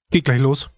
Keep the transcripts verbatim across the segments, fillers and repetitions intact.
Geht gleich los.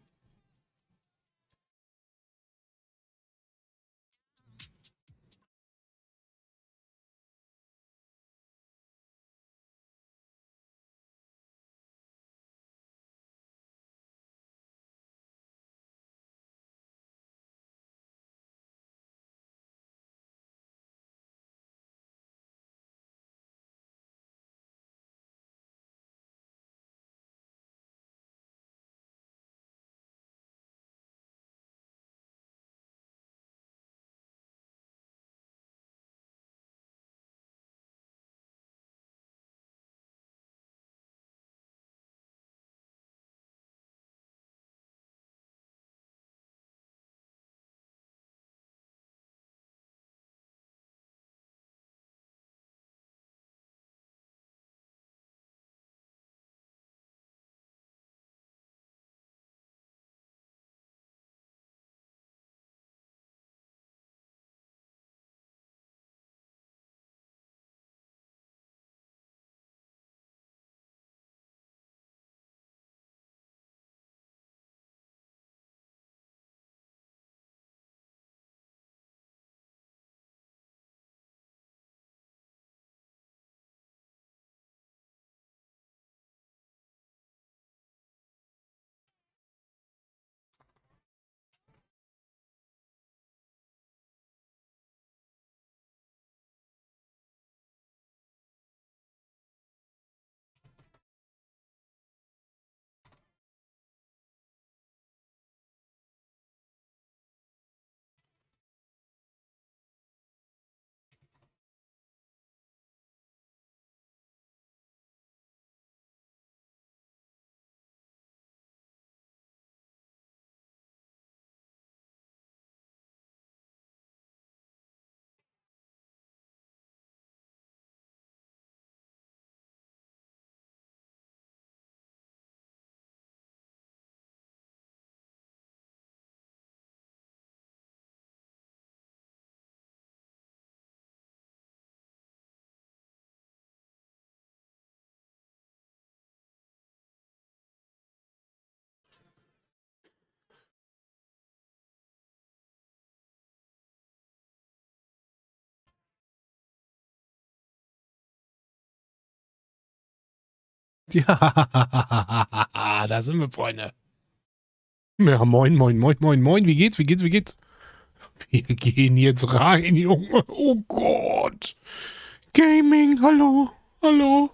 Ja, da sind wir, Freunde. Ja, moin, moin, moin, moin, moin. Wie geht's, wie geht's, wie geht's? Wir gehen jetzt rein, Junge. Oh Gott. Gaming, hallo, hallo.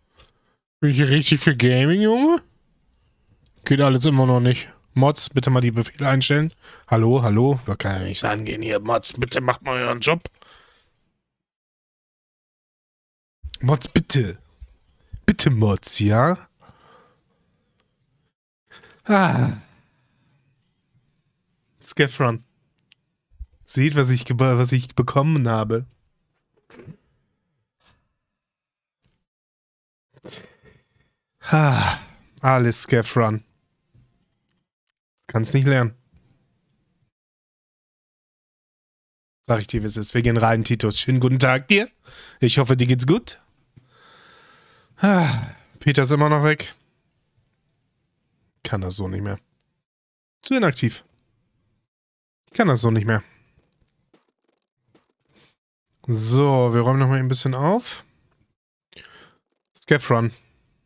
Bin ich hier richtig für Gaming, Junge? Geht alles immer noch nicht. Mods, bitte mal die Befehle einstellen. Hallo, hallo. Da kann ja nicht angehen hier. Mods, bitte macht mal euren Job. Mods, bitte. Bitte, Mods, ja? Ah. Skeffron. Seht, was ich, was ich bekommen habe. Ah. Alles Skeffron. Kann's nicht lernen. Sag ich dir, wie es ist. Wir gehen rein, Titus. Schönen guten Tag dir. Ich hoffe, dir geht's gut. Ah. Peter ist immer noch weg. Kann das so nicht mehr. Zu inaktiv. Ich kann das so nicht mehr. So, wir räumen noch mal ein bisschen auf. Skeffron.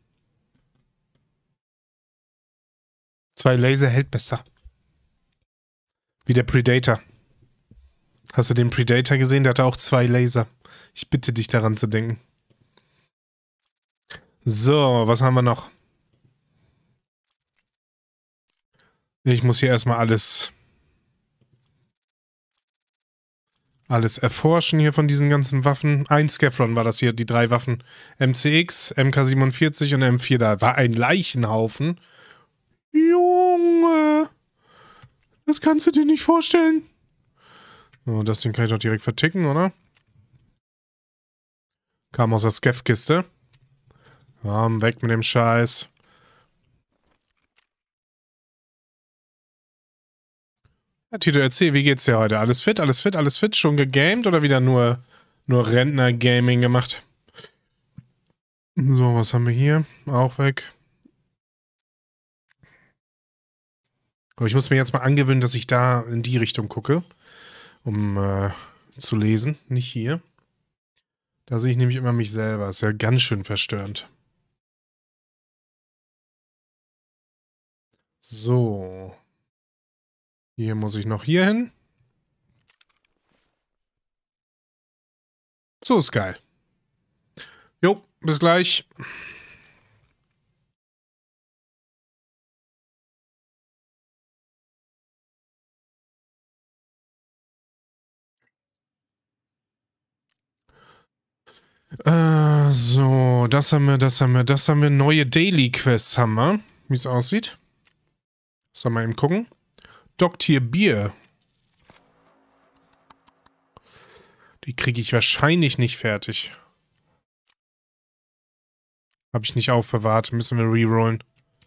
Zwei Laser hält besser. Wie der Predator. Hast du den Predator gesehen? Der hatte auch zwei Laser. Ich bitte dich daran zu denken. So, was haben wir noch? Ich muss hier erstmal alles alles erforschen hier von diesen ganzen Waffen. Ein Skeffron war das hier, die drei Waffen. M C X, M K siebenundvierzig und M vier. Da war ein Leichenhaufen. Junge! Das kannst du dir nicht vorstellen. So, das Ding kann ich doch direkt verticken, oder? Kam aus der Skeff-Kiste. Ja, weg mit dem Scheiß. Ja, Tito, erzähl, wie geht's dir heute? Alles fit, alles fit, alles fit? Schon gegamed oder wieder nur, nur Rentner-Gaming gemacht? So, was haben wir hier? Auch weg. Aber ich muss mir jetzt mal angewöhnen, dass ich da in die Richtung gucke, um äh, zu lesen. Nicht hier. Da sehe ich nämlich immer mich selber. Ist ja ganz schön verstörend. So. Hier muss ich noch hier hin. So ist geil. Jo, bis gleich. Äh, so, das haben wir, das haben wir, das haben wir. Neue Daily Quests haben wir. Wie es aussieht. Sollen wir mal eben gucken. Dogtier Bier. Die kriege ich wahrscheinlich nicht fertig. Habe ich nicht aufbewahrt. Müssen wir rerollen.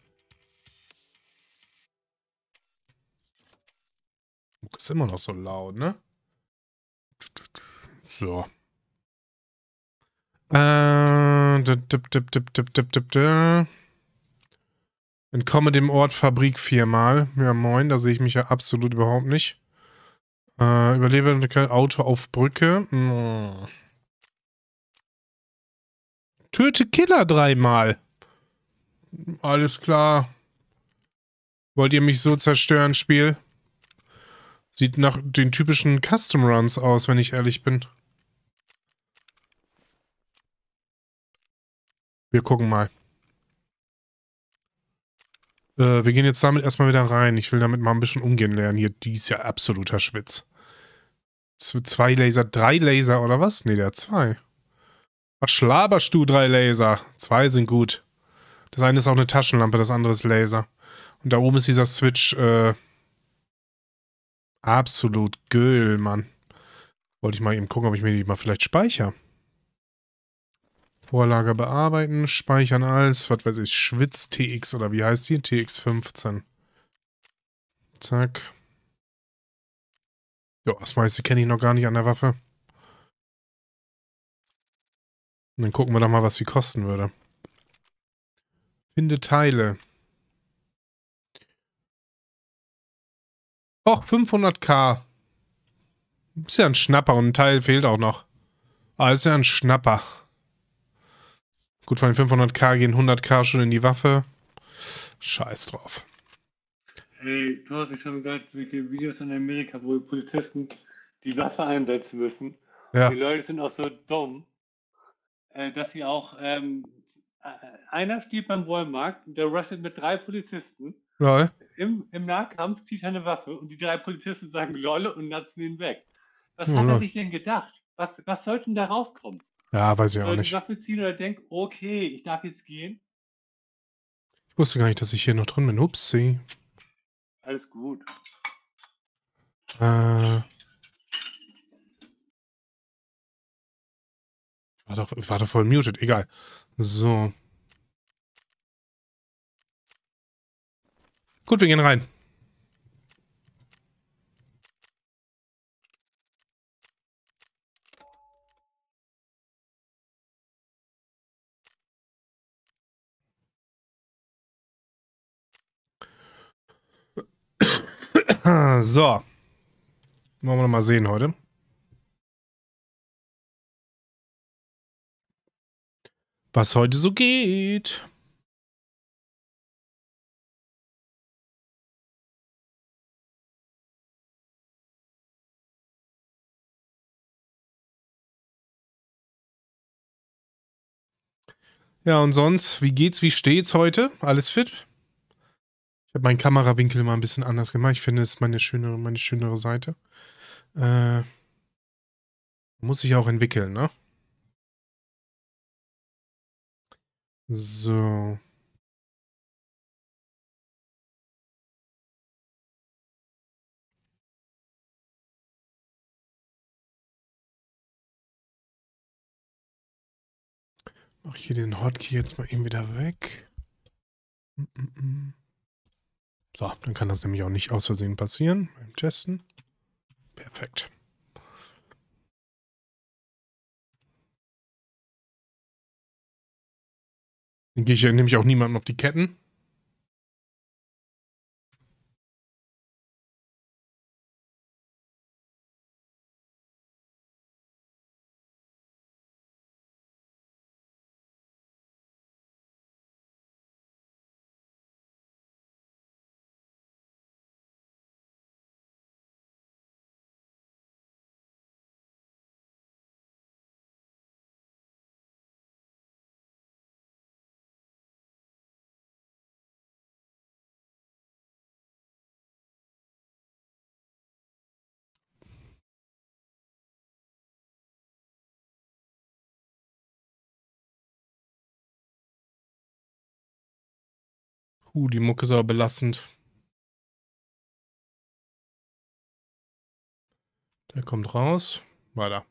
Ist immer noch so laut, ne? So. Äh, dip, dip, dip, dip, dip, dip, dip, dip. Entkomme dem Ort Fabrik viermal. Ja, moin, da sehe ich mich ja absolut überhaupt nicht. Äh, überlebe Auto auf Brücke. Hm. Töte Killer dreimal. Alles klar. Wollt ihr mich so zerstören, Spiel? Sieht nach den typischen Custom Runs aus, wenn ich ehrlich bin. Wir gucken mal. Äh, wir gehen jetzt damit erstmal wieder rein. Ich will damit mal ein bisschen umgehen lernen. Hier, die ist ja absoluter Schwitz. Z zwei Laser, drei Laser oder was? Ne, der hat zwei. Was schlaberst du, drei Laser? Zwei sind gut. Das eine ist auch eine Taschenlampe, das andere ist Laser. Und da oben ist dieser Switch, äh, absolut Göhl, Mann. Wollte ich mal eben gucken, ob ich mir die mal vielleicht speichere. Vorlage bearbeiten, speichern als, was weiß ich, Schwitz T X oder wie heißt die? T X fünfzehn. Zack. Ja, das meiste kenne ich noch gar nicht an der Waffe. Und dann gucken wir doch mal, was sie kosten würde. Finde Teile. Och, fünfhunderttausend. Ist ja ein Schnapper und ein Teil fehlt auch noch. Ah, ist ja ein Schnapper. Gut, von den fünfhunderttausend gehen hunderttausend schon in die Waffe. Scheiß drauf. Hey, du hast nicht schon gehört, welche Videos in Amerika, wo die Polizisten die Waffe einsetzen müssen. Ja. Die Leute sind auch so dumm, äh, dass sie auch, ähm, äh, einer steht beim Walmart und der wrestelt mit drei Polizisten. Lol. Im, Im Nahkampf zieht er eine Waffe und die drei Polizisten sagen Lolle und natzen ihn weg. Was Ja, hat er lol. sich denn gedacht? Was, was sollte denn da rauskommen? Ja, weiß ich Soll auch er die nicht. Waffe ziehen oder denkt, okay, ich darf jetzt gehen? Ich wusste gar nicht, dass ich hier noch drin bin. Upsi. Alles gut. Äh. War doch, war doch voll muted. Egal. So. Gut, wir gehen rein. So. Wollen wir noch mal sehen heute. Was heute so geht. Ja, und sonst, wie geht's, wie steht's heute? Alles fit? Ich habe meinen Kamerawinkel mal ein bisschen anders gemacht. Ich finde, es ist meine schönere, meine schönere Seite. Äh, muss ich auch entwickeln, ne? So. Mach ich hier den Hotkey jetzt mal eben wieder weg. So, dann kann das nämlich auch nicht aus Versehen passieren beim Testen. Perfekt. Dann gehe ich ja nämlich auch niemandem auf die Ketten. Uh, die Mucke ist aber belastend. Der kommt raus. Weiter.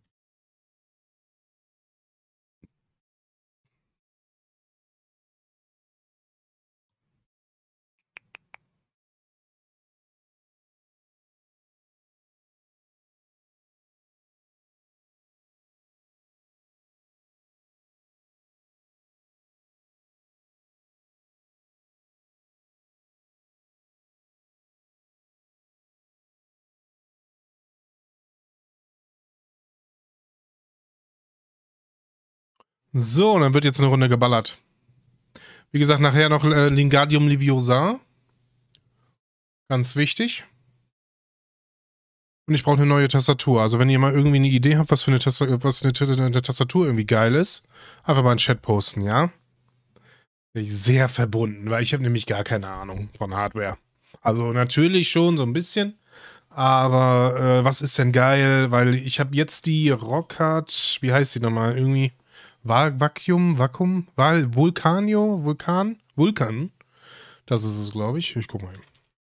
So, dann wird jetzt eine Runde geballert. Wie gesagt, nachher noch äh, Lingadium Leviosa. Ganz wichtig. Und ich brauche eine neue Tastatur. Also wenn ihr mal irgendwie eine Idee habt, was für eine, Tasta was eine, eine Tastatur irgendwie geil ist, einfach mal in den Chat posten, ja? Bin ich sehr verbunden, weil ich habe nämlich gar keine Ahnung von Hardware. Also natürlich schon so ein bisschen, aber äh, was ist denn geil? Weil ich habe jetzt die Rockhard, wie heißt die nochmal? Irgendwie Va Vacuum, Vakuum, Val Vulcanio, Vulkan, Vulkan. Das ist es, glaube ich. Ich guck mal.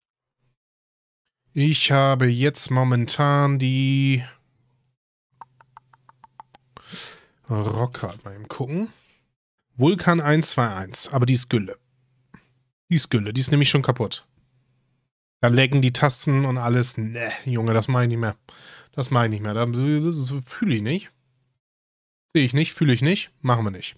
Ich habe jetzt momentan die Rockhard, mal eben gucken. Vulkan eins zwei eins, aber die ist Gülle. Die ist Gülle, die ist nämlich schon kaputt. Da lecken die Tasten und alles. Ne, Junge, das mache ich nicht mehr. Das mache ich nicht mehr. Das, das, das fühle ich nicht. Sehe ich nicht, fühle ich nicht. Machen wir nicht.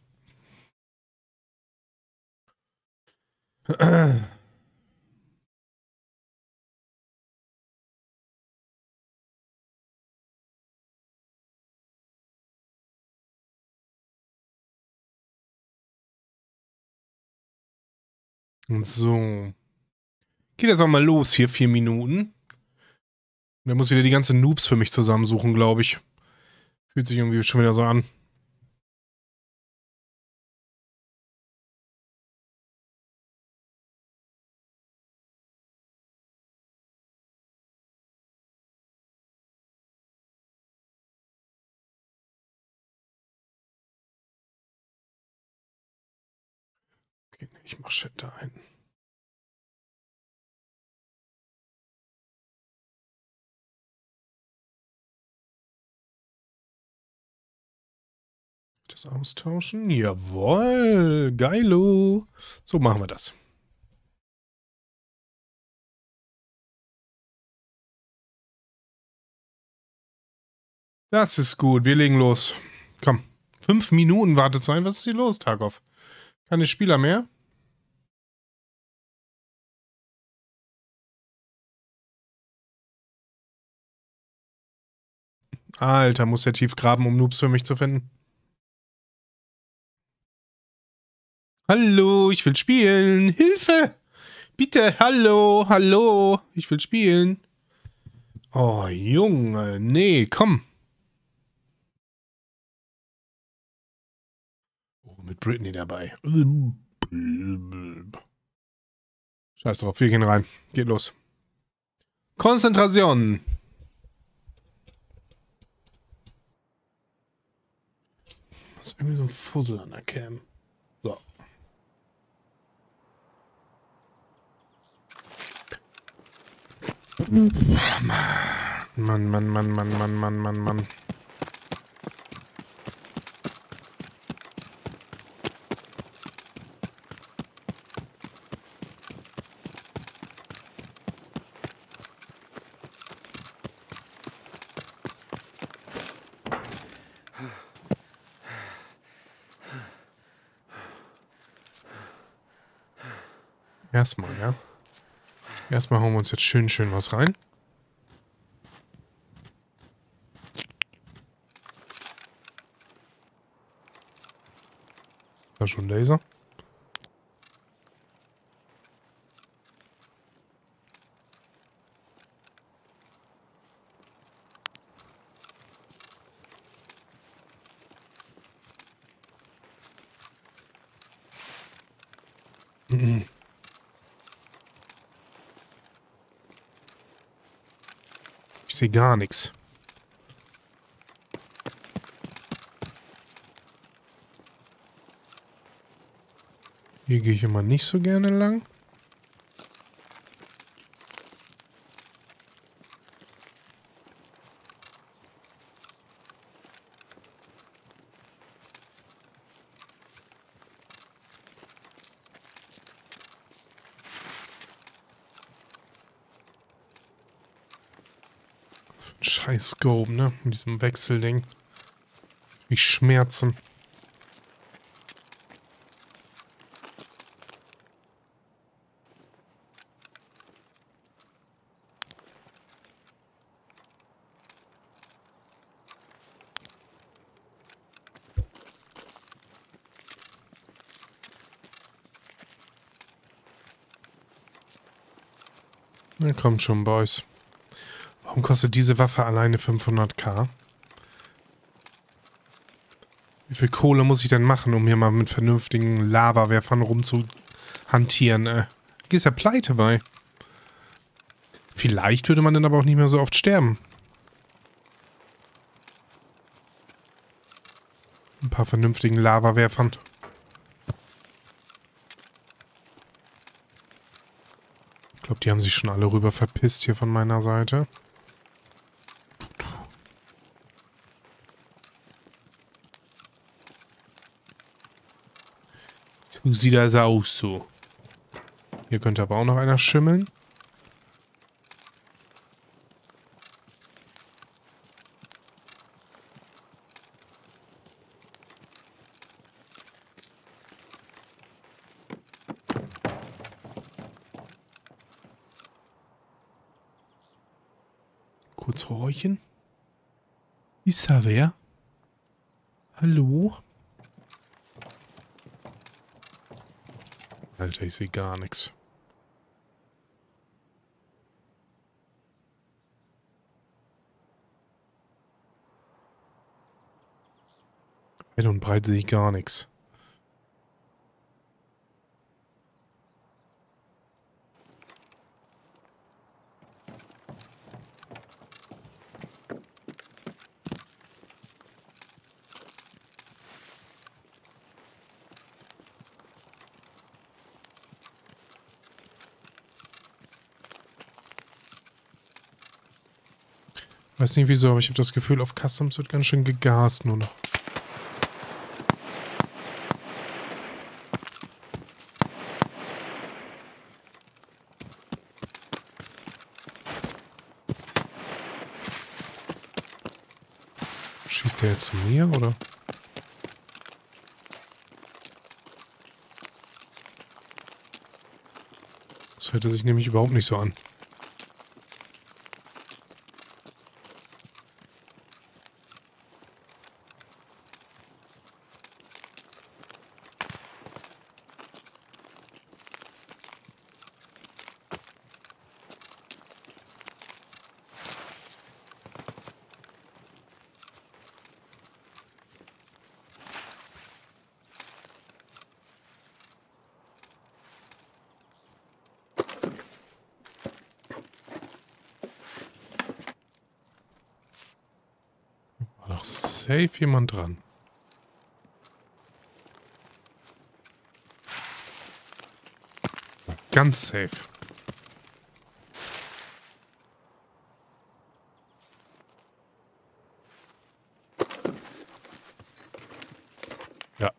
Und so. Geht jetzt auch mal los hier, vier Minuten. Der muss wieder die ganzen Noobs für mich zusammensuchen, glaube ich. Fühlt sich irgendwie schon wieder so an. Okay, ich mach Chat da ein. Das austauschen? Jawohl, geilo. So machen wir das. Das ist gut, wir legen los. Komm, fünf Minuten Wartezeit. Was ist hier los, Tarkov? Keine Spieler mehr? Alter, muss der tief graben, um Noobs für mich zu finden. Hallo, ich will spielen. Hilfe! Bitte, hallo, hallo. Ich will spielen. Oh, Junge, nee, komm. Oh, mit Britney dabei. Scheiß drauf, wir gehen rein. Geht los. Konzentration. Das ist irgendwie so ein Fussel an der Cam. So. Mann, Mann, Mann, Mann, Mann, Mann, Mann, Mann. Erstmal, ja. Erstmal hauen wir uns jetzt schön, schön was rein. Da ist schon Laser. Mhm. Ich sehe gar nichts. Hier gehe ich immer nicht so gerne lang. Scheiß Scope, ne? Mit diesem Wechselding. Wie Schmerzen. Na komm schon, Boys. Warum kostet diese Waffe alleine fünfhunderttausend? Wie viel Kohle muss ich denn machen, um hier mal mit vernünftigen Lavawerfern rumzuhantieren? Äh, gehst ja pleite bei. Vielleicht würde man dann aber auch nicht mehr so oft sterben. Ein paar vernünftigen Lavawerfern. Ich glaube, die haben sich schon alle rüber verpisst hier von meiner Seite. So sieht das aus so. Hier könnte aber auch noch einer schimmeln. Kurz horchen. Ist da wer? Hallo? Alter, ich sehe gar nichts. Weit und breit sehe ich gar nichts. Weiß nicht wieso, aber ich habe das Gefühl, auf Customs wird ganz schön gegast nur noch. Schießt der jetzt zu mir, oder? Das hört sich nämlich überhaupt nicht so an. War doch safe jemand dran. Ganz safe. Ja.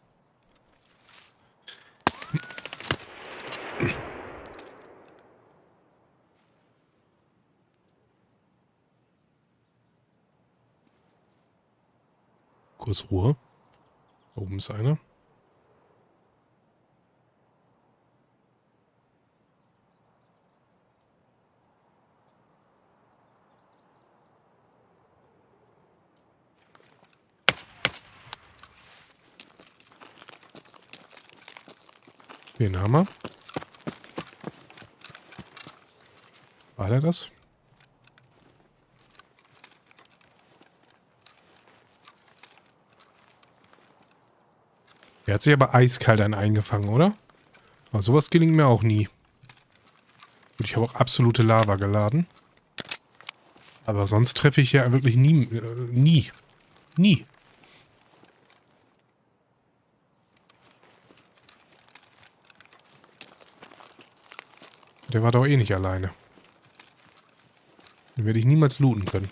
Kurz Ruhe. Da oben ist einer. Den haben wir. War der das? Der hat sich aber eiskalt einen eingefangen, oder? Aber sowas gelingt mir auch nie. Gut, ich habe auch absolute Lava geladen. Aber sonst treffe ich ja wirklich nie. Äh, nie. Nie. Der war doch eh nicht alleine. Den werde ich niemals looten können.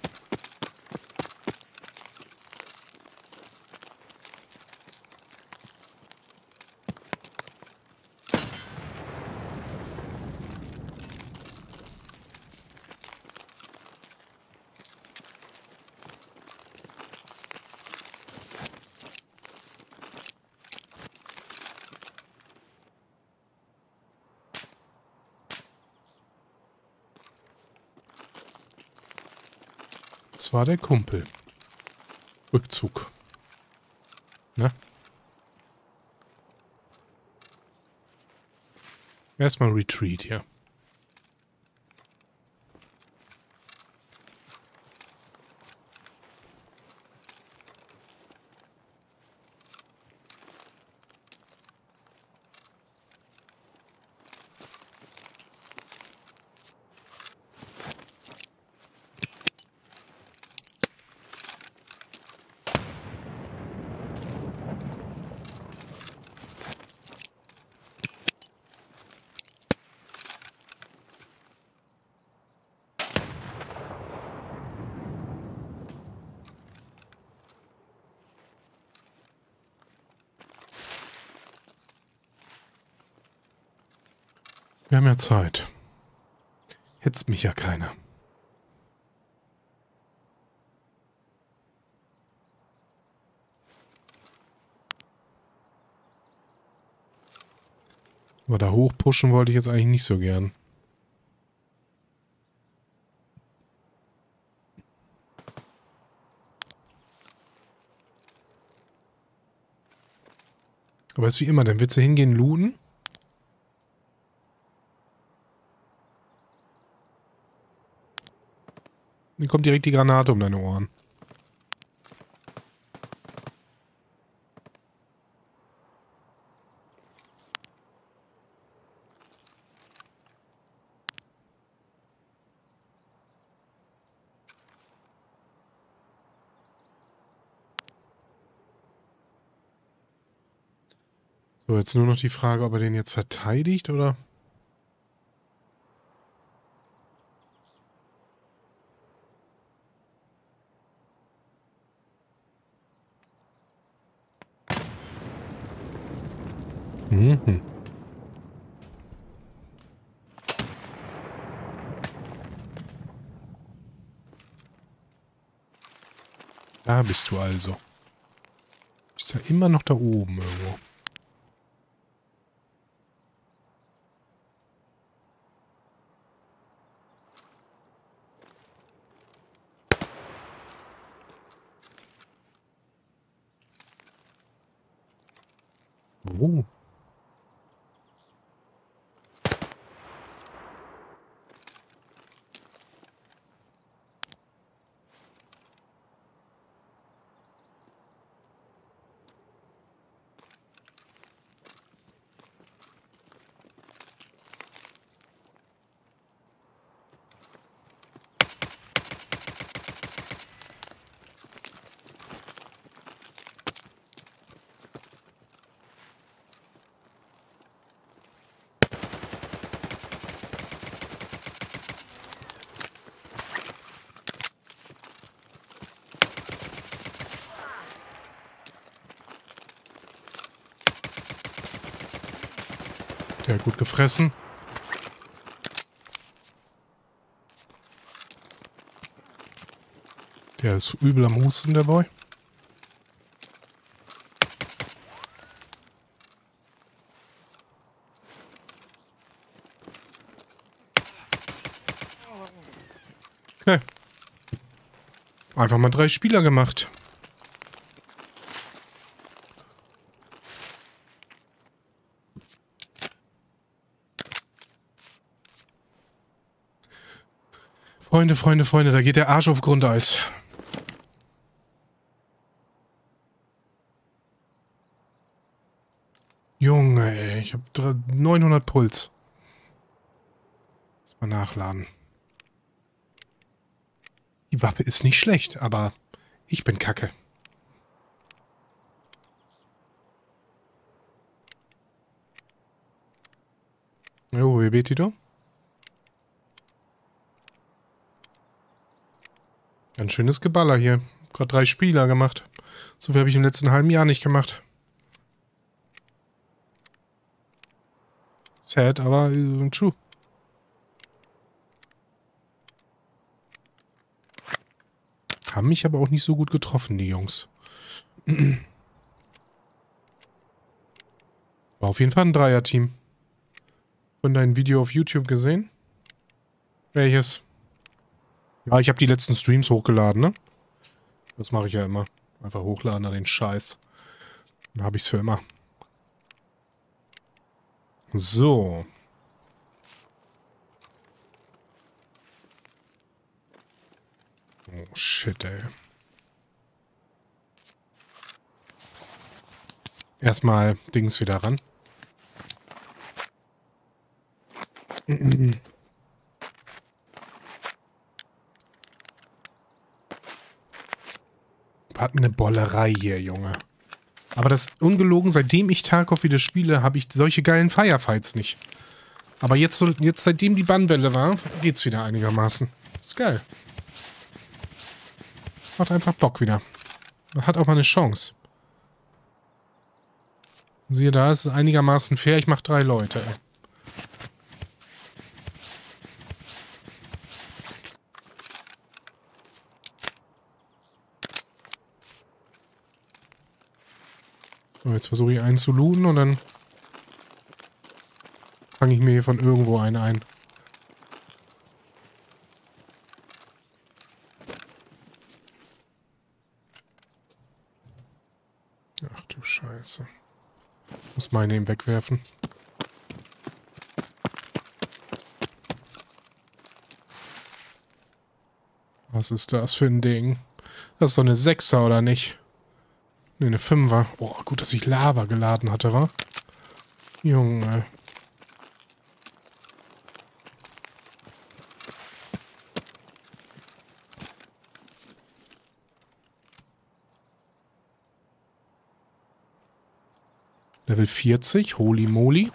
Das war der Kumpel. Rückzug. Ne? Erstmal Retreat hier. Wir haben ja Zeit. Hetzt mich ja keiner. Aber da hochpushen wollte ich jetzt eigentlich nicht so gern. Aber es ist wie immer, dann willst du hingehen, looten. Dann kommt direkt die Granate um deine Ohren. So, jetzt nur noch die Frage, ob er den jetzt verteidigt, oder? Mhm. Da bist du also. Ist ja immer noch da oben irgendwo. Wo? Der hat gut gefressen. Der ist übel am Husten, der Boy. Okay. Einfach mal drei Spieler gemacht. Freunde, Freunde, Freunde, da geht der Arsch auf Grundeis. Junge, ey, ich habe neunhundert Puls. Muss mal nachladen. Die Waffe ist nicht schlecht, aber ich bin kacke. Jo, wie betito? Ein schönes Geballer hier. Gerade drei Spieler gemacht. So viel habe ich im letzten halben Jahr nicht gemacht. Sad, aber äh, true. Haben mich aber auch nicht so gut getroffen, die Jungs. War auf jeden Fall ein Dreier-Team. Von deinem Video auf YouTube gesehen? Welches? Ja, ich habe die letzten Streams hochgeladen, ne? Das mache ich ja immer. Einfach hochladen an den Scheiß. Dann habe ich es für immer. So. Oh, shit, ey. Erstmal Dings wieder ran. Hat eine Bollerei hier, Junge. Aber das ungelogen, seitdem ich Tarkov wieder spiele, habe ich solche geilen Firefights nicht. Aber jetzt, so, jetzt seitdem die Bannwelle war, geht's wieder einigermaßen. Ist geil. Macht einfach Bock wieder. Man hat auch mal eine Chance. Siehe da, es ist einigermaßen fair. Ich mache drei Leute, ey. So, jetzt versuche ich einen zu looten und dann fange ich mir hier von irgendwo einen ein. Ach du Scheiße. Ich muss meine eben wegwerfen. Was ist das für ein Ding? Das ist doch eine Sechser, oder nicht? Ne, eine Fünfer. Oh, gut, dass ich Lava geladen hatte, wa? Junge. Level vierzig, holy moly.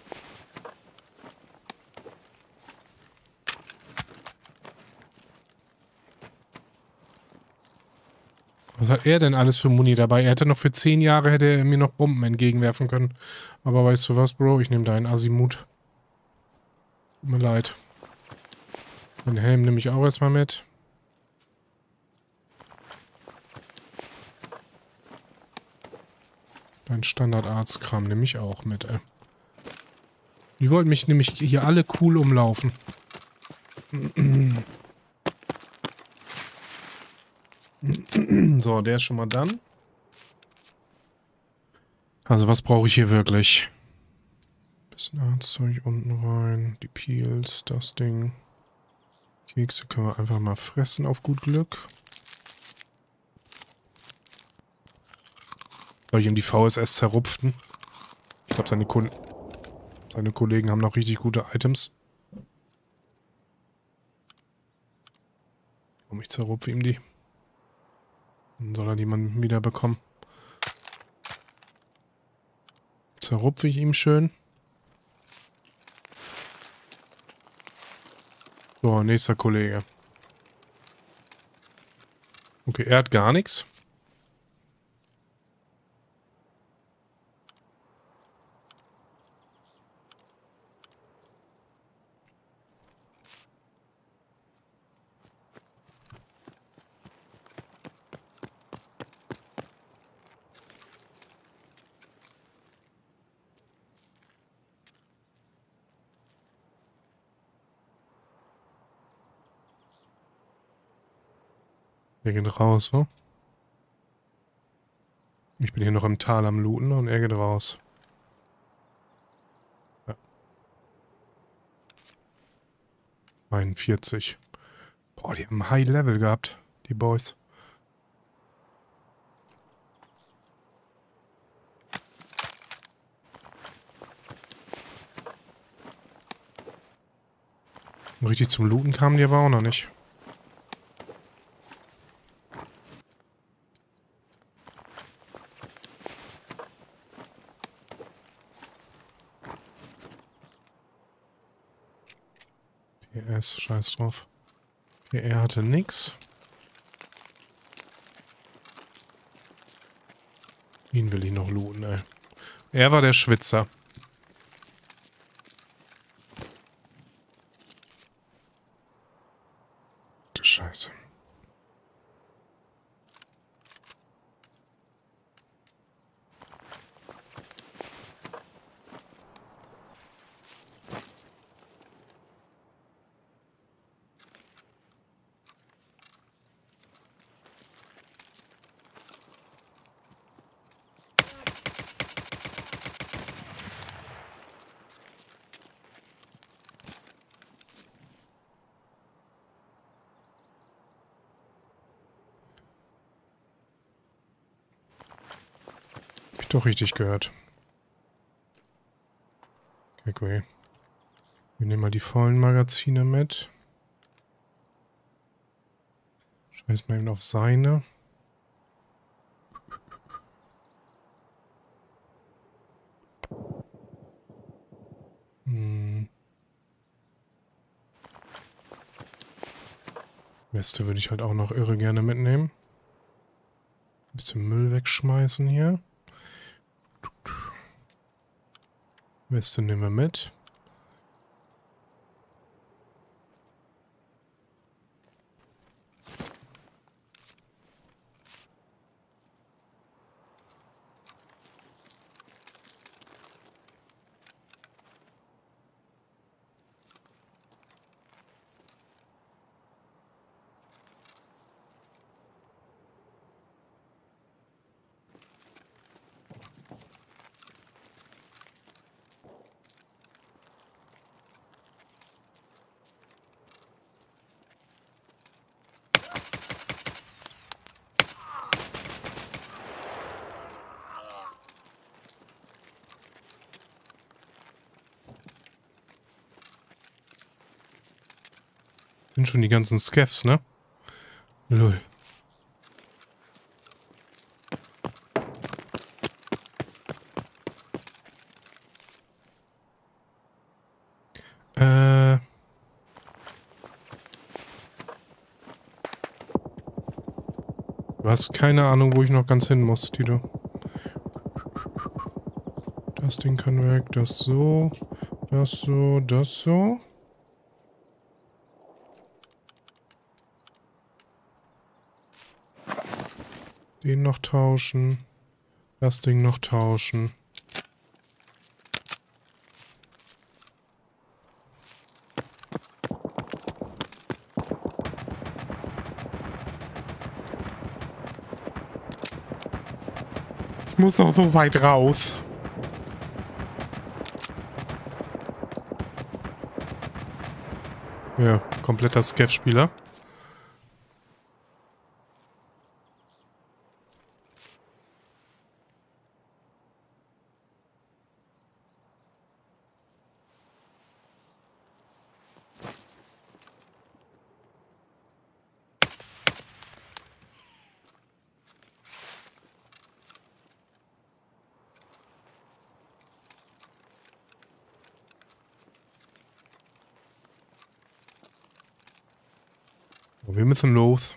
Was hat er denn alles für Muni dabei? Er hätte noch für zehn Jahre, hätte er mir noch Bomben entgegenwerfen können. Aber weißt du was, Bro? Ich nehme deinen Asimut. Tut mir leid. Den Helm nehme ich auch erstmal mit. Dein Standard-Arztkram nehme ich auch mit, ey. Die wollten mich nämlich hier alle cool umlaufen. So, der ist schon mal dann. Also, was brauche ich hier wirklich? Bisschen Arztzeug unten rein. Die Peels, das Ding. Kekse können wir einfach mal fressen auf gut Glück. Soll ich ihm die V S S zerrupften? Ich glaube, seine, Ko seine Kollegen haben noch richtig gute Items. Komm, ich zerrupfe ihm die. Dann soll er die mal wieder bekommen. Zerrupfe ich ihm schön. So, nächster Kollege. Okay, er hat gar nichts. Er geht raus, so. Ich bin hier noch im Tal am Looten und er geht raus. Ja. zweiundvierzig. Boah, die haben ein High Level gehabt, die Boys. Und richtig zum Looten kamen die aber auch noch nicht. P S, scheiß drauf. P R hatte nix. Ihn will ich noch looten, ey. Er war der Schwitzer. Du Scheiße. ich doch richtig gehört. Okay, okay. Wir nehmen mal die vollen Magazine mit. Scheiß mal eben auf seine. Hm. Weste würde ich halt auch noch irre gerne mitnehmen. Ein bisschen Müll wegschmeißen hier. Weste nehmen wir mit. Sind schon die ganzen Scavs, ne? Lul. Äh. Du hast keine Ahnung, wo ich noch ganz hin muss, Tito. Das Ding kann weg, das so, das so, das so. Den noch tauschen. Das Ding noch tauschen. Ich muss noch so weit raus. Ja, kompletter Scav-Spieler. Wir müssen los.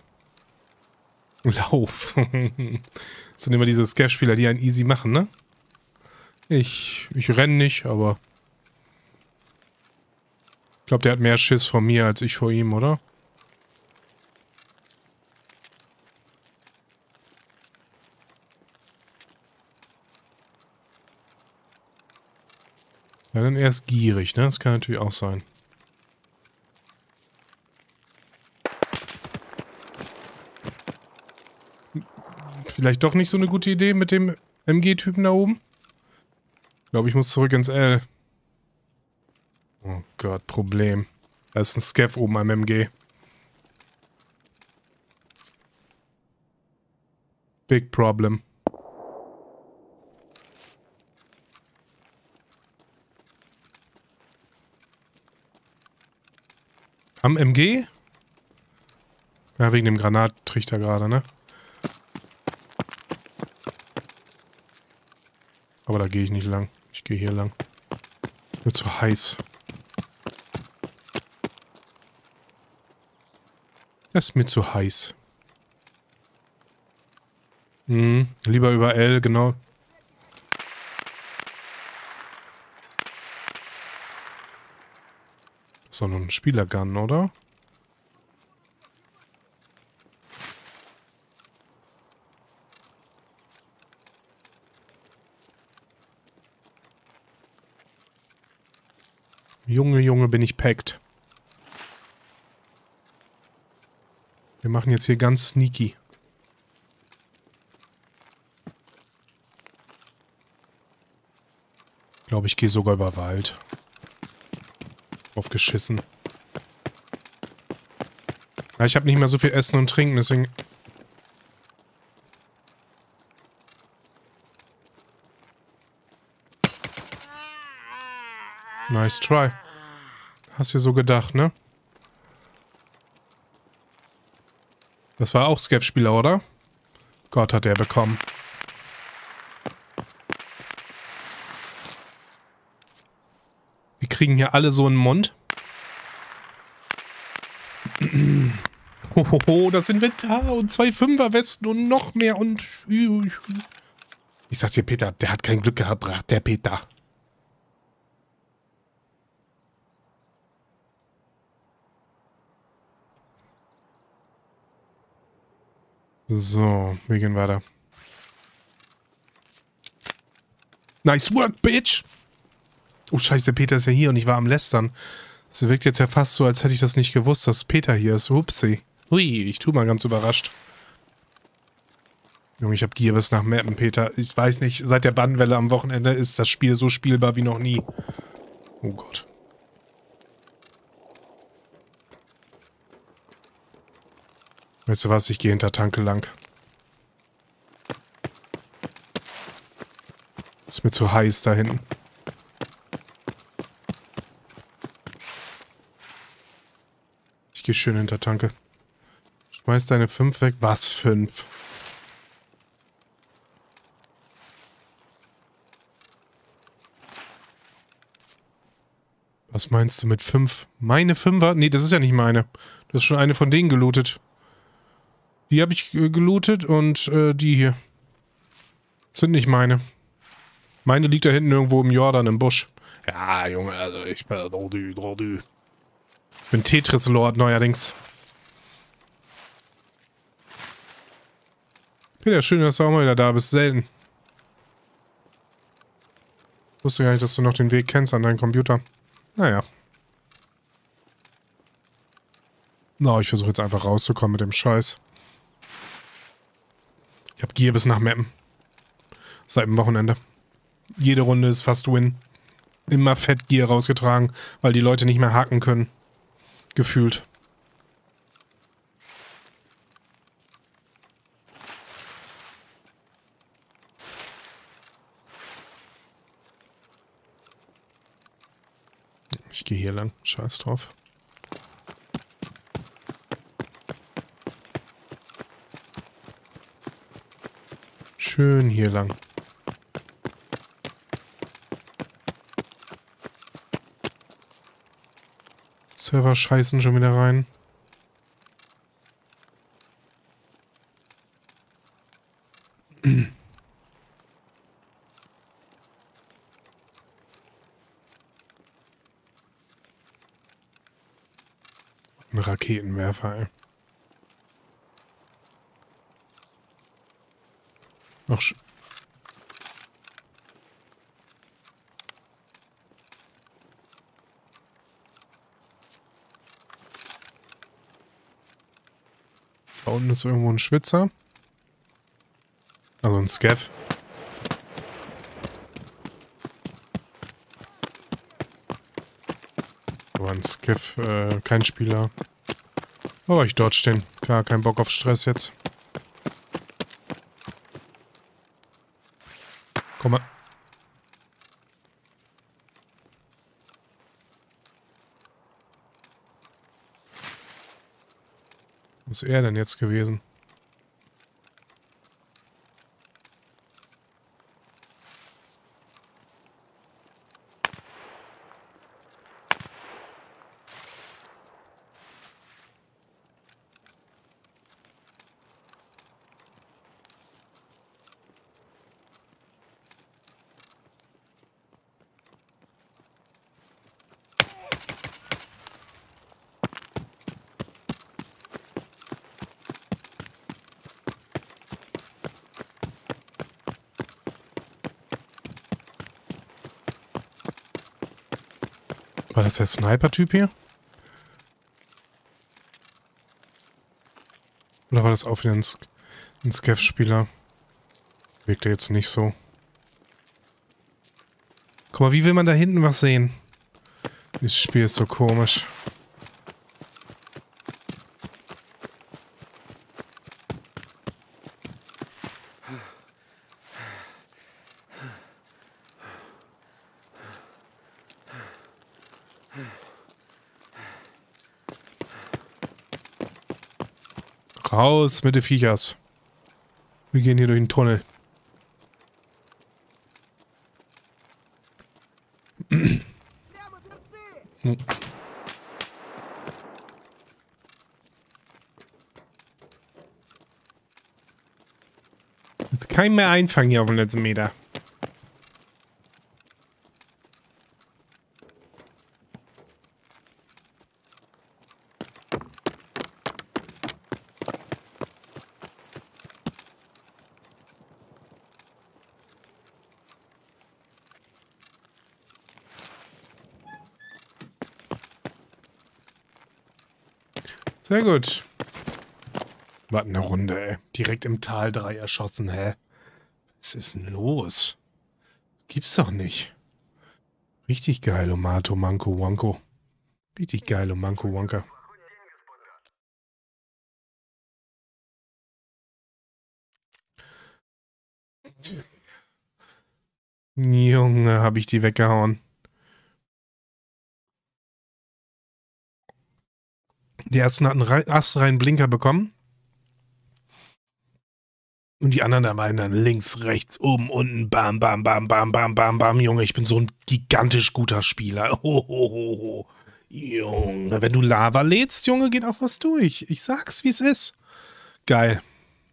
Lauf. Das sind immer diese Scav-Spieler, die einen easy machen, ne? Ich, ich renne nicht, aber... Ich glaube, der hat mehr Schiss vor mir als ich vor ihm, oder? Ja, dann er ist gierig, ne? Das kann natürlich auch sein. Vielleicht doch nicht so eine gute Idee mit dem M G-Typen da oben. Ich glaube, ich muss zurück ins L. Oh Gott, Problem. Da ist ein Scav oben am M G. Big problem. Am M G? Ja, wegen dem Granattrichter gerade, ne? Aber da gehe ich nicht lang. Ich gehe hier lang. Wird zu heiß. Das ist mir zu heiß. Hm, lieber über L, genau. Das ist doch nur ein Spielergun, oder? Junge, Junge, bin ich packt. Wir machen jetzt hier ganz sneaky. Ich glaube, ich gehe sogar über Wald. Aufgeschissen. Ja, ich habe nicht mehr so viel Essen und Trinken, deswegen... Nice try. Hast du so gedacht, ne? Das war auch Scav-Spieler, oder? Gott, hat er bekommen. Wir kriegen hier alle so einen Mund. Hohoho, das Inventar und zwei Fünferwesten und noch mehr und... Ich sag dir, Peter, der hat kein Glück gehabt, der Peter. So, wir gehen weiter. Nice work, bitch! Oh, scheiße, Peter ist ja hier und ich war am Lästern. Es wirkt jetzt ja fast so, als hätte ich das nicht gewusst, dass Peter hier ist. Upsi. Hui, ich tu mal ganz überrascht. Junge, ich hab Gier bis nach Mappen, Peter. Ich weiß nicht, seit der Bannwelle am Wochenende ist das Spiel so spielbar wie noch nie. Oh Gott. Weißt du was, ich gehe hinter Tanke lang. Ist mir zu heiß da hinten. Ich gehe schön hinter Tanke. Schmeiß deine fünf weg. Was, fünf? Was meinst du mit fünf? Meine Fünfer? Nee, das ist ja nicht meine. Du hast schon eine von denen gelootet. Die habe ich äh, gelootet und äh, die hier. Sind nicht meine. Meine liegt da hinten irgendwo im Jordan im Busch. Ja, Junge, also ich bin... Ich bin Tetris-Lord neuerdings. Peter, schön, dass du auch mal wieder da bist. Selten. Ich wusste gar nicht, dass du noch den Weg kennst an deinem Computer. Naja. Na, no, ich versuche jetzt einfach rauszukommen mit dem Scheiß. Ich habe Gier bis nach Mappen. Seit dem Wochenende. Jede Runde ist fast Win. Immer fett Gier rausgetragen, weil die Leute nicht mehr haken können. Gefühlt. Ich gehe hier lang. Scheiß drauf. Schön hier lang. Server scheißen schon wieder rein. Ein Raketenwerfer, ey. Noch sch Da unten ist irgendwo ein Schwitzer. Also ein Scav. Aber ein Scav, äh, kein Spieler. Aber ich dort stehen. Klar, kein Bock auf Stress jetzt. Komm mal. Wo ist er denn jetzt gewesen? War das der Sniper-Typ hier? Oder war das auch wieder ein, Sk ein Scav-Spieler? Wirkt er jetzt nicht so. Guck mal, wie will man da hinten was sehen? Das Spiel ist so komisch. Raus mit den Viechers. Wir gehen hier durch den Tunnel. Hm. Jetzt kein mehr einfangen hier auf dem letzten Meter. Sehr gut. Was eine Runde, ey. Direkt im Tal drei erschossen, hä? Was ist denn los? Das gibt's doch nicht. Richtig geil, Omato, Manko, Wanko. Richtig geil, Manko, Wanka. Junge, hab ich die weggehauen. Die ersten hatten einen astreinen Blinker bekommen. Und die anderen da meinen dann links, rechts, oben, unten, bam, bam, bam, bam, bam, bam, bam. Junge, ich bin so ein gigantisch guter Spieler. Ho, ho, ho, ho. Junge, wenn du Lava lädst, Junge, geht auch was durch. Ich sag's, wie es ist. Geil.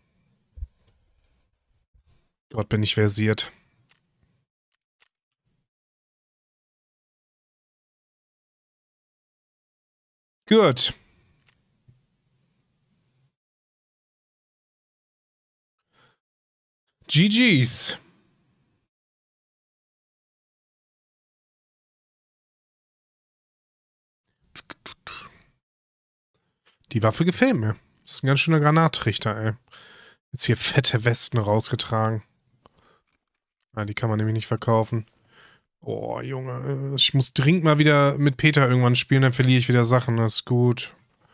Gott, bin ich versiert. Gut. G Gs. Die Waffe gefällt mir. Das ist ein ganz schöner Granatrichter, ey. Jetzt hier fette Westen rausgetragen. Ah, die kann man nämlich nicht verkaufen. Oh, Junge. Ich muss dringend mal wieder mit Peter irgendwann spielen, dann verliere ich wieder Sachen. Das ist gut.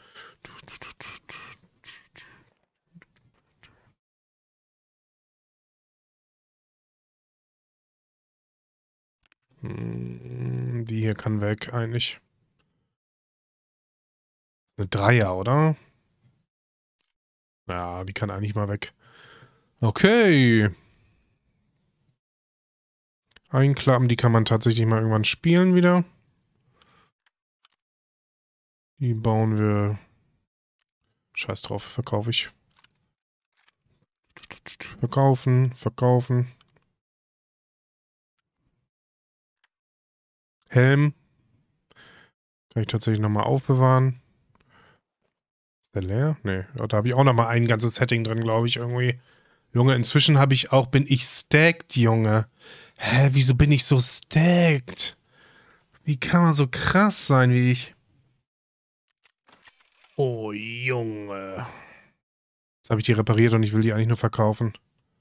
Hm, die hier kann weg, eigentlich. Das ist eine Dreier, oder? Ja, die kann eigentlich mal weg. Okay. Einklappen, die kann man tatsächlich mal irgendwann spielen wieder. Die bauen wir... Scheiß drauf, verkaufe ich. Verkaufen, verkaufen. Helm. Kann ich tatsächlich nochmal aufbewahren. Ist der leer? Nee, da habe ich auch nochmal ein ganzes Setting drin, glaube ich, irgendwie. Junge, inzwischen habe ich auch, bin ich stacked, Junge. Hä, wieso bin ich so stacked? Wie kann man so krass sein wie ich? Oh, Junge. Jetzt habe ich die repariert und ich will die eigentlich nur verkaufen.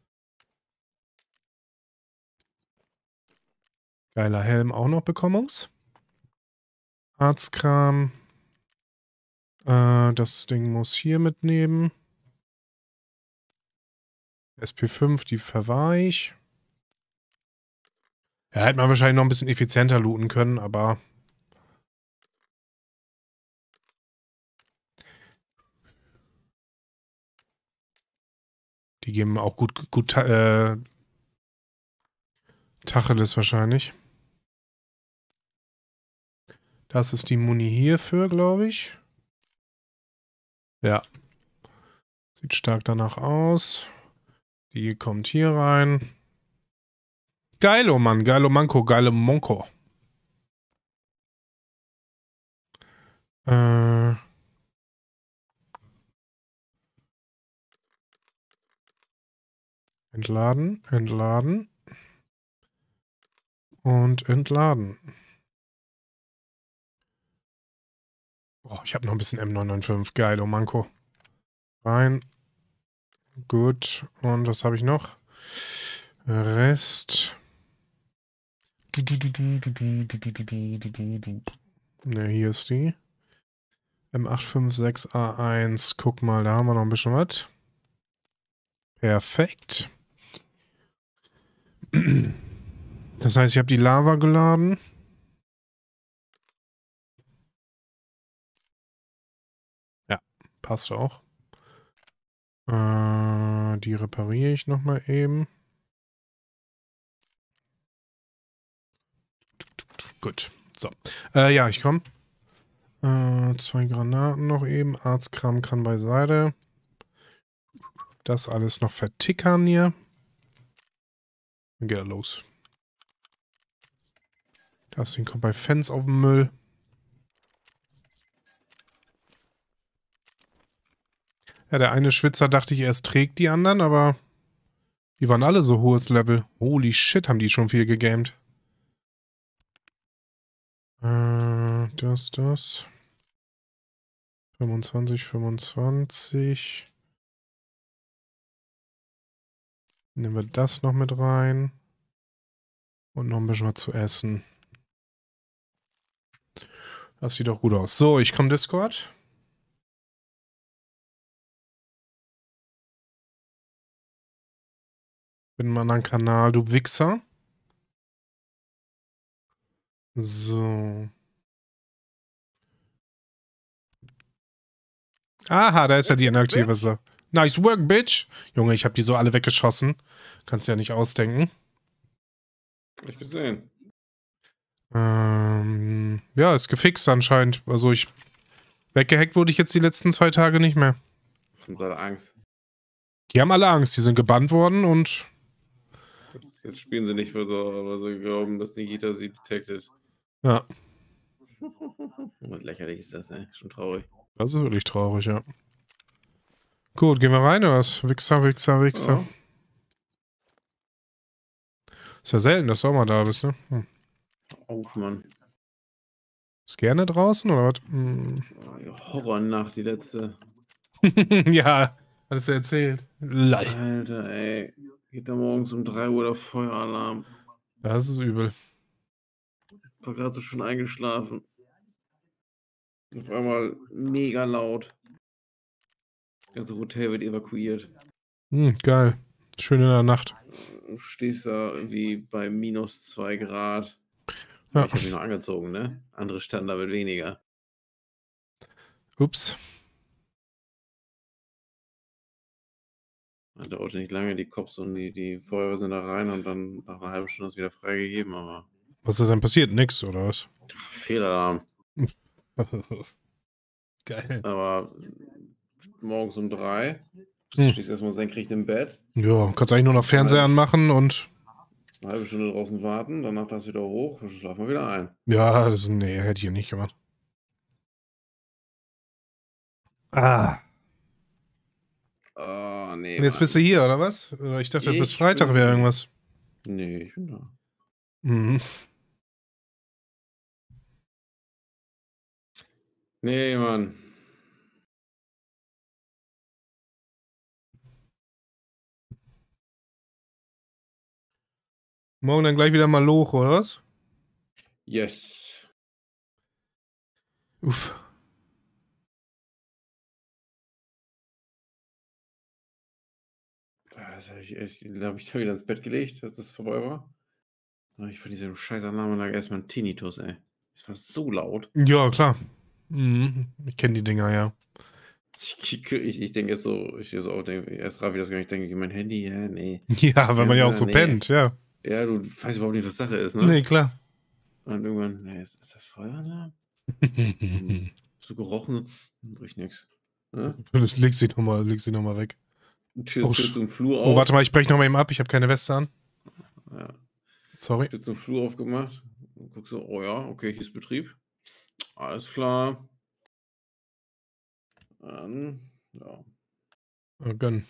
Geiler Helm auch noch Bekommens. Arztkram. Äh, das Ding muss hier mitnehmen. S P fünf, die verwahre ich. Ja, hätte man wahrscheinlich noch ein bisschen effizienter looten können, aber... Die geben auch gut, gut äh, Tacheles wahrscheinlich. Das ist die Muni hierfür, glaube ich. Ja. Sieht stark danach aus. Die kommt hier rein. Geilo, Mann. Geilo Manko. Geilo Monko. Äh... Entladen, entladen und entladen. Oh, ich habe noch ein bisschen M neun neun fünf. Geil, oh Manko. Rein. Gut. Und was habe ich noch? Rest. Ne, hier ist die. M acht fünf sechs A eins. Guck mal, da haben wir noch ein bisschen was. Perfekt. Das heißt, ich habe die Lava geladen. passt auch. Äh, die repariere ich nochmal eben. Gut. So. Äh, ja, ich komme. Äh, zwei Granaten noch eben. Arztkram kann beiseite. Das alles noch vertickern hier. Dann geht er los. Das Ding kommt bei Fans auf den Müll. Ja, der eine Schwitzer dachte ich erst trägt die anderen, aber die waren alle so hohes Level. Holy shit, haben die schon viel gegamed. Äh, das, das. fünfundzwanzig, fünfundzwanzig. Nehmen wir das noch mit rein. Und noch ein bisschen was zu essen. Das sieht doch gut aus. So, ich komme Discord. Bin im anderen Kanal, du Wichser. So. Aha, da ist ja die inaktive so. Nice work, bitch. Junge, ich habe die so alle weggeschossen. Kannst du ja nicht ausdenken. Hab ich gesehen. Ähm, ja, ist gefixt anscheinend. Also ich... Weggehackt wurde ich jetzt die letzten zwei Tage nicht mehr. Haben alle Angst. Die haben alle Angst. Die sind gebannt worden und... Das, jetzt spielen sie nicht für so, aber sie glauben, dass Nikita sie detected. Ja. Und lächerlich ist das, ey. Schon traurig. Das ist wirklich traurig, ja. Gut, gehen wir rein oder was? Wichser, Wichser, Wichser. Ja. Ist ja selten, dass du auch mal da bist, ne? Hm. Auf, Mann. Ist gerne draußen oder was? Hm. Horrornacht, die letzte. Ja, hattest du erzählt. Lei. Alter, ey. Geht da morgens um drei Uhr der Feueralarm. Das ist übel. War gerade so schon eingeschlafen. Auf einmal mega laut. Das ganze Hotel wird evakuiert. Hm, geil. Schön in der Nacht. Du stehst da irgendwie bei minus zwei Grad. Ja. Ich habe mich noch angezogen, ne? Andere standen da mit weniger. Ups. Das dauerte nicht lange, die Cops und die, die Feuerwehr sind da rein und dann nach einer halben Stunde ist wieder freigegeben, aber. Was ist denn passiert? Nix, oder was? Ach, Fehlalarm. Geil. Aber morgens um drei. Du Hm. stehst erstmal senkrecht im Bett. Ja, kannst eigentlich nur noch Fernseher anmachen und. Eine halbe Stunde draußen warten, danach das wieder hoch, dann schlafen wir wieder ein. Ja, das nee, hätte ich ja nicht gemacht. Ah. Oh, nee. Und jetzt Mann. bist du hier, oder was? Ich dachte, Ich bis Freitag bin- wäre irgendwas. Nee, ich bin da. Mhm. Nee, Mann. Morgen dann gleich wieder mal Loch, oder was? Yes. Uff. Also ich ich habe mich da wieder ins Bett gelegt, als es vorbei war. Und ich von diesem scheiß Alarmanlage erstmal ein Tinnitus, ey. Es war so laut. Ja, klar. Mhm. Ich kenne die Dinger, ja. Ich, ich, ich denke jetzt so, ich so auch denke, erst raff ich das gar nicht, denke ich, mein Handy, ja, nee. Ja, weil man ja auch so Nee. pennt, ja. Ja, du weißt überhaupt nicht, was Sache ist, ne? Nee, klar. Und irgendwann, nee, ist, ist das Feueralarm? Hast du gerochen? Hm, riecht nix. Ne? leg sie nochmal, leg sie nochmal weg. Tür, Oh, Tür sch- zum Flur auf. Oh, warte mal, ich breche nochmal eben ab. Ich habe keine Weste an. Ja, Sorry. Tür zum Flur aufgemacht. Und guck so, oh ja, okay, hier ist Betrieb. Alles klar. Dann, ja. Oh, gönn.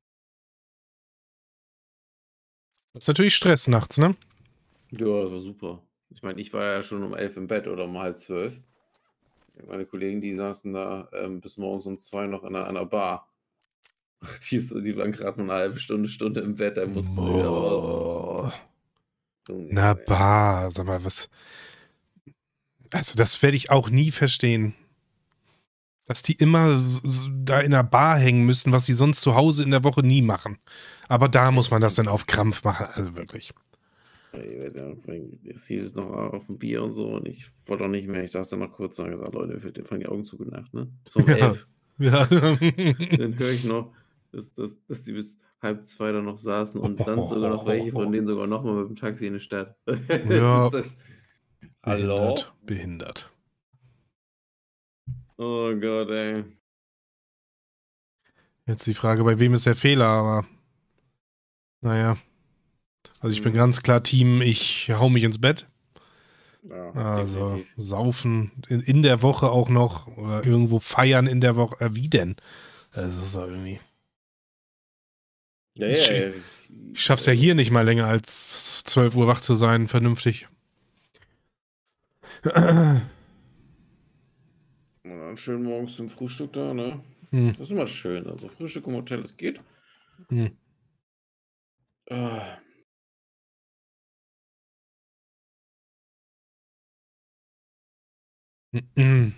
Das ist natürlich Stress nachts, ne? Ja, das war super. Ich meine, ich war ja schon um elf im Bett oder um halb zwölf. Meine Kollegen, die saßen da ähm, bis morgens um zwei noch in einer, einer Bar. Die, ist, die waren gerade noch eine halbe Stunde, Stunde im Bett, da mussten sie wieder raus. Boah. Junge, Na, ey. bah, sag mal, was. Also, das werde ich auch nie verstehen. Dass die immer s- s- da in der Bar hängen müssen, was sie sonst zu Hause in der Woche nie machen. Aber da muss man das dann auf Krampf machen. Also wirklich. Ich weiß ja, es hieß es noch auf dem Bier und so und ich wollte auch nicht mehr. Ich saß dann noch kurz und habe gesagt, Leute, ich fange die Augen zu, gute Nacht, ne? So um Ja. elf. Ja. Dann höre ich noch, dass, dass, dass die bis halb zwei da noch saßen und dann sogar noch welche von denen sogar nochmal mit dem Taxi in die Stadt. Ja. Das- Behindert. Hallo? Behindert. Oh Gott, ey. Jetzt die Frage, bei wem ist der Fehler, aber naja. Also ich bin Mhm. ganz klar Team, ich hau mich ins Bett. Ja, Also definitiv. saufen in, in der Woche auch noch oder irgendwo feiern in der Woche. Äh, wie denn? Das ist doch irgendwie... Ja, Ich, ja, ja. ich schaff's ja hier nicht mal länger als zwölf Uhr wach zu sein, vernünftig. Und dann schön morgens zum Frühstück da, ne? Hm. Das ist immer schön. Also Frühstück im Hotel, es geht. Hm. Ah. Hm.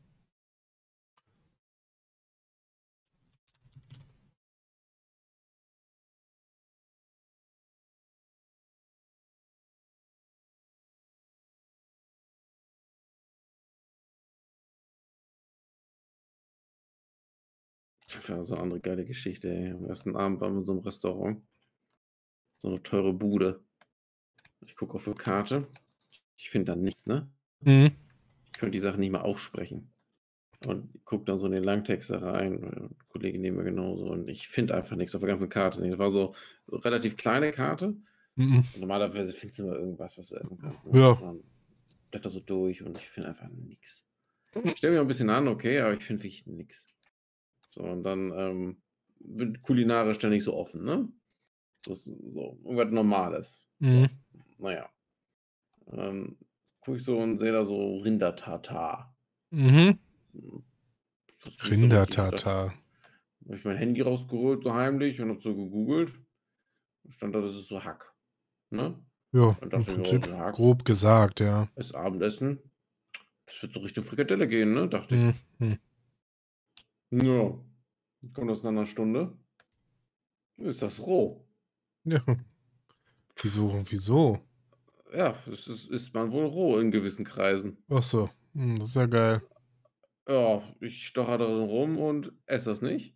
Das war so eine andere geile Geschichte, ey. Am ersten Abend waren wir in so einem Restaurant. So eine teure Bude. Ich gucke auf die Karte. Ich finde da nichts, ne? Hm. Ich könnte die Sachen nicht mal aussprechen. Und gucke dann so in den Langtext da rein. Ein Kollege neben mir genauso. Und ich finde einfach nichts auf der ganzen Karte. Das war so eine relativ kleine Karte. Hm. Und normalerweise findest du immer irgendwas, was du essen kannst. Ne? Ja. Und dann blätter so durch und ich finde einfach nichts. Ich stelle mich ein bisschen an, okay, aber ich finde wirklich nichts. So, und dann ähm, bin kulinarisch dann nicht so offen, ne? Das ist so irgendwas Normales. Hm. So, naja. Ähm, gucke ich so und sehe da so Rindertartar. Mhm. Das ist nicht so richtig. Rindertartar. Habe ich mein Handy rausgeholt, so heimlich, und habe so gegoogelt. Stand da, das ist so Hack. Ne? Ja, Und im dachte ich, oh, Prinzip so Hack. grob gesagt, ja. Das Abendessen. Das wird so Richtung Frikadelle gehen, ne? Dachte ich. Hm. Ja. Kommt das in einer Stunde? Ist das roh? Ja. Wieso? Wieso? Ja, es ist, ist man wohl roh in gewissen Kreisen. Ach so. Hm, das ist ja geil. Ja, ich stocher da drin rum und esse das nicht.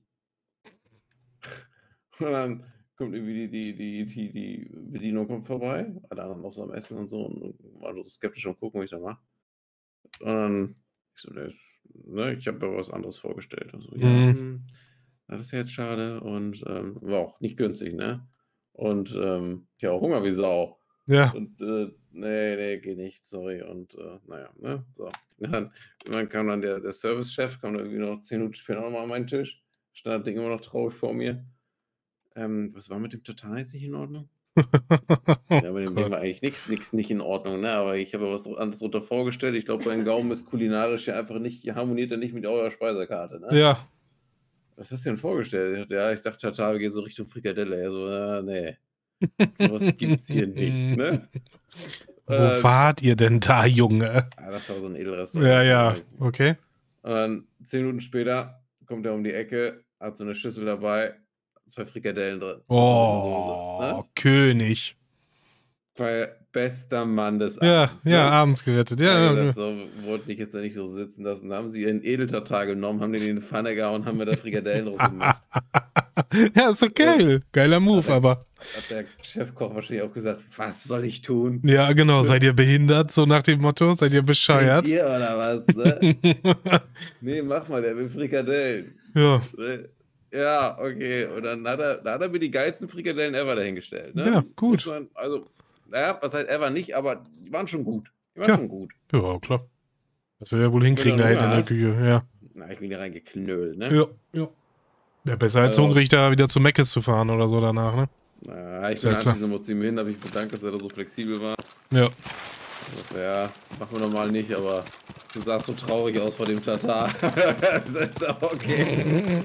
Und dann kommt irgendwie die, die, die, die, die Bedienung kommt vorbei, alle anderen auch so am Essen und so, und war so skeptisch und gucken, was ich da mache. Und dann, ich so, ne, ne, ich habe mir was anderes vorgestellt. Und so, ja, Mhm. hm, das ist jetzt schade und ähm, war auch nicht günstig, ne? Und ähm, ich habe auch Hunger wie Sau. Ja. Und äh, nee, nee, geht nicht, sorry. Und äh, naja, ne? So. Dann, dann kam dann der, der Service-Chef, kam dann irgendwie noch zehn Minuten später nochmal an meinen Tisch. Stand das Ding immer noch traurig vor mir. Ähm, was war mit dem Total jetzt nicht in Ordnung? Ja, mit dem Ding war eigentlich nichts nichts nicht in Ordnung, ne? Aber ich habe mir was anderes darunter vorgestellt. Ich glaube, mein Gaumen ist kulinarisch ja einfach nicht, harmoniert ja nicht mit eurer Speisekarte, ne? Ja. Was hast du denn vorgestellt? Ja, ich dachte, Tatar geht so Richtung Frikadelle. Er so, ja, nee. Sowas gibt's hier nicht, ne? Wo Äh, wart ihr denn da, Junge? Ah, das war so ein Edelrestaurant. Ja, ja, okay. Und dann zehn Minuten später kommt er um die Ecke, hat so eine Schüssel dabei, zwei Frikadellen drin. und so ein bisschen Oh, Soße, ne? König. Weil bester Mann des Ja, Abends. ja, ne? abends gerettet. Ja, Ja, gesagt, ja. so, wollte ich jetzt da nicht so sitzen lassen. Da haben sie ihren Edeltartar genommen, haben den in die Pfanne gehauen, haben mir da Frikadellen draus gemacht. Ja, ist doch geil. Geiler Move, der- aber. Hat der Chefkoch wahrscheinlich auch gesagt, was soll ich tun? Ja, genau. Seid ihr behindert? So nach dem Motto. Seid ihr bescheuert? Denkt ihr oder was, ne? Nee, mach mal, der will Frikadellen. Ja. Ja, okay. Und dann hat er, da hat er mir die geilsten Frikadellen ever dahingestellt. Ne? Ja, gut. Muss man, also, naja, was heißt ever nicht, aber die waren schon gut. Die waren Ja. schon gut. Ja, klar. Das will er wohl hinkriegen, Wenn da du hinten in der Hunger Küche. Ja. Na, ich bin hier reingeknüllt, ne? Ja, ja. Ja, besser als Also- hungrig da wieder zu Meckes zu fahren oder so danach, ne? Na, ich Ist bin ja klar. anschließend nochmal zu ihm hin, habe ich bedankt, dass er da so flexibel war. Ja. Also, ja, machen wir normal nicht, aber du sahst so traurig aus vor dem Tatar. Das ist doch okay.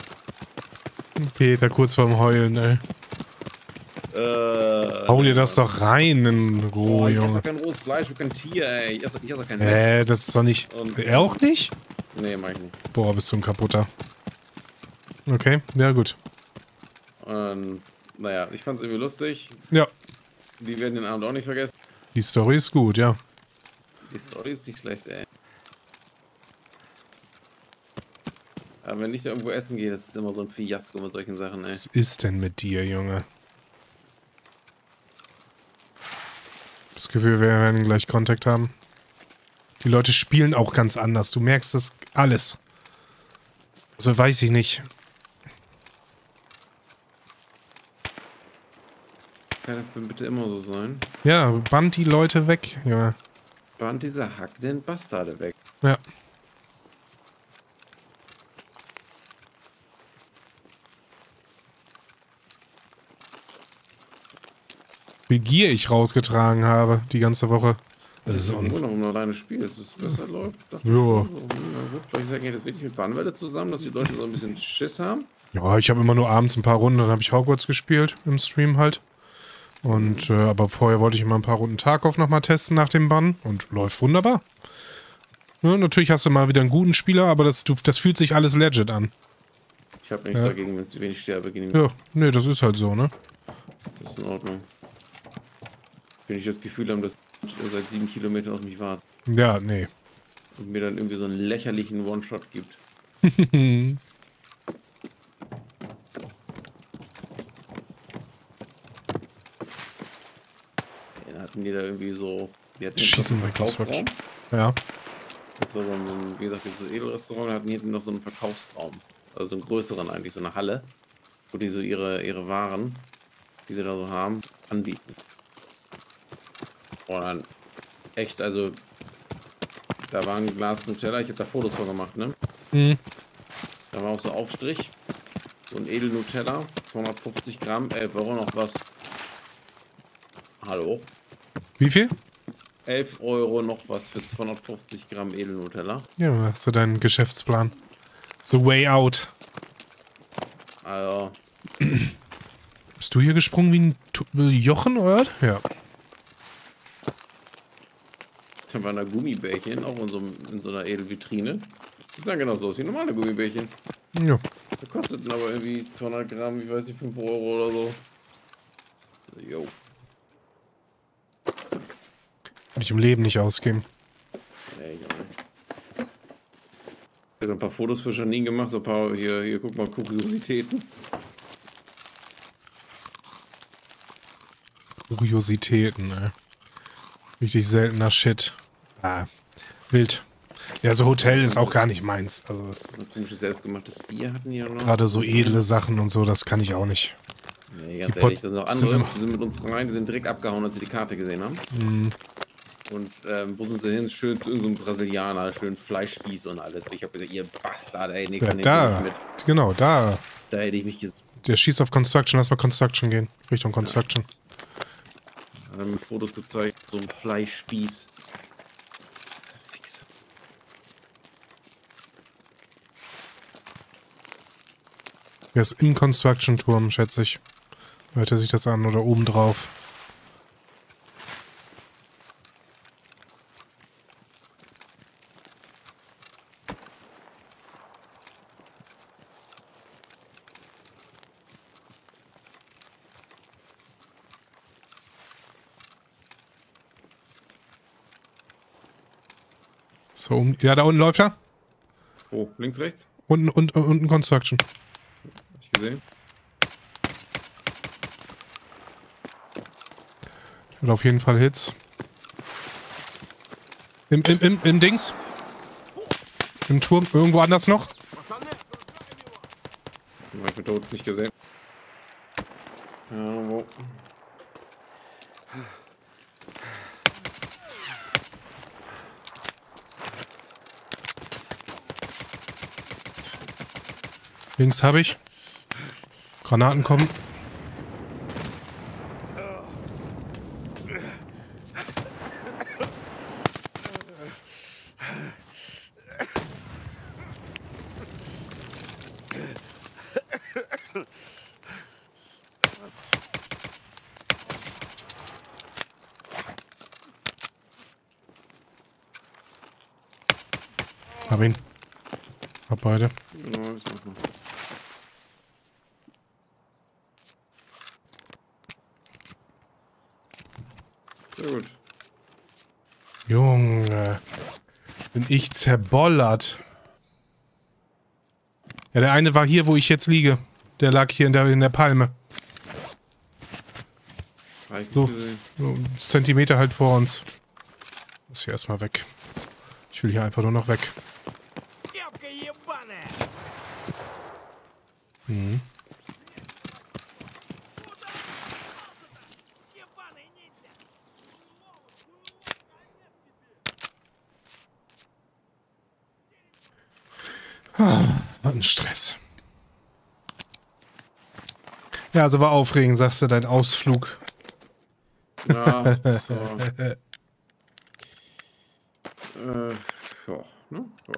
Peter kurz vorm Heulen, ey. Äh, Hau dir das doch rein in Oh, Ruhe, ich esse Junge. doch kein rohes Fleisch, ich bin kein Tier, ey. Ich esse, ich esse doch kein Mensch. Äh, das ist doch nicht. Und- Er auch nicht? Nee, mach ich nicht. Boah, bist du ein kaputter. Okay, ja gut. Und, naja, ich fand's irgendwie lustig. Ja, Die werden den Abend auch nicht vergessen. die Story ist gut, ja. Die Story ist nicht schlecht, ey. Aber wenn ich da irgendwo essen gehe, das ist immer so ein Fiasko mit solchen Sachen, ey. Was ist denn mit dir, Junge? Das Gefühl, wir werden gleich Kontakt haben. Die Leute spielen auch ganz anders. Du merkst das alles. Also weiß ich nicht. Kann das bitte immer so sein? Ja, band die Leute weg, Junge. Band diese hackenden Bastarde weg. Ja. Wie Gier ich rausgetragen habe, die ganze Woche. Das ist nur un noch um alleine Spiel, dass es besser läuft. Dachte Ja. ich schon so, na gut, vielleicht hängt das wirklich mit Bannwelle zusammen, dass die Leute so ein bisschen Schiss haben. Ja, ich habe immer nur abends ein paar Runden, dann habe ich Hogwarts gespielt, im Stream halt. Und, äh, aber vorher wollte ich immer ein paar Runden Tarkov nochmal testen nach dem Bann und läuft wunderbar. Ja, natürlich hast du mal wieder einen guten Spieler, aber das, du, das fühlt sich alles legit an. Ich habe nichts Ja. dagegen, wenn, wenn ich sterbe. Gegen Ja, nee, das ist halt so, ne? Das ist in Ordnung. Wenn ich das Gefühl habe, dass seit sieben Kilometern auf mich wartet Ja, nee. und mir dann irgendwie so einen lächerlichen One-Shot gibt. Dann hatten die da irgendwie so... Die hatten hinten Schießen noch weg einen das Verkaufsraum. Ja. Das war so ein, wie gesagt, dieses Edelrestaurant, da hatten die hinten noch so einen Verkaufsraum. Also so einen größeren eigentlich, so eine Halle, wo die so ihre, ihre Waren, die sie da so haben, anbieten. Und dann echt, also da war ein Glas Nutella, ich habe da Fotos von gemacht, ne? Mhm. Da war auch so Aufstrich, so ein Edel Nutella, zweihundertfünfzig Gramm, elf Euro noch was. Hallo? Wie viel? elf Euro noch was für zweihundertfünfzig Gramm Edel Nutella. Ja, dann hast du deinen Geschäftsplan. So way out. Also, Bist du hier gesprungen wie ein Tu- Jochen, oder? Ja. da waren da Gummibärchen, auch in so, in so einer Edelvitrine. Die sahen genauso aus wie normale Gummibärchen. Ja. Die kosteten aber irgendwie zweihundert Gramm, ich weiß nicht, fünf Euro oder so. Jo. Würde ich im Leben nicht ausgeben. Nee, ich auch nicht. Ich habe ein paar Fotos für Janine gemacht, so ein paar, hier, hier, guck mal, Kuriositäten. Kuriositäten, ey. Richtig seltener Shit. Ah, wild. Ja, so Hotel ist auch gar nicht meins. Also Ein komisches selbstgemachtes Bier hatten die ja noch. gerade so edle Sachen und so, das kann ich auch nicht. Nee, ganz Die ehrlich, Pot- das sind auch sind andere, immer- die sind mit uns rein, die sind direkt abgehauen, als sie die Karte gesehen haben. Mhm. Und ähm, wo sind sie hin? Schön zu irgendeinem Brasilianer, schön Fleischspieß und alles. Ich habe gesagt, ihr Bastard, ey, nichts Ja, von dem da. bin ich mit. Genau, da. Da hätte ich mich gesagt. Der schießt auf Construction. Lass mal Construction gehen. Richtung Construction. Hat er mir Fotos gezeigt, so ein Fleischspieß. Dieser Fix. Der ist im Construction-Turm, schätze ich. Hört er sich das an oder oben drauf? So, um, ja, da unten läuft er. Oh, links, rechts? Unten, und, unten Construction. Hab ich gesehen. Hat auf jeden Fall Hits. Im, im, im, im Dings. Im Turm. Irgendwo anders noch. Ich bin tot, nicht gesehen. Ja, wo? Links habe ich. Granaten kommen. Hab ihn. Hab beide. Genau, das mach mal. Sehr gut. Junge. Bin ich zerbollert. Ja, der eine war hier, wo ich jetzt liege. Der lag hier in der, in der Palme. So, so einen Zentimeter halt vor uns. Muss hier erstmal weg. Ich will hier einfach nur noch weg. Mhm. Ah, was ein Stress. Ja, also war aufregend, sagst du, dein Ausflug. Ja, so. äh, ja, ne? Ja.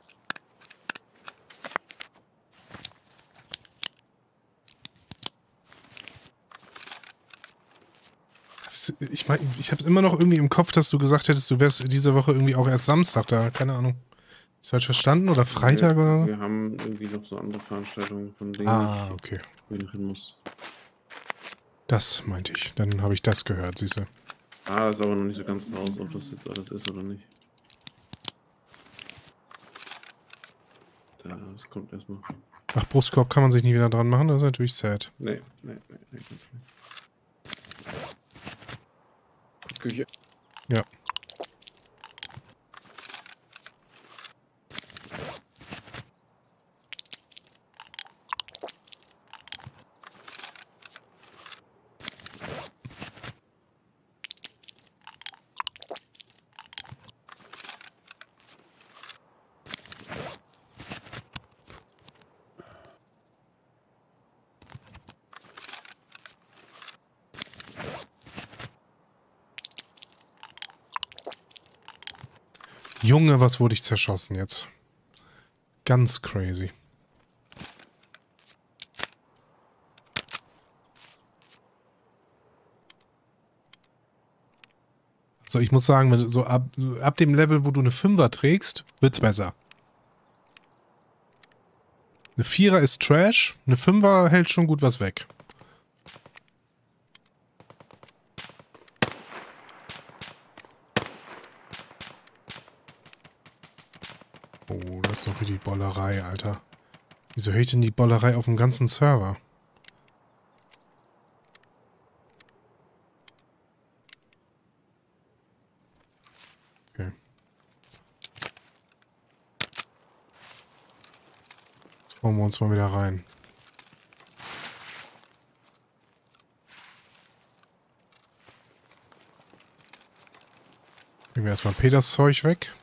Das- Ich meine, ich habe immer noch irgendwie im Kopf, dass du gesagt hättest, du wärst diese Woche irgendwie auch erst Samstag da. Keine Ahnung. Ist falsch verstanden? Oder Freitag wir, oder so? Wir haben irgendwie noch so andere Veranstaltungen, von denen Ah, okay. ich hin muss. Das meinte ich. Dann habe ich das gehört, siehste. Ah, das ist aber noch nicht so ganz raus, ob das jetzt alles ist oder nicht. Das kommt erst noch. Ach, Brustkorb kann man sich nie wieder dran machen, das ist natürlich sad. Nee, nee, nee, nee, ganz nicht. Küche. Ja. Junge, was wurde ich zerschossen jetzt? Ganz crazy. So, ich muss sagen, wenn du so ab, ab dem Level, wo du eine Fünfer trägst, wird's besser. Eine Vierer ist Trash, eine Fünfer hält schon gut was weg. Oh, das ist doch richtig Bollerei, Alter. Wieso höre ich denn die Bollerei auf dem ganzen Server? Okay. Jetzt bauen wir uns mal wieder rein. Nehmen wir erstmal Peters Zeug weg.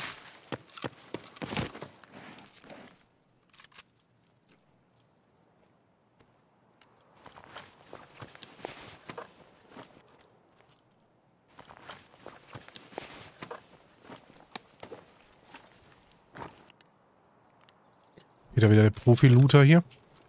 Wieder wieder der Profi-Looter hier.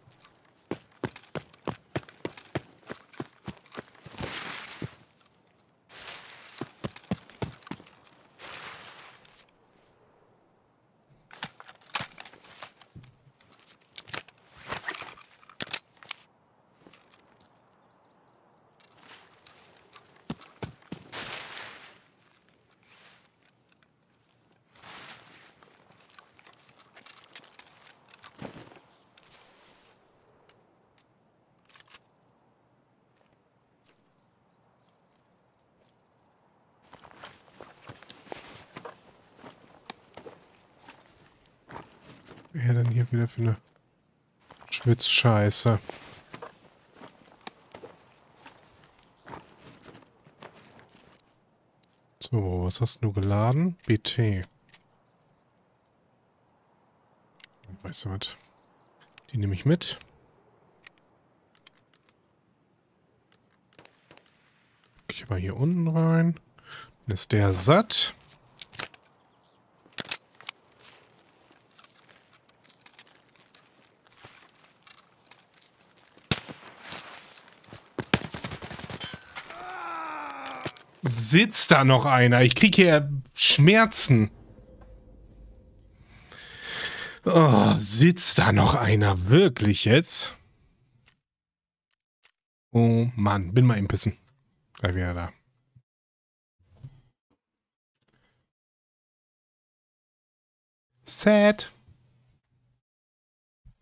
Wer denn hier wieder für eine Schwitzscheiße? So, was hast du geladen? B T. Weißt du was? Die nehme ich mit. Ich mal hier unten rein. Dann ist der satt. Sitzt da noch einer? Ich kriege hier Schmerzen. Oh, sitzt da noch einer? Wirklich jetzt? Oh Mann, bin mal im Pissen. Gleich wieder da. Sad.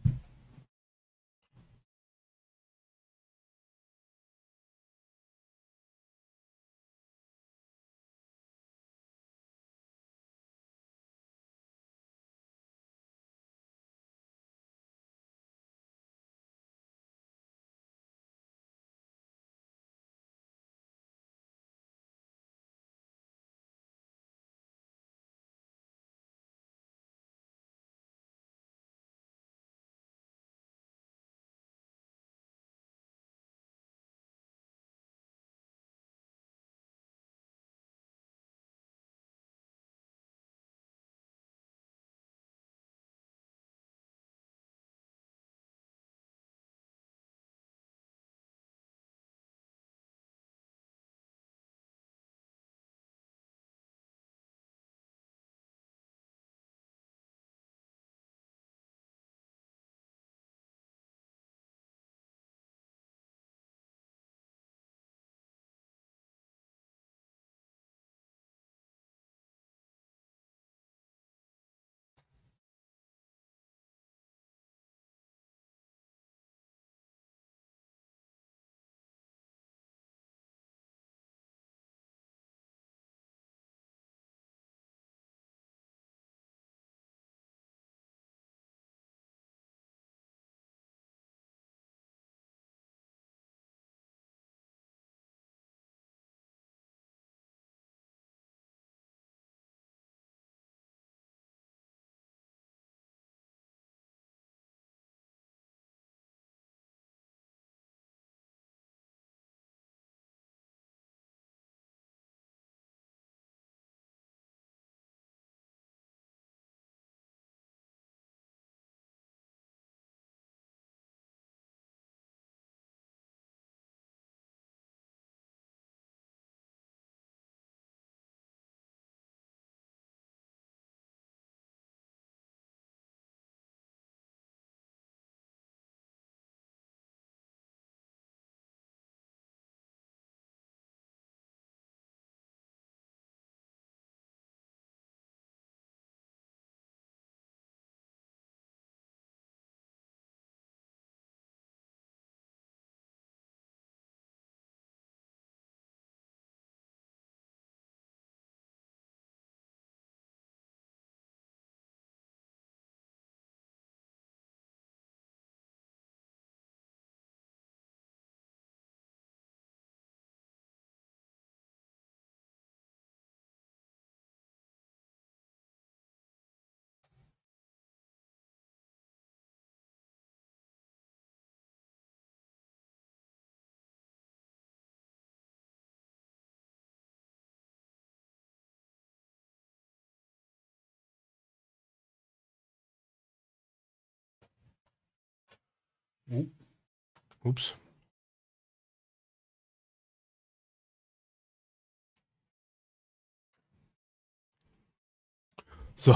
Oh. Ups. So.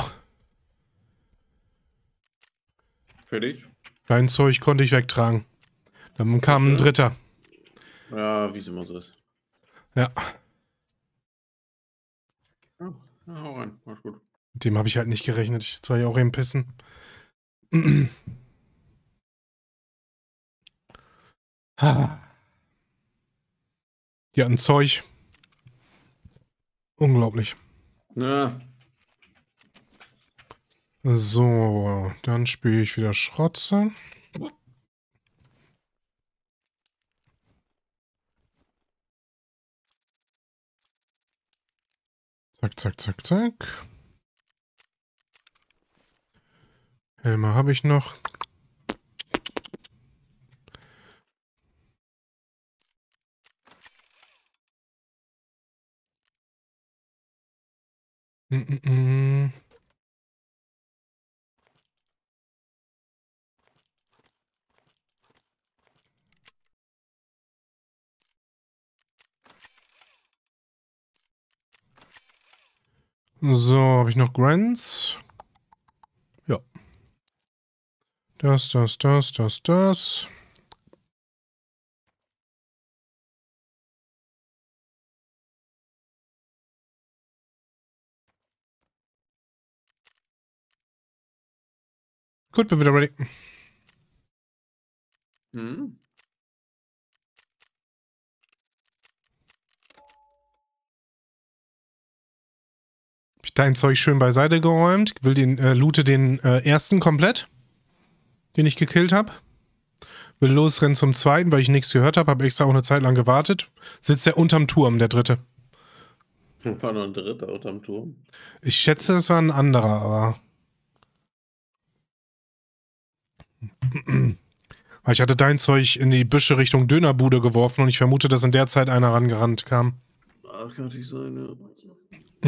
Fertig? Dein Zeug konnte ich wegtragen. Dann kam ein schön. dritter. Ja, wie es immer so ist. Ja. Ja, ja, hau rein. Alles gut. Mit dem habe ich halt nicht gerechnet. Jetzt war ich auch eben pissen. Die hatten Zeug. Unglaublich. Ja. So, dann spiele ich wieder Schrotze. Zack, zack, zack, zack. Helme habe ich noch. Mm -mm -mm. So, habe ich noch Grants? Ja. Das, das, das, das, das. Gut, bin wieder ready. Hm. Hab ich dein Zeug schön beiseite geräumt. Will den, äh, loote den äh, ersten komplett, den ich gekillt habe. Will losrennen zum zweiten, weil ich nichts gehört habe. Habe extra auch eine Zeit lang gewartet. Sitzt er unterm Turm, der dritte. War noch ein dritter unterm Turm. Ich schätze, es war ein anderer, aber... Weil ich hatte dein Zeug in die Büsche Richtung Dönerbude geworfen und ich vermute, dass in der Zeit einer rangerannt kam. Ach, kann natürlich sein, ja.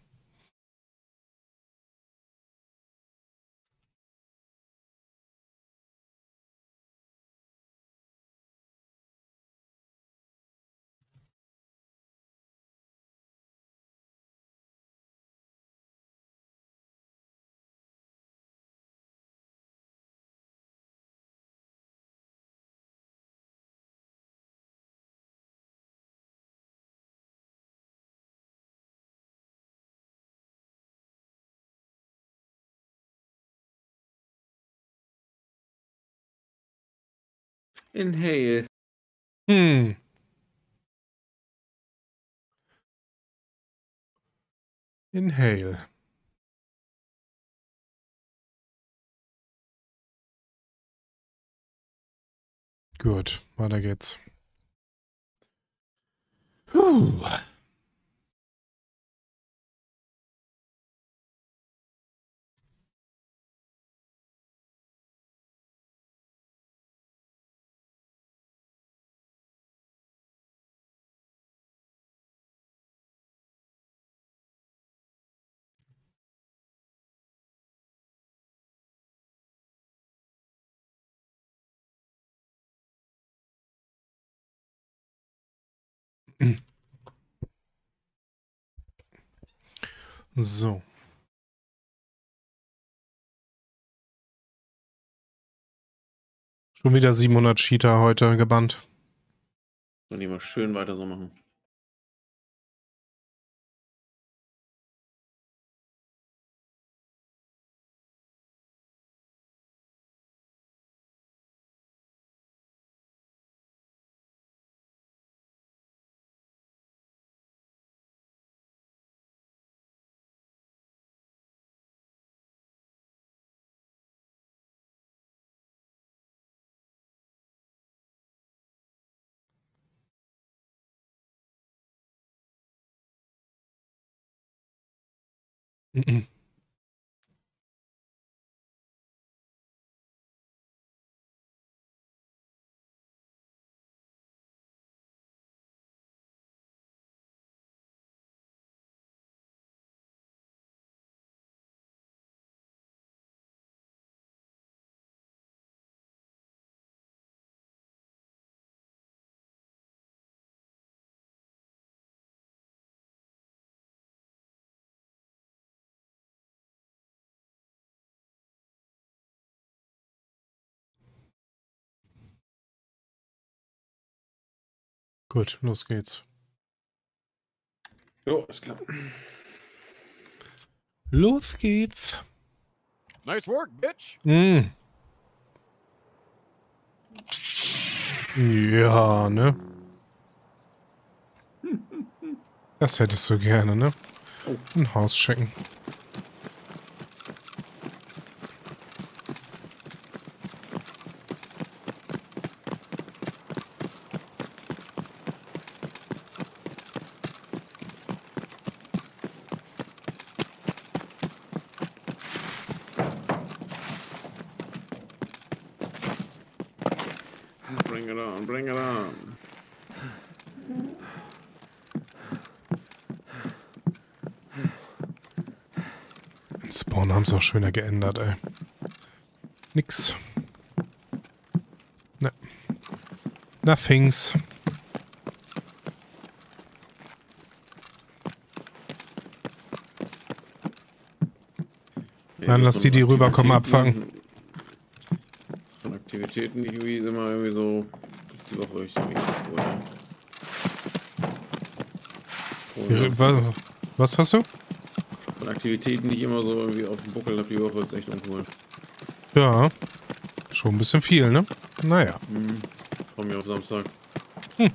Inhale. Hm. Inhale. Gut, weiter geht's. Puh. So. Schon wieder siebenhundert Cheater heute gebannt. Sollen die mal schön weiter so machen. Mhm. Gut, los geht's. Jo, ist klar. Los geht's. Nice work, bitch. Mm. Ja, ne? Das hättest du gerne, ne? Ein Haus checken. Bring it on, bring it on. Den Spawn haben sie auch schon wieder geändert, ey. Nix. Ne. Nothings. Dann lass die, die rüberkommen, abfangen. Von Aktivitäten, die irgendwie immer irgendwie so bis die Woche richtig cool. Die, was, was hast du? Von Aktivitäten, die ich immer so irgendwie auf dem Buckel habe die Woche, ist echt uncool. Ja. Schon ein bisschen viel, ne? Naja. Hm. Vor mir auf Samstag. Hm.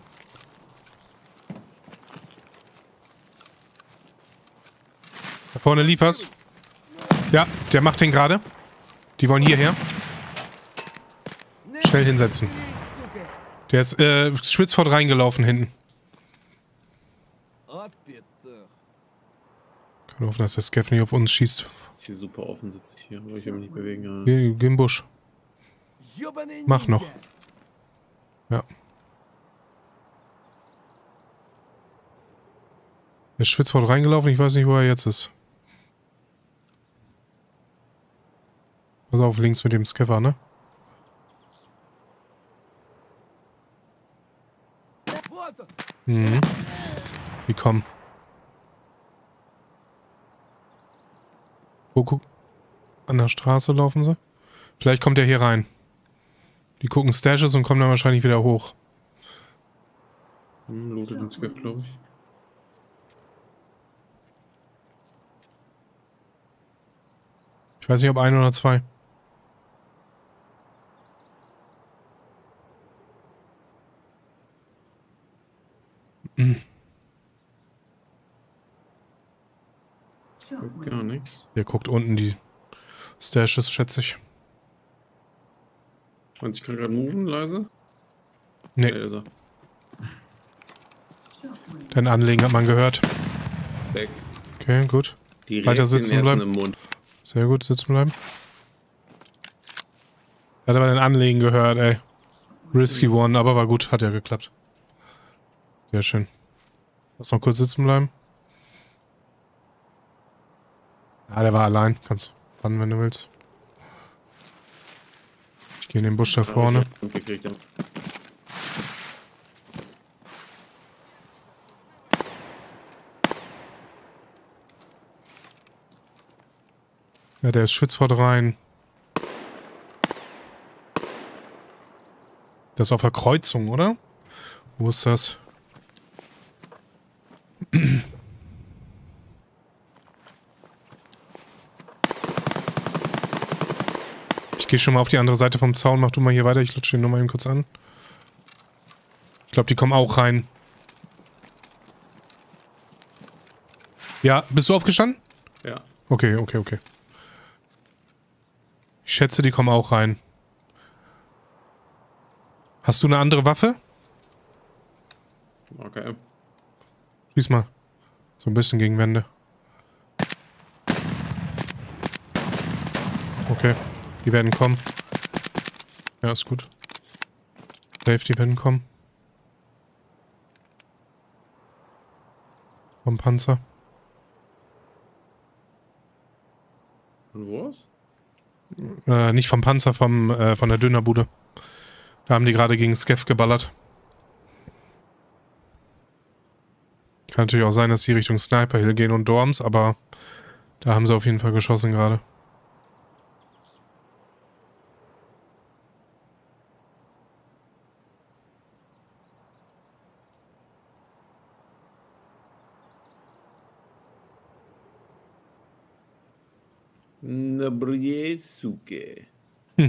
Da vorne lief was. Ja, der macht den gerade. Die wollen hierher. Schnell hinsetzen. Der ist äh, Schwitzfort reingelaufen hinten. Kann hoffen, dass der Scav nicht auf uns schießt. Das ist hier super offen, sitze ich hier, weil ich mich nicht bewegen kann. Geh, geh im Busch. Mach noch. Ja. Der ist Schwitzfort reingelaufen, ich weiß nicht, wo er jetzt ist. Pass auf, links mit dem Scaffer, ne? Mhm. Die kommen. Wo guck? An der Straße laufen sie? Vielleicht kommt er hier rein. Die gucken Stashes und kommen dann wahrscheinlich wieder hoch. Hm, lootet den Scaff, glaube ich. Ich weiß nicht, ob ein oder zwei. Mhm. Gar nichts. Der guckt unten die Stashes, schätze ich. Meinst du, ich kann gerade moven, leise? Nee, Nee, ist er. dein Anlegen hat man gehört. Weg. Okay, gut. Direkt Weiter sitzen den ersten bleiben. im Mund. Sehr gut, sitzen bleiben. Hat aber den Anlegen gehört, ey. Risky one, aber war gut, hat ja geklappt. Sehr schön. Lass noch kurz sitzen bleiben. Ja, der war allein. Kannst ran, wenn du willst. Ich gehe in den Busch da vorne. Gekriegt, ja. Ja, der ist Schwitzfort rein. Das ist auf der Kreuzung, oder? Wo ist das? Ich gehe schon mal auf die andere Seite vom Zaun. Mach du mal hier weiter. Ich lutsche den nochmal eben kurz an. Ich glaube, die kommen auch rein. Ja, bist du aufgestanden? Ja. Okay, okay, okay. Ich schätze, die kommen auch rein. Hast du eine andere Waffe? Okay. Schieß mal. So ein bisschen gegen Wände. Okay. Die werden kommen. Ja, ist gut. Safe, die werden kommen. Vom Panzer. Und wo ist? Äh, nicht vom Panzer, vom, äh, von der Dönerbude. Da haben die gerade gegen Scav geballert. Kann natürlich auch sein, dass die Richtung Sniper Hill gehen und Dorms, aber da haben sie auf jeden Fall geschossen gerade. Nabriesuke. Hm.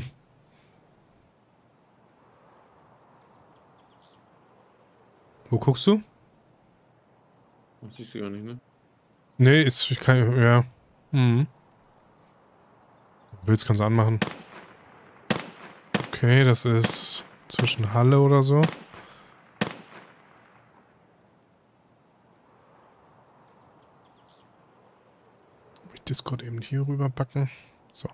Wo guckst du? Das siehst du gar nicht, ne? Nee, ist kein. Ja. Hm. Willst, kannst du anmachen. Okay, das ist zwischen Halle oder so. Ich Discord eben hier rüber packen. So.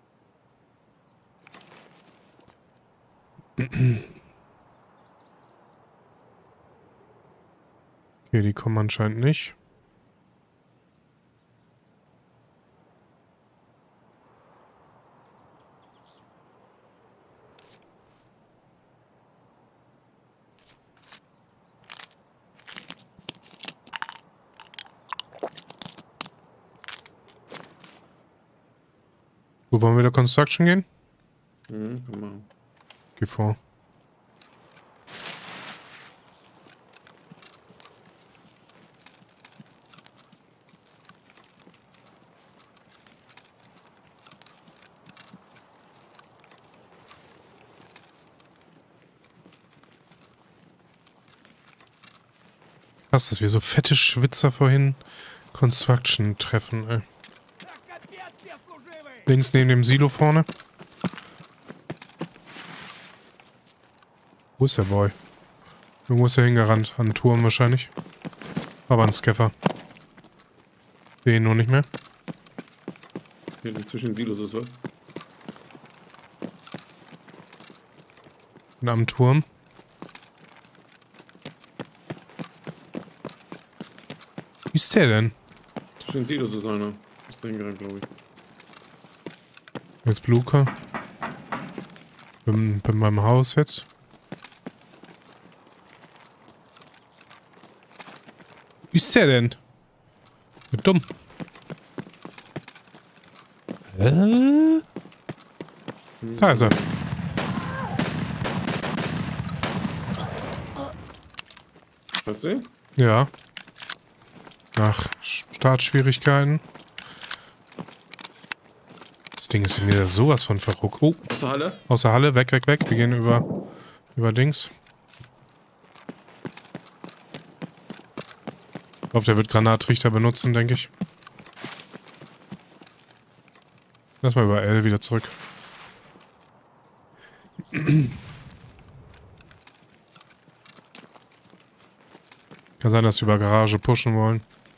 Okay, die kommen anscheinend nicht. Wo wollen wir wieder Construction gehen? Mhm, komm mal. Geh vor. Krass, dass wir so fette Schwitzer vorhin Construction treffen, ey. Links neben dem Silo vorne. Wo ist der Boy? Irgendwo ist er hingerannt. An den Turm wahrscheinlich. Aber ein Scaffer. Sehe ihn nur nicht mehr. Hier zwischen den Silos ist was. Und am Turm. Wie ist der denn? Zwischen den Silos ist einer. Ist da hingerannt, glaube ich. Jetzt Bluker. Bin, bin beim Haus jetzt. Wie ist der denn? Wird dumm. Hä? Da ist er. Hast du ihn? Ja. Ach, Startschwierigkeiten. Das Ding ist mir sowas von verruckt. Oh, Aus der Halle? aus der Halle. Weg, weg, weg. Wir gehen über, über Dings. Ich glaube, der wird Granatrichter benutzen, denke ich. Lass mal über L wieder zurück. Kann sein, dass sie über Garage pushen wollen.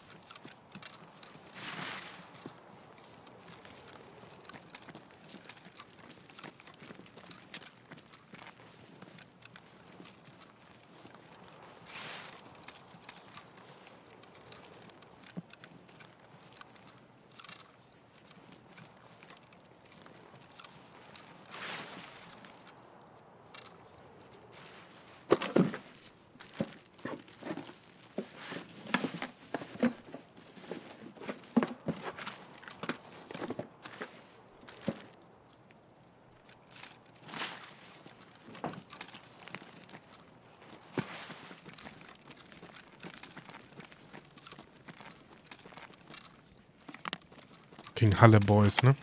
King Halle Boys, ne?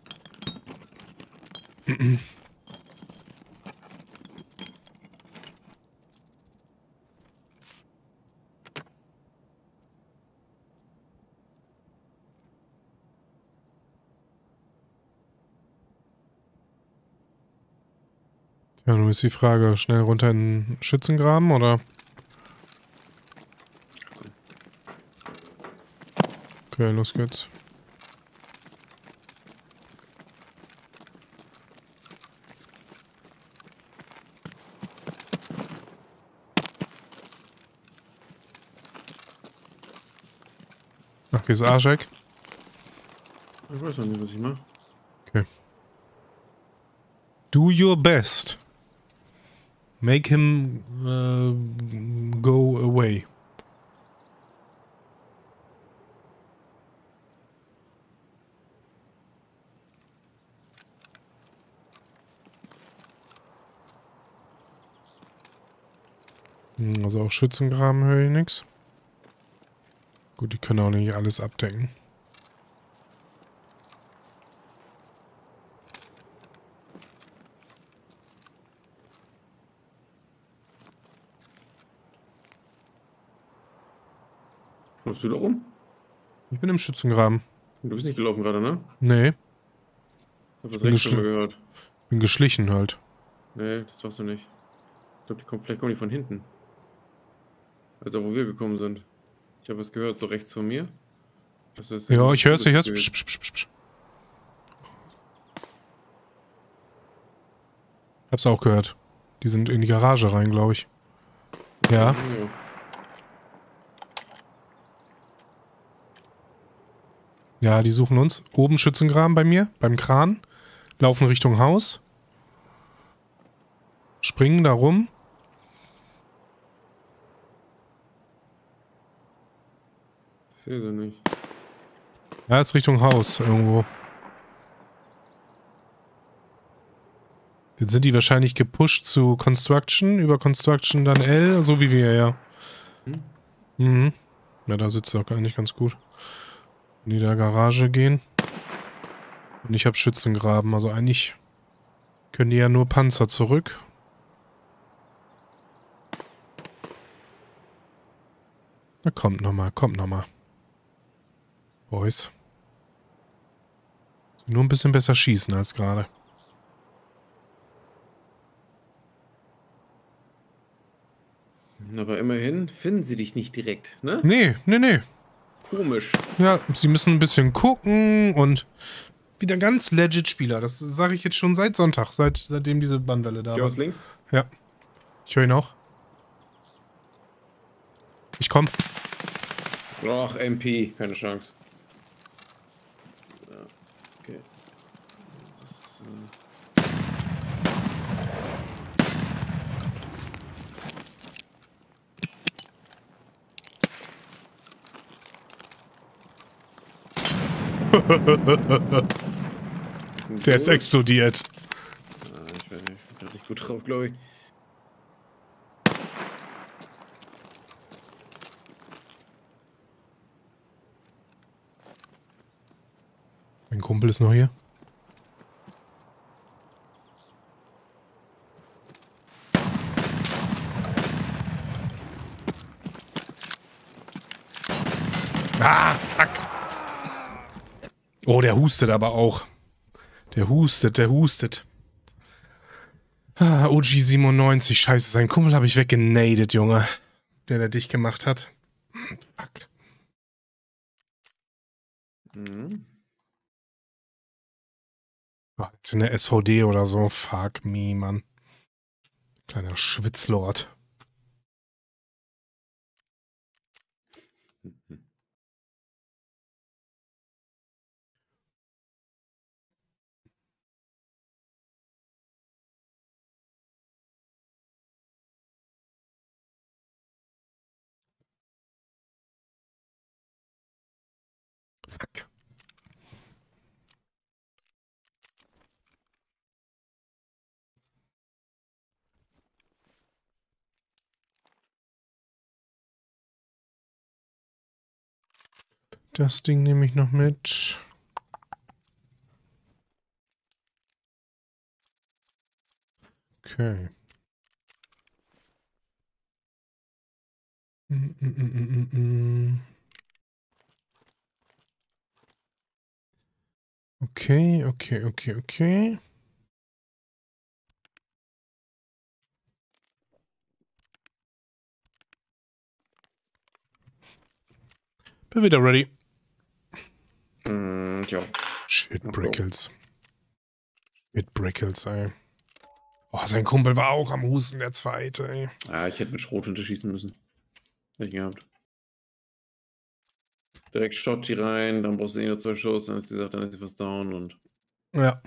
Ja, nun ist die Frage, schnell runter in den Schützengraben, oder? Okay, los geht's. Ach, hier ist Arschek. Ich weiß noch nicht, was ich mache. Okay. Do your best. Make him uh, go away. Hm, Also auch Schützengraben höre ich nichts. Gut, die können auch nicht alles abdecken. Läufst du da rum? Ich bin im Schützengraben. Du bist nicht gelaufen gerade, ne? Nee, Ich hab das bin rechts schon mal geschli- gehört. bin geschlichen halt. Nee, das warst du nicht. Ich glaube, die kommt, vielleicht kommen die von hinten. Also, wo wir gekommen sind. Ich habe was gehört, so rechts von mir. Das ist Ja, ich hör's, ich hör's. gewesen. Psch, psch, psch, psch. Hab's auch gehört. Die sind in die Garage rein, glaube ich. Ja. Ja. Ja, die suchen uns. Oben Schützengraben bei mir, beim Kran. Laufen Richtung Haus. Springen da rum. Ich sehe sie nicht. Ja, ist Richtung Haus irgendwo. Jetzt sind die wahrscheinlich gepusht zu Construction, über Construction dann L, so wie wir, ja. Hm? Mhm. Ja, da sitzt er auch gar nicht ganz gut. In die der Garage gehen. Und ich habe Schützengraben, also eigentlich können die ja nur Panzer zurück. Na kommt nochmal, kommt nochmal. Boys. Nur ein bisschen besser schießen als gerade. Aber immerhin finden sie dich nicht direkt, ne? Nee, nee, nee. Komisch. Ja, sie müssen ein bisschen gucken und wieder ganz legit Spieler. Das sage ich jetzt schon seit Sonntag, seit, seitdem diese Bannwelle da Geh war. aus links. Ja. Ich höre ihn auch. Ich komm. Ach, M P, keine Chance. Ja, okay. Das, äh Der ist explodiert. Ah, ich bin nicht, nicht gut drauf, glaube ich. Mein Kumpel ist noch hier. Ah, fuck. Oh, der hustet aber auch. Der hustet, der hustet. Ah, O G siebenundneunzig, scheiße, sein Kumpel habe ich weggenadet, Junge. Der, der dich gemacht hat. Fuck. Mhm. Oh, jetzt in der S V D oder so. Fuck me, Mann. Kleiner Schwitzlord. Fuck. Das Ding nehme ich noch mit. Okay. Mm, mm, mm, mm, mm. Okay, okay, okay, okay. Bin wieder ready. Mm, tja. Shit, Brickles. Shit, Brickles, ey. Oh, sein Kumpel war auch am Husten, der zweite, ey. Ah, ich hätte mit Schrotflinte schießen müssen. Hätte ich gehabt. Direkt Schotti rein, dann brauchst du eh nur zwei Schuss, dann ist die Sache, dann ist sie fast down und. Ja.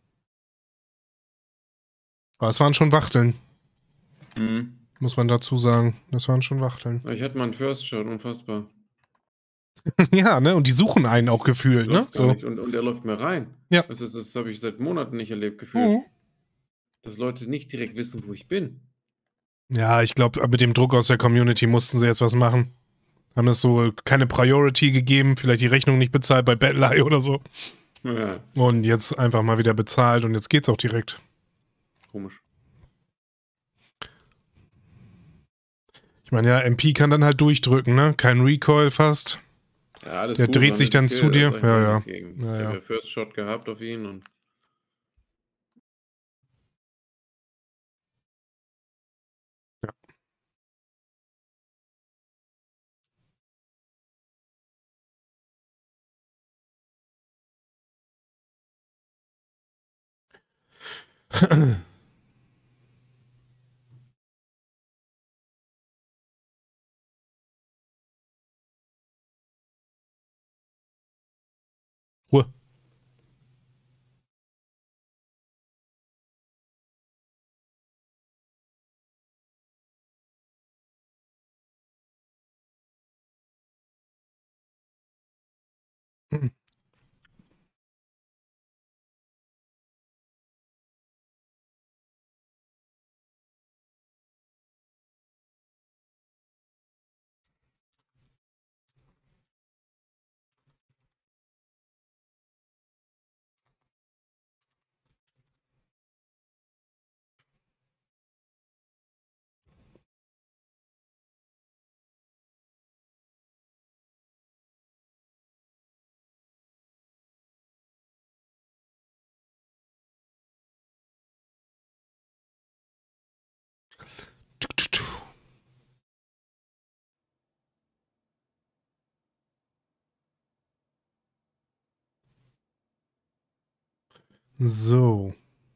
Aber es waren schon Wachteln, Mhm. muss man dazu sagen. Das waren schon Wachteln. Ich hatte mal einen First Shot, unfassbar. Ja, ne? Und die suchen einen auch gefühlt, ne? Läuft gar So. nicht. Und, und der läuft mir rein. Ja. Das, ist, das habe ich seit Monaten nicht erlebt, gefühlt. Mhm. Dass Leute nicht direkt wissen, wo ich bin. Ja, ich glaube, mit dem Druck aus der Community mussten sie jetzt was machen. Haben es so keine Priority gegeben, vielleicht die Rechnung nicht bezahlt bei Battle.io oder so. Ja, Und jetzt einfach mal wieder bezahlt und jetzt geht's auch direkt. komisch. Ich meine, ja, M P kann dann halt durchdrücken, ne? Kein Recoil fast. Ja, alles Der gut, dreht war sich eine dann Kill, zu dir. das sag ich Ja, mal ja. nichts gegen. Ja, Ich ja. habe ja First Shot gehabt auf ihn und Ruhe. Mhm. So.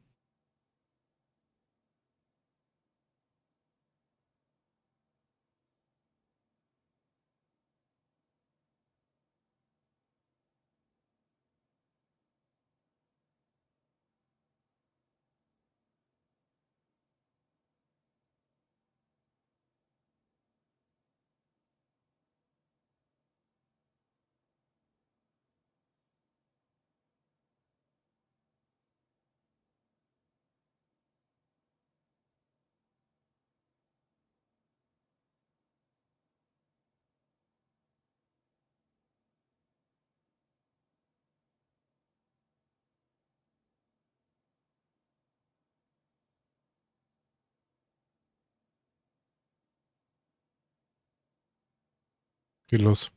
Geht los.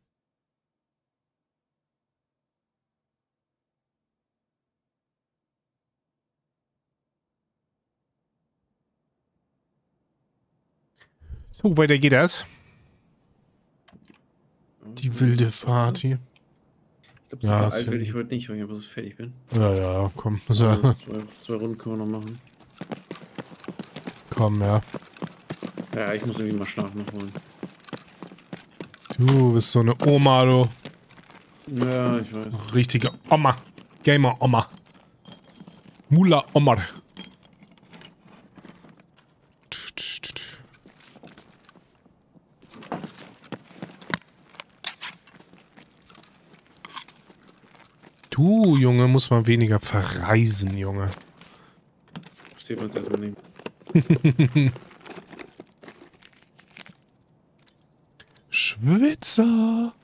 So, weiter geht das. Die wilde Fahrt hier. Ich glaube, so Ja, alt ist werde ja- ich heute nicht, weil ich einfach so fertig bin. Ja, ja, komm. Also, Also, zwei, zwei Runden können wir noch machen. komm, ja. Ja, ich muss irgendwie mal Schlaf noch holen. Du bist so eine Oma, du. Ja, ich weiß. Richtige Oma. Gamer-Oma. Mula-Oma. Du, Junge, muss man weniger verreisen, Junge. Das sehen wir uns erstmal nehmen. Schwitzer.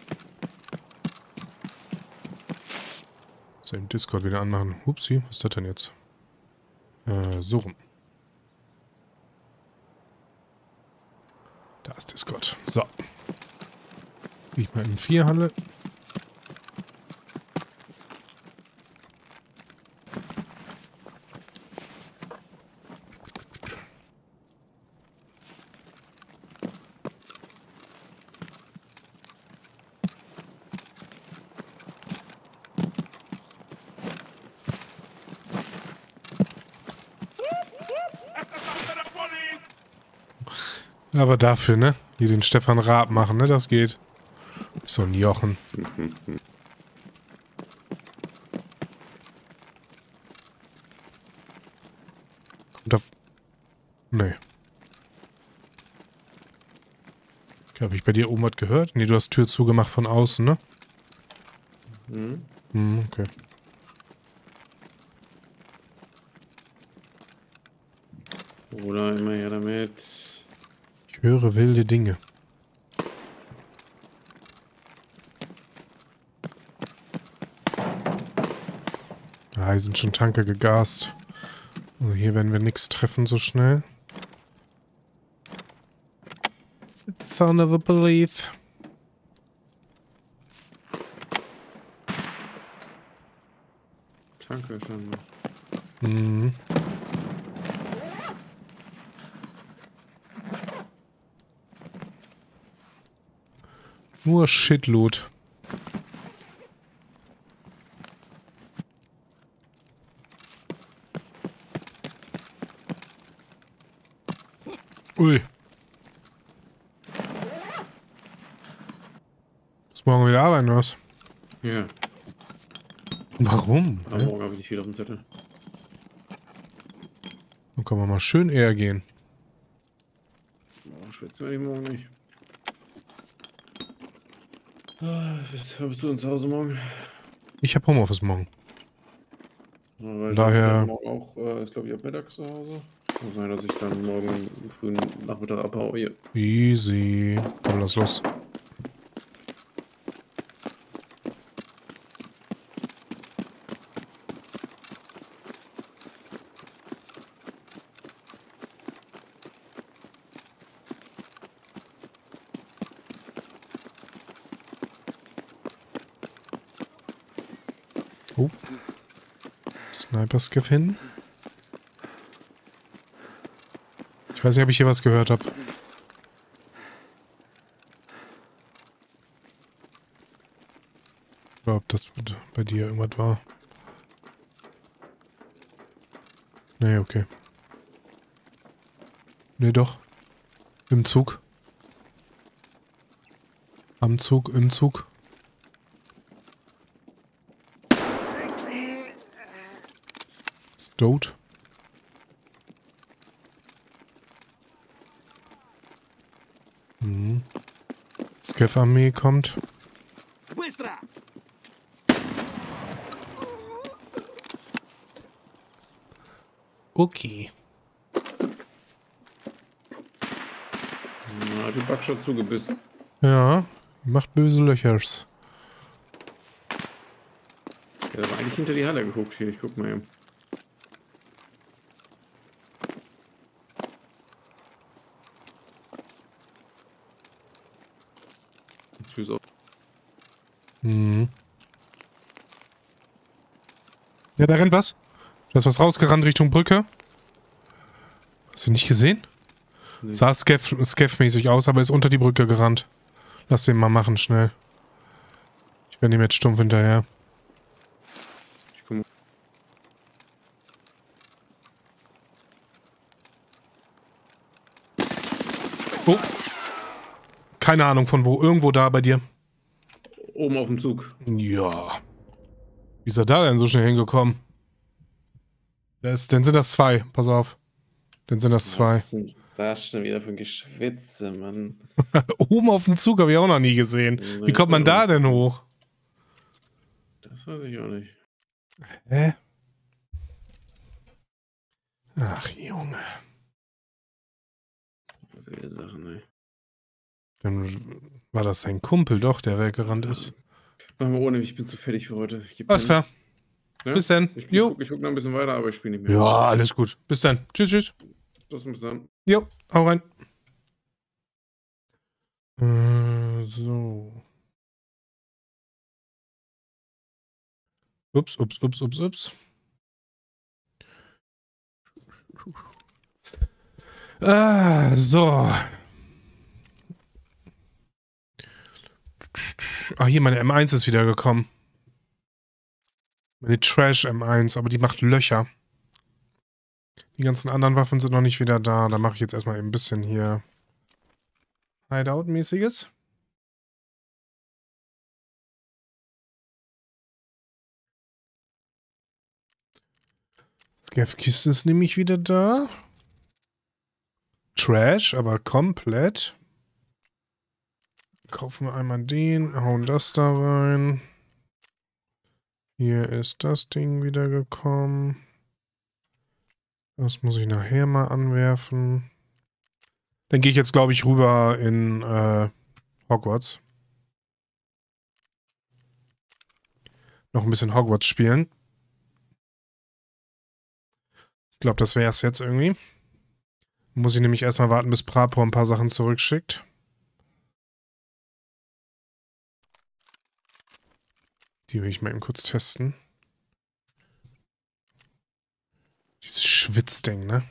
So, im Discord wieder anmachen. Upsi, was ist das denn jetzt? Äh, so rum. Da ist Discord. So. Ich mal in vier Halle. Aber dafür, ne? Hier den Stefan Raab machen, ne? Das geht. So ein Jochen. Kommt auf. Nee. Okay, habe ich bei dir oben was gehört? Nee, du hast Tür zugemacht von außen, ne? Hm? Hm, okay. Oder immer her damit. Ich höre wilde Dinge. Ah, hier sind schon Tanker gegast. Also hier werden wir nichts treffen so schnell. police under the police. Danke, scheinbar. Mhm. Nur Shitloot. Ui. Muss morgen wieder arbeiten, was? Ja, Warum? aber Hä? morgen habe ich nicht viel auf dem Zettel. Dann können wir mal schön eher gehen. Morgen schwitzen werde ich morgen nicht. Ah, bist, bist du denn zu Hause morgen? Ich habe Homeoffice morgen. Ja, weil Daher- ich morgen auch, äh, ist glaube ich ab Mittag zu Hause. Kann sein, dass ich dann morgen im frühen Nachmittag abhaue. Hier. Easy. Komm, lass los. Oh. Sniper-Skiff hin. Ich weiß nicht, ob ich hier was gehört habe. Oder ob das bei dir irgendwas war. Nee, okay. Nee, doch. Im Zug. Am Zug, im Zug. Ist tot. Mhm. Scav-Armee kommt. Okay. Na, die Backstadt zugebissen. Ja, macht böse Löchers. Der hat eigentlich hinter die Halle geguckt hier. Ich guck mal eben. Tschüss auch. Mhm. Ja, da rennt was. Da ist was rausgerannt Richtung Brücke. Hast du nicht gesehen? Nee. Sah Scav- Scav-mäßig aus, aber ist unter die Brücke gerannt. Lass den mal machen, schnell. Ich bin ihm jetzt stumpf hinterher. Ich komm. Oh. Keine Ahnung von wo. Irgendwo da bei dir. Oben auf dem Zug. Ja. Wie ist er da denn so schnell hingekommen? Das, dann sind das zwei. Pass auf. Dann sind das zwei. Was ist denn das schon wieder für ein Geschwitze, Mann? Oben auf dem Zug habe ich auch noch nie gesehen. Wie kommt man da denn hoch? Das weiß ich auch nicht. Hä? Ach, Junge. Wilde Sachen, ey. Dann war das sein Kumpel doch, der weggerannt ist. Machen wir ohne, ich bin zu fertig für heute. Ich geb Alles pennen. klar. Ja? Bis dann. Ich, ich, Jo. guck, ich guck noch ein bisschen weiter, aber ich spiele nicht mehr. Ja, alles gut. Bis dann. Tschüss, tschüss. Das bis dann. Jo, hau rein. Äh, so. Ups, ups, ups, ups, ups. Ah, so. Ah, hier, meine M eins ist wieder gekommen. Meine Trash M eins, aber die macht Löcher. Die ganzen anderen Waffen sind noch nicht wieder da. Da mache ich jetzt erstmal ein bisschen hier Hideout-mäßiges. Scav-Kiste ist nämlich wieder da. Trash, aber komplett. Kaufen wir einmal den, hauen das da rein. Hier ist das Ding wieder gekommen. Das muss ich nachher mal anwerfen. Dann gehe ich jetzt, glaube ich, rüber in äh, Hogwarts. Noch ein bisschen Hogwarts spielen. Ich glaube, das wäre es jetzt irgendwie. Muss ich nämlich erstmal warten, bis Prapor ein paar Sachen zurückschickt. Die will ich mal eben kurz testen. Dieses Schwitzding, ne?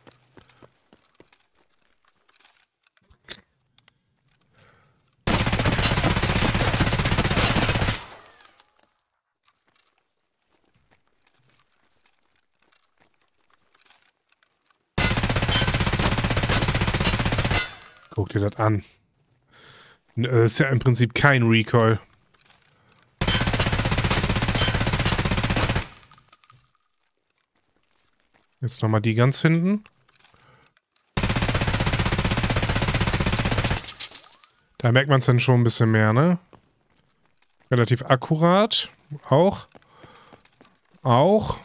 Guck dir das an. Das ist ja im Prinzip kein Recoil. Jetzt nochmal die ganz hinten. Da merkt man es dann schon ein bisschen mehr, ne? Relativ akkurat. Auch. Auch.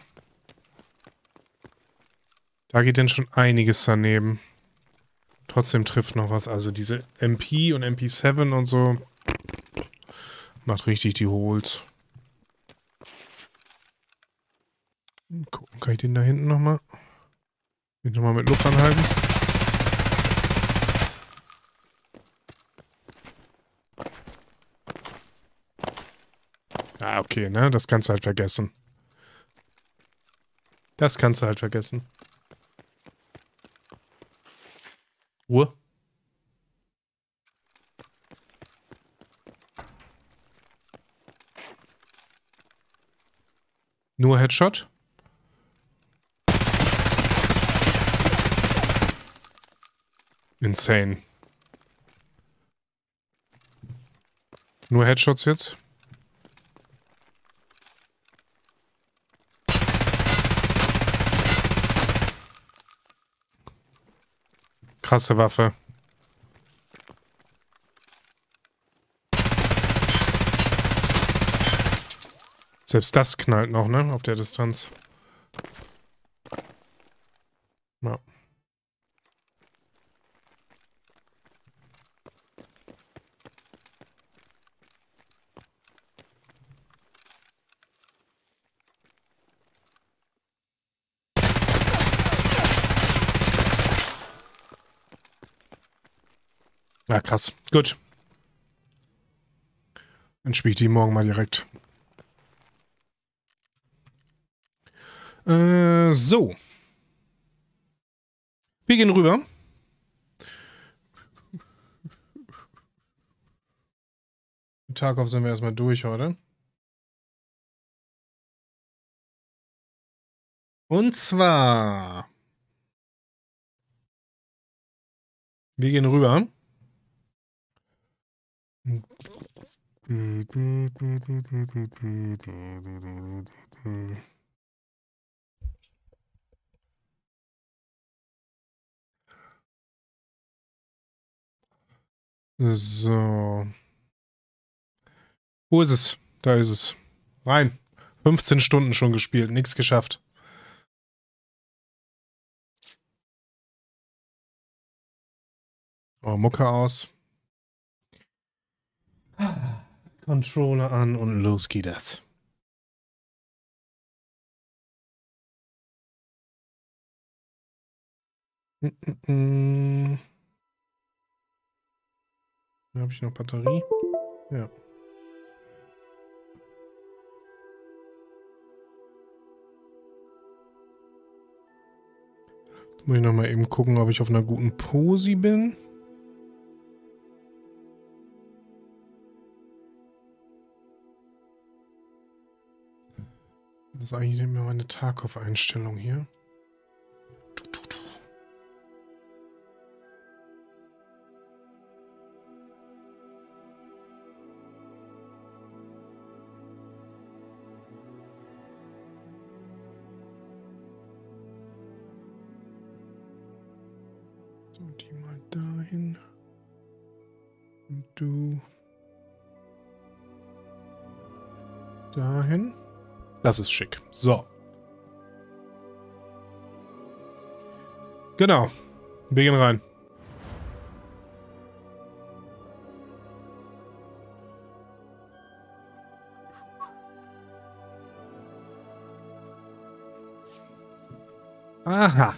Da geht dann schon einiges daneben. Trotzdem trifft noch was. Also diese M P und M P sieben und so. Macht richtig die Holes. Gucken, kann ich den da hinten nochmal? Den nochmal mit Luft anhalten. Ah, okay, ne? Das kannst du halt vergessen. Das kannst du halt vergessen. Ruhe. Nur Headshot. Insane. Nur Headshots jetzt. Krasse Waffe. Selbst das knallt noch, ne? Auf der Distanz. Ja. Ja, krass. Gut. Dann spiele ich die morgen mal direkt. Äh, so. Wir gehen rüber. Den Tag auf sind wir erstmal durch heute. Und zwar. Wir gehen rüber. So. Wo ist es? Da ist es. Rein. fünfzehn Stunden schon gespielt, nichts geschafft. Oh, Mucke aus. Controller an und los geht das. Mm -mm -mm. Da habe ich noch Batterie. Ja. Jetzt muss ich noch mal eben gucken, ob ich auf einer guten Posi bin. Das ist eigentlich immer meine Tarkov-Einstellung hier. So, die mal dahin. Und du dahin. Das ist schick. So. Genau. Wir gehen rein. Aha.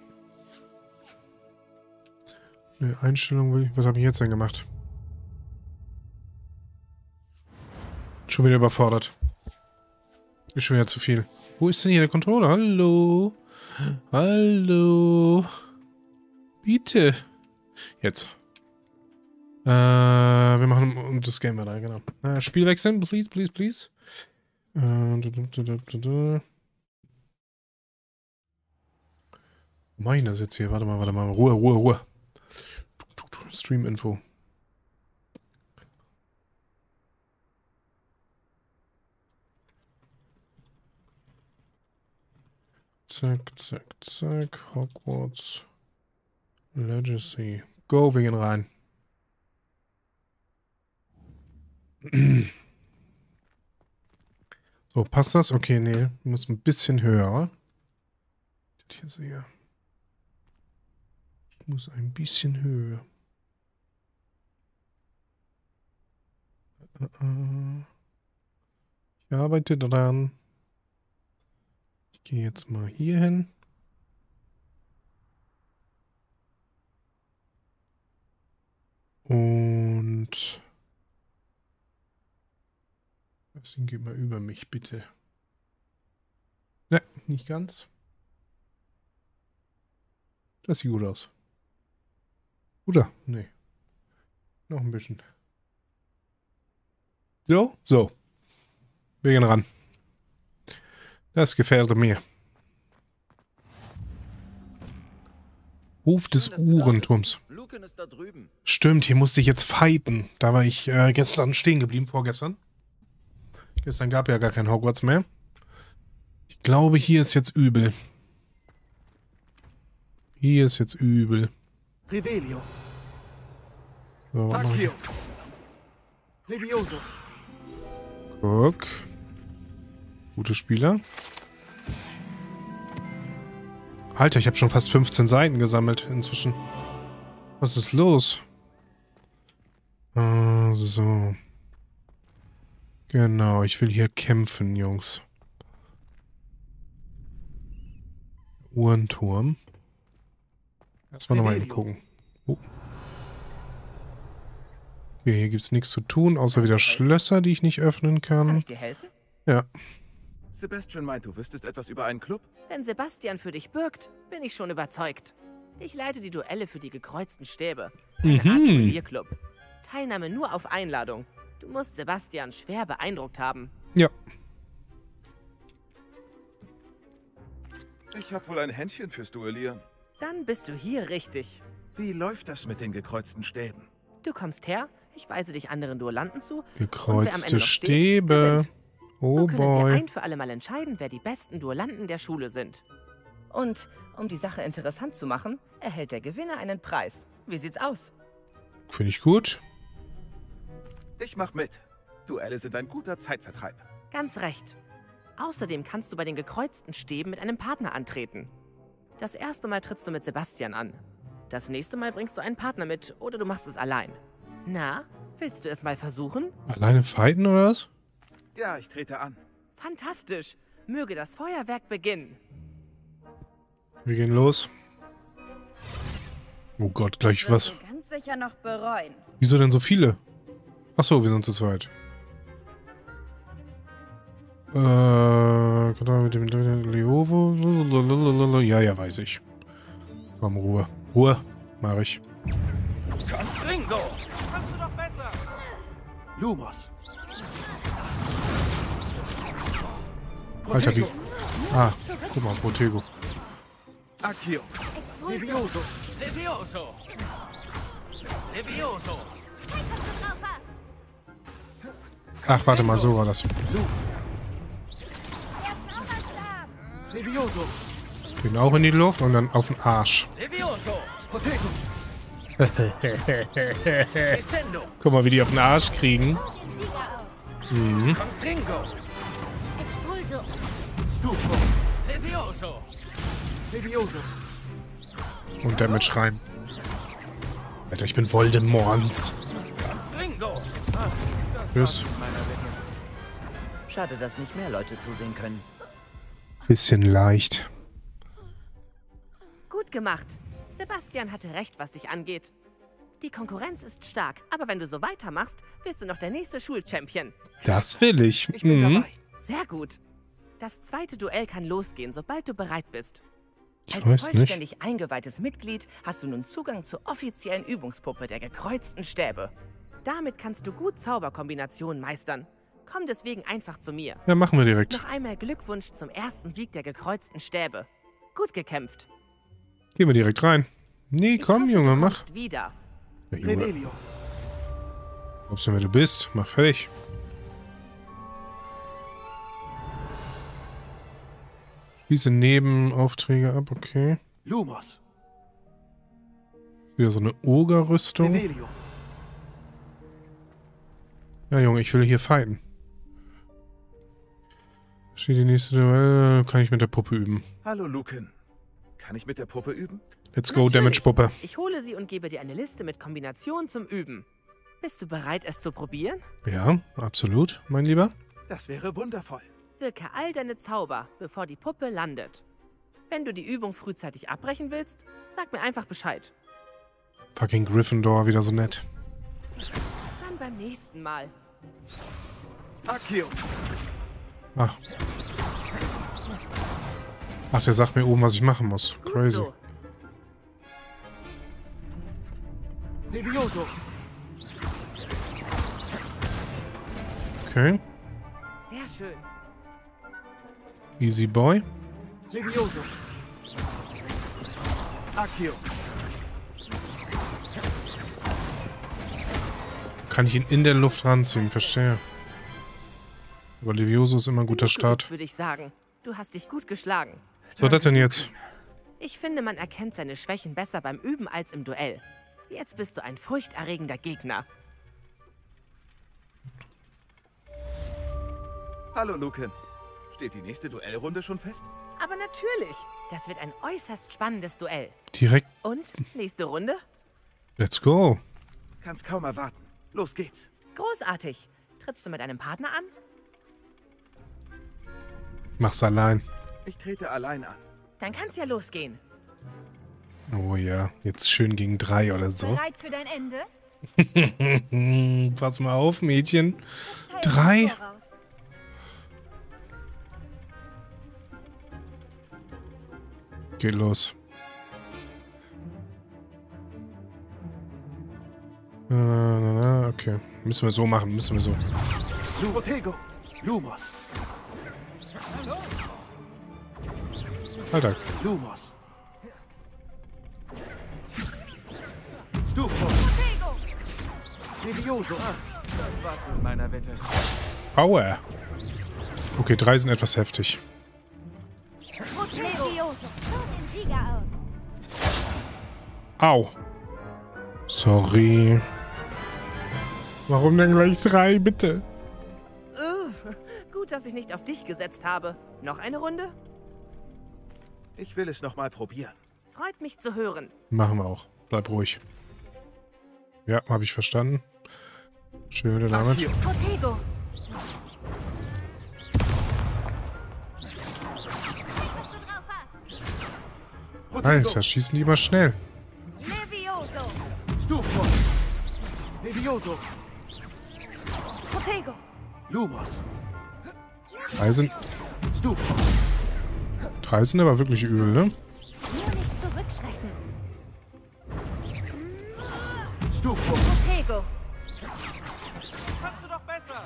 Ne, Einstellung will ich. Was habe ich jetzt denn gemacht? Schon wieder überfordert. Ist schon wieder zu viel. Wo ist denn hier der Controller? Hallo? Hallo? Bitte. Jetzt. Äh, wir machen das Game weiter, genau. Äh, Spiel wechseln, please, please, please. Äh, du, du, du, du, du, du. Wo mach ich das jetzt hier? Warte mal, warte mal. Ruhe, Ruhe, Ruhe. Stream-Info. Zack, zack, zack. Hogwarts Legacy. Go, wir gehen rein. So, passt das? Okay, nee. Muss ein bisschen höher. Das hier sehe. Ich muss ein bisschen höher. Ich arbeite dran. Ich gehe jetzt mal hier hin. Und das Ding geht mal über mich, bitte. Ne, nicht ganz. Das sieht gut aus. Oder? Nee. Noch ein bisschen. So, so. Wir gehen ran. Das gefällt mir. Ruf des Uhrenturms. Lucan ist da drüben. Stimmt, hier musste ich jetzt fighten. Da war ich äh, gestern stehen geblieben, vorgestern. Gestern gab ja gar kein Hogwarts mehr. Ich glaube, hier ist jetzt übel. Hier ist jetzt übel. Revelio. So, was mach ich? Accio. Levioso. Guck. Gute Spieler. Alter, ich habe schon fast fünfzehn Seiten gesammelt inzwischen. Was ist los? Ah, so. Genau, ich will hier kämpfen, Jungs. Uhrenturm. Erstmal nochmal eben gucken. Oh. Okay, hier gibt es nichts zu tun, außer wieder Schlösser, die ich nicht öffnen Kann kann. ich dir helfen? Ja. Sebastian meint, du wüsstest etwas über einen Club? Wenn Sebastian für dich bürgt, bin ich schon überzeugt. Ich leite die Duelle für die gekreuzten Stäbe. Eine Art Mhm. Turnierclub. Teilnahme nur auf Einladung. Du musst Sebastian schwer beeindruckt haben. Ja. Ich habe wohl ein Händchen fürs Duellieren. Dann bist du hier richtig. Wie läuft das mit den gekreuzten Stäben? Du kommst her, ich weise dich anderen Duellanten zu. Gekreuzte noch steht, Stäbe. gewinnt. Oh So können wir boy. ein für alle Mal entscheiden, wer die besten Duellanten der Schule sind. Und um die Sache interessant zu machen, erhält der Gewinner einen Preis. Wie sieht's aus? Finde ich gut. Ich mach mit. Duelle sind ein guter Zeitvertreib. Ganz recht. Außerdem kannst du bei den gekreuzten Stäben mit einem Partner antreten. Das erste Mal trittst du mit Sebastian an. Das nächste Mal bringst du einen Partner mit oder du machst es allein. Na, willst du es mal versuchen? Alleine fighten oder was? Ja, ich trete an. Fantastisch. Möge das Feuerwerk beginnen. Wir gehen los. Oh Gott, gleich was. Wirst du ganz sicher noch bereuen. Wieso denn so viele? Achso, wir sind zu zweit. Äh, mit dem Leovo. Ja, ja, weiß ich. Komm, Ruhe. Ruhe, mach ich. Ringo! Kannst du doch besser! Lumos. Alter, wie. Ah, guck mal, Protego. Accio. Levioso. Levioso! Levioso! Ach, warte mal, so war das. Levioso. Gehen auch in die Luft und dann auf den Arsch. Levioso! Protego. Descendo! Guck mal, wie die auf den Arsch kriegen. Mhm. Ringo! Expulso. Stufo. Levioso! Levioso. Und damit schreien. Alter, ich bin Voldemort. Ringo! Tschüss. Schade, dass nicht mehr Leute zusehen können. Bisschen leicht. Gut gemacht. Sebastian hatte recht, was dich angeht. Die Konkurrenz ist stark, aber wenn du so weitermachst, wirst du noch der nächste Schulchampion. Das will ich. Ich bin Mhm. dabei. Sehr gut. Das zweite Duell kann losgehen, sobald du bereit bist. Ich Als weiß nicht. vollständig eingeweihtes Mitglied hast du nun Zugang zur offiziellen Übungspuppe der gekreuzten Stäbe. Damit kannst du gut Zauberkombinationen meistern. Komm deswegen einfach zu mir. Ja, machen wir direkt. Noch einmal Glückwunsch zum ersten Sieg der gekreuzten Stäbe. Gut gekämpft. Gehen wir direkt rein. Nee, Ich komm, hoffe, Junge, du mach. kommst wieder. Ja, Junge, Revelio. glaubst du, wer du bist? Mach fertig. Schließe Nebenaufträge ab, okay. Lumos. Wieder so eine Oger-Rüstung. Revelio. Ja, Junge, ich will hier fighten. Steht die nächste Duell. Kann ich mit der Puppe üben. Hallo, Lucan. Kann ich mit der Puppe üben? Let's go, Natürlich. Damage-Puppe. Ich hole sie und gebe dir eine Liste mit Kombinationen zum Üben. Bist du bereit, es zu probieren? Ja, absolut, mein Lieber. Das wäre wundervoll. Wirke all deine Zauber, bevor die Puppe landet. Wenn du die Übung frühzeitig abbrechen willst, sag mir einfach Bescheid. Fucking Gryffindor, wieder so nett. Dann beim nächsten Mal. Accio. Ach. Ach, der sagt mir oben, was ich machen muss. Gut Crazy. so. Levioso. Okay. Sehr schön. Easy Boy. Levioso. Accio. Kann ich ihn in der Luft ranziehen, verstehe. Aber Levioso ist immer ein guter Start. Würde ich sagen. Du hast dich gut geschlagen. Was war das denn jetzt? Ich finde, man erkennt seine Schwächen besser beim Üben als im Duell. Jetzt bist du ein furchterregender Gegner. Hallo, Lucan. Steht die nächste Duellrunde schon fest? Aber natürlich. Das wird ein äußerst spannendes Duell. Direkt. Und? Nächste Runde? Let's go. Kann's kaum erwarten. Los geht's. Großartig. Trittst du mit einem Partner an? Mach's allein. Ich trete allein an. Dann kann's ja losgehen. Oh ja, jetzt schön gegen drei oder so. Bereit für dein Ende? Pass mal auf, Mädchen. Zeit Drei? voraus. Geht los. Äh, na, na, okay. Müssen wir so machen, müssen wir so. Protego. Lumos. Alter, Lumos. Stufo. Levioso. Ah, das war's mit meiner Wette. Power. Okay, drei sind etwas heftig. Levioso. So sehen Sieger aus. Au. Sorry. Warum denn gleich drei, bitte? Uff, gut, dass ich nicht auf dich gesetzt habe. Noch eine Runde? Ich will es nochmal probieren. Freut mich zu hören. Machen wir auch. Bleib ruhig. Ja, habe ich verstanden. Schön wieder damit. Accio. Protego. Protego. Alter, schießen die immer schnell. Levioso. Stufo. Levioso. Protego. Lumos. Drei sind, Stufo. drei sind aber wirklich übel, ne? Nur nicht zurückschrecken. Stufo. Protego. Kannst du doch besser.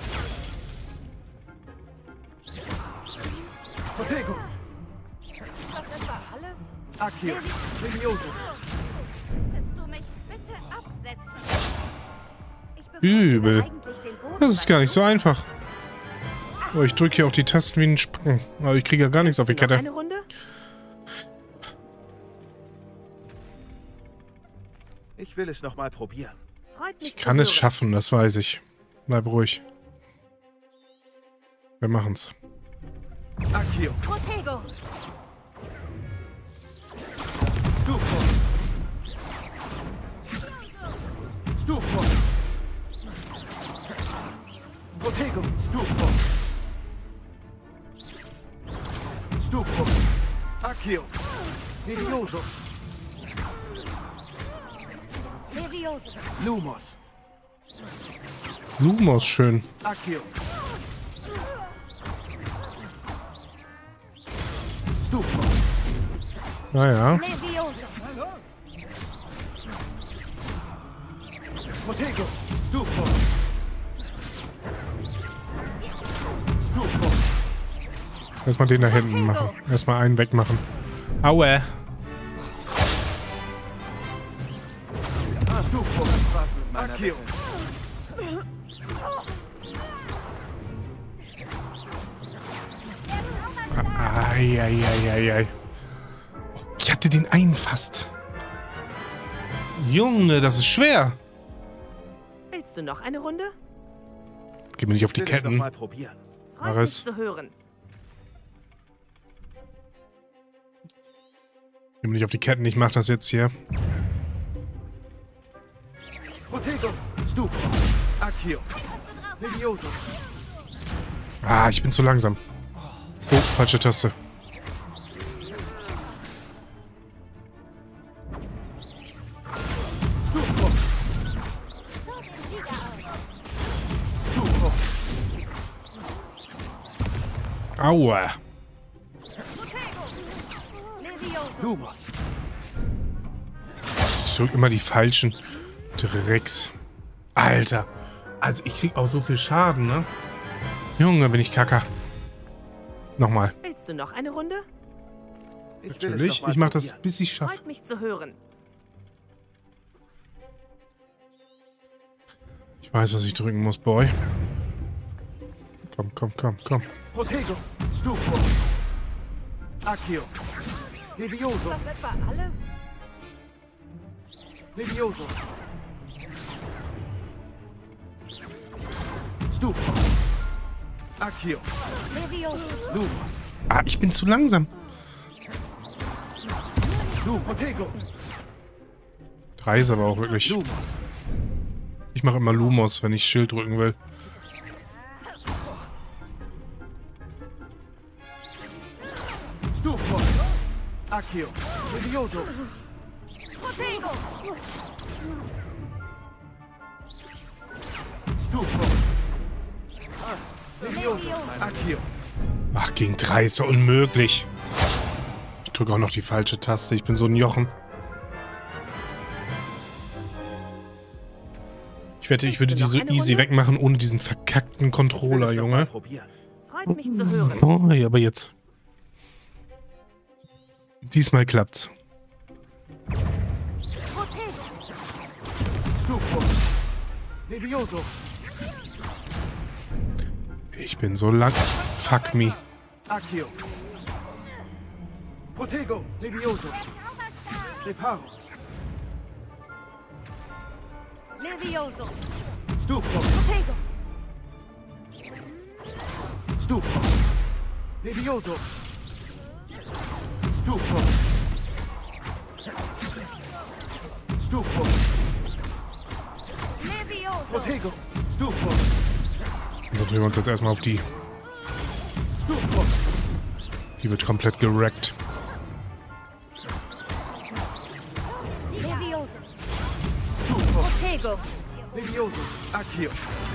Protego. Das etwa alles? Accio. Levioso. Könntest du mich bitte absetzen? Ich befürchte Übel. eigentlich den Boden, Das ist gar nicht weißt so einfach. Oh, ich drücke hier auch die Tasten wie ein Spacken. Aber ich kriege ja gar nichts auf die Noch Kette. eine Runde? Ich will es nochmal probieren. Freut mich Ich kann zu es hören. schaffen, das weiß ich. Bleib ruhig. Wir machen's. Accio. du? Protego. Stufo. Stufo. Protego. Stufo. Stufo. Accio. Levioso. Levioso. Lumos. Lumos schön. Accio. Naja. Levioso. Protego. Stufo. Stufo. Erstmal den da hinten machen. Erstmal einen wegmachen. Aua. Stufo. Das war's mit meiner Akio. Eieieiei. Ich hatte den einen fast. Junge, das ist schwer. Willst du noch eine Runde? Geh mir nicht auf die Will ich noch Ketten. mal probieren. Mach Freut mich es. zu hören. Geh mir nicht auf die Ketten, ich mach das jetzt hier. Protego. Stufo. Akio. Levioso. Ah, ich bin zu langsam. Oh, falsche Taste. Stufo. So sehen Sieger aus. Stufo. Aua. Levioso. Lumos. Ich drück immer die falschen Drecks. Alter. Also ich krieg auch so viel Schaden, ne? Junge, bin ich kacker. Nochmal. Willst du noch eine Runde? Ich will es Natürlich. noch mal Ich mach das, probieren. bis ich schaffe. Freut mich zu hören. Ich weiß, was ich drücken muss, Boy. Komm, komm, komm, komm. Protego. Stufo. Akio. Levioso. Das etwa alles? Levioso. Stufo. Akio. Levioso. Lumos. Ah, ich bin zu langsam. Lu. Protego. Drei ist aber auch wirklich... Lumos. Ich mache immer Lumos, wenn ich Schild drücken will. Stufo. Akio. Levioso. Protego. Stufo. Levioso. Akio. Ach, gegen drei ist so unmöglich. Ich drücke auch noch die falsche Taste. Ich bin so ein Jochen. Ich wette, ich würde die so easy wegmachen ohne diesen verkackten Controller, Will ich noch mal Junge. probieren. Freut mich zu hören. Oh, ja, aber jetzt. Diesmal klappt's. Protego. Stufo. Levioso. Ich bin so lang. Fuck me. Akio. Protego. Levioso. Reparo. Levioso. Stufo. Protego. Stufo. Levioso. Stufo. Stufo. Levioso. Protego. Stufo. Konzentrieren wir uns jetzt erstmal auf die. Stufo. Die wird komplett gerackt. Levioso. Stufo. Protego. Levioso. Akio.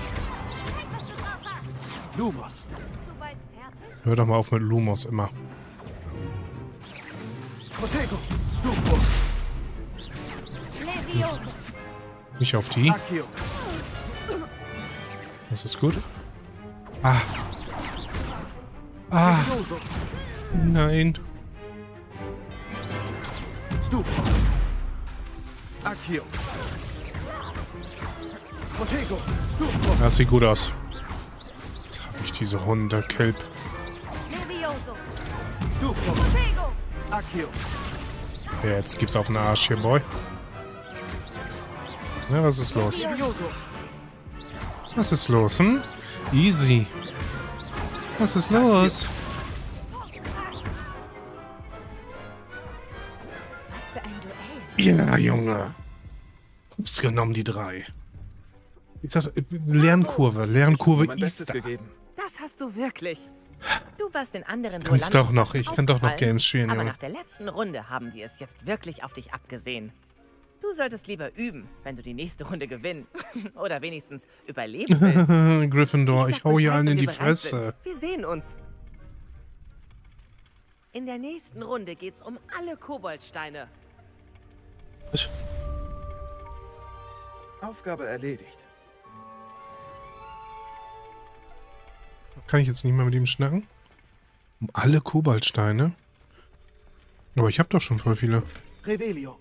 Lumos. Bist du bald fertig? Hör doch mal auf mit Lumos immer. Protego. Stufo. Levioso. Nicht auf die. Akio. Das ist gut. Ah. Ah. Levioso. Nein. Stufo. Akio. Protego. Stufo. Das sieht gut aus. Jetzt habe ich diese Hunde, Kelp. Levioso. Stufo. Protego. Akio. Ja, jetzt gibt's auf den Arsch hier, Boy. Na, was ist los? Levioso. Was ist los, hm? Easy. Was ist los? Was für ein Duell. Ja, Junge. Ups, genommen die drei. Ich sag, Lernkurve. Lernkurve Mein Bestes ist da. gegeben. Das hast du wirklich. Du warst den anderen Kannst Duellanten doch noch. Ich kann doch noch aufgefallen, Games spielen, aber Junge. nach der letzten Runde haben sie es jetzt wirklich auf dich abgesehen. Du solltest lieber üben, wenn du die nächste Runde gewinnen oder wenigstens überleben willst. Gryffindor, ich sag hau hier Bescheid, allen wenn in die wir bereit sind. Fresse. Wir sehen uns. In der nächsten Runde geht's um alle Koboldsteine. Was? Aufgabe erledigt. Kann ich jetzt nicht mehr mit ihm schnacken? Um alle Koboldsteine? Aber ich habe doch schon voll viele. Revelio.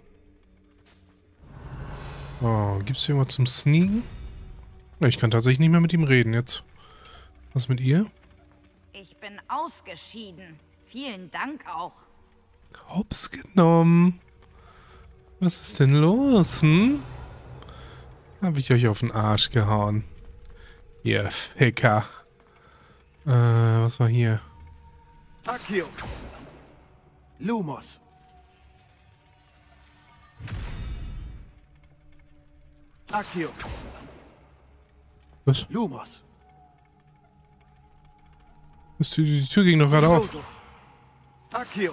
Oh, gibt's hier irgendwas zum Sneaken? Na, ich kann tatsächlich nicht mehr mit ihm reden jetzt. Was mit ihr? Ich bin ausgeschieden. Vielen Dank auch. Hops genommen. Was ist denn los, hm? Hab ich euch auf den Arsch gehauen. Ihr Ficker. Äh, was war hier? Accio. Lumos. Accio. Was? Lumos. Was, die, die Tür ging doch gerade auf. Levioso. Accio.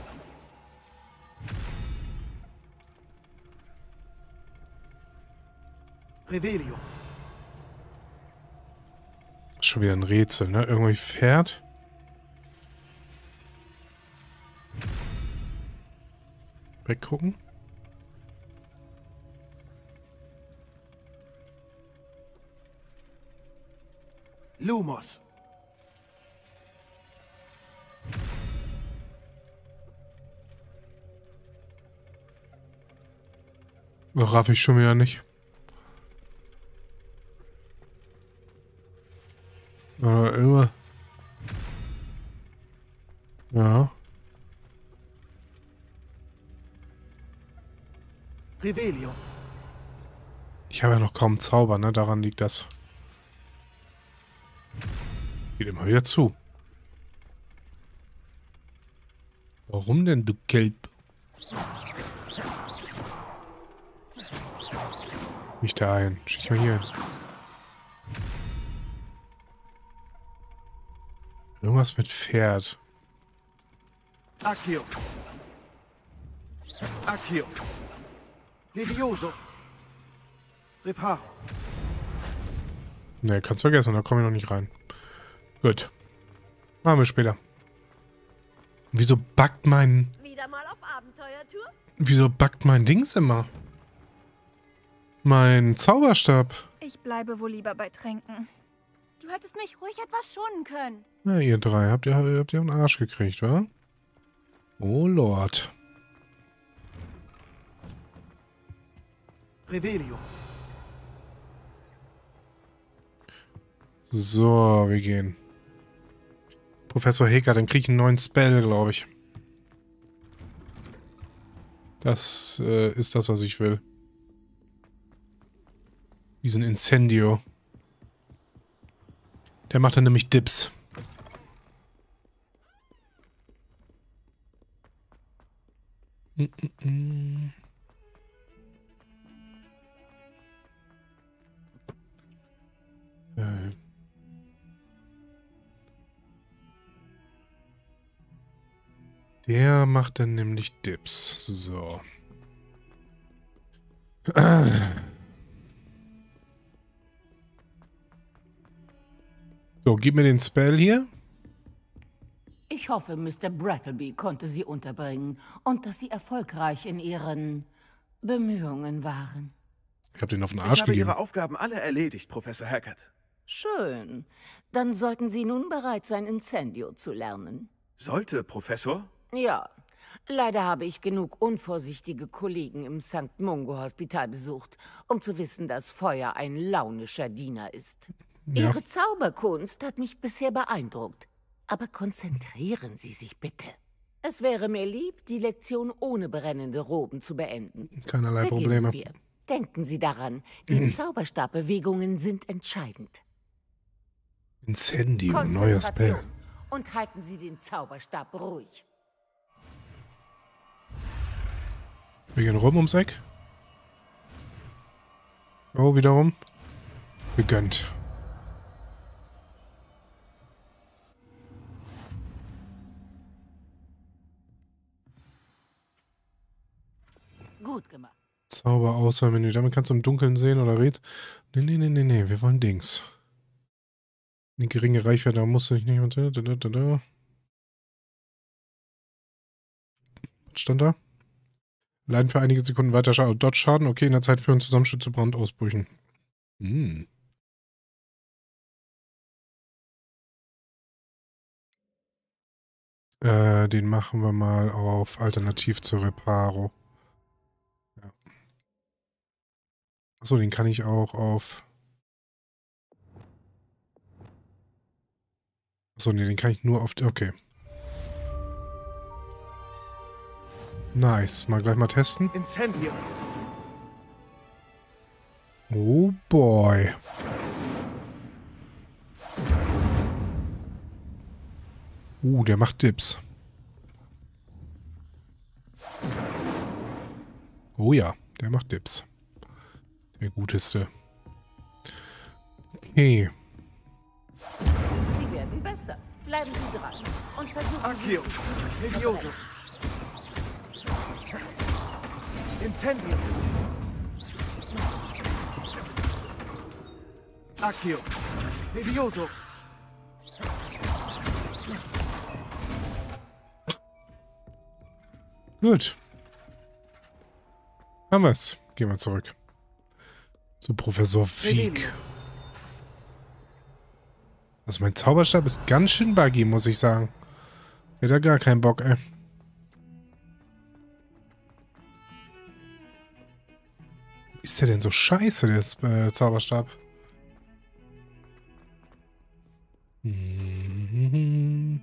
Revelio. Schon wieder ein Rätsel, ne? Irgendwie fährt. Weggucken. Lumos. Raff ich schon wieder nicht. Oder immer. Ja. Revelio. Ich habe ja noch kaum Zauber, ne? Daran liegt das. Geht immer wieder zu. Warum denn, du Gelb? Nicht da ein. Schieß mal hier hin. Irgendwas mit Pferd. Accio. Accio. Levioso. Reparo. Ne, kannst vergessen, da komme ich noch nicht rein. Gut. Machen wir später. Wieso backt mein... Wieder mal auf Abenteuertour? Wieso backt mein Dings immer? Mein Zauberstab. Ich bleibe wohl lieber bei Tränken. Du hättest mich ruhig etwas schonen können. Na, ihr drei, habt ihr, habt ihr einen Arsch gekriegt, wa? Oh Lord. Revelio. So, wir gehen. Professor Hecker, dann kriege ich einen neuen Spell, glaube ich. Das äh, ist das, was ich will. Diesen Incendio. Der macht dann nämlich Dips. Mm -mm -mm. Äh. Der macht dann nämlich Dips. So. So, gib mir den Spell hier. Ich hoffe, Mister Brattleby konnte Sie unterbringen und dass Sie erfolgreich in Ihren Bemühungen waren. Ich habe den auf den Ich Arsch habe gegeben. Ihre Aufgaben alle erledigt, Professor Hackett. Schön. Dann sollten Sie nun bereit sein, Incendio zu lernen. Sollte, Professor? Ja. Leider habe ich genug unvorsichtige Kollegen im Sankt Mungo Hospital besucht, um zu wissen, dass Feuer ein launischer Diener ist. Ja. Ihre Zauberkunst hat mich bisher beeindruckt. Aber konzentrieren Sie sich bitte. Es wäre mir lieb, die Lektion ohne brennende Roben zu beenden. Keinerlei Beginnen Probleme. wir. Denken Sie daran, die Zauberstabbewegungen sind entscheidend. Incendio, neuer Spell. Konzentration. Und halten Sie den Zauberstab ruhig. Wir gehen rum ums Eck. Oh, wiederum. Gegönnt. Gut gemacht. Zauber Auswahlmenü. Damit kannst du im Dunkeln sehen oder red. Nee, nee, nee, nee, nee. Wir wollen Dings. Eine geringe Reichweite, da musst du nicht. Da, da, da, da. Was stand da? Leiden für einige Sekunden weiter Schaden. Dodge-Schaden. Okay, in der Zeit führen Zusammenschnitt zu Brandausbrüchen. Hm. Äh, den machen wir mal auf Alternativ zur Reparo. Ja. Achso, den kann ich auch auf... Achso, nee, den kann ich nur auf... Okay. Nice. Mal gleich mal testen. Incendio. Oh boy. Uh, der macht Dips. Oh ja, der macht Dips. Der Guteste. Okay. Sie werden besser. Bleiben Sie dran. Und versuchen Accio. Levioso. Incendio. Accio. Levioso. Gut. Haben wir's. Gehen wir zurück. Zu Professor Fieck. Also mein Zauberstab ist ganz schön buggy, muss ich sagen. Ich hätte da gar keinen Bock, ey. Ist der denn so scheiße, der äh, Zauberstab? Mhm.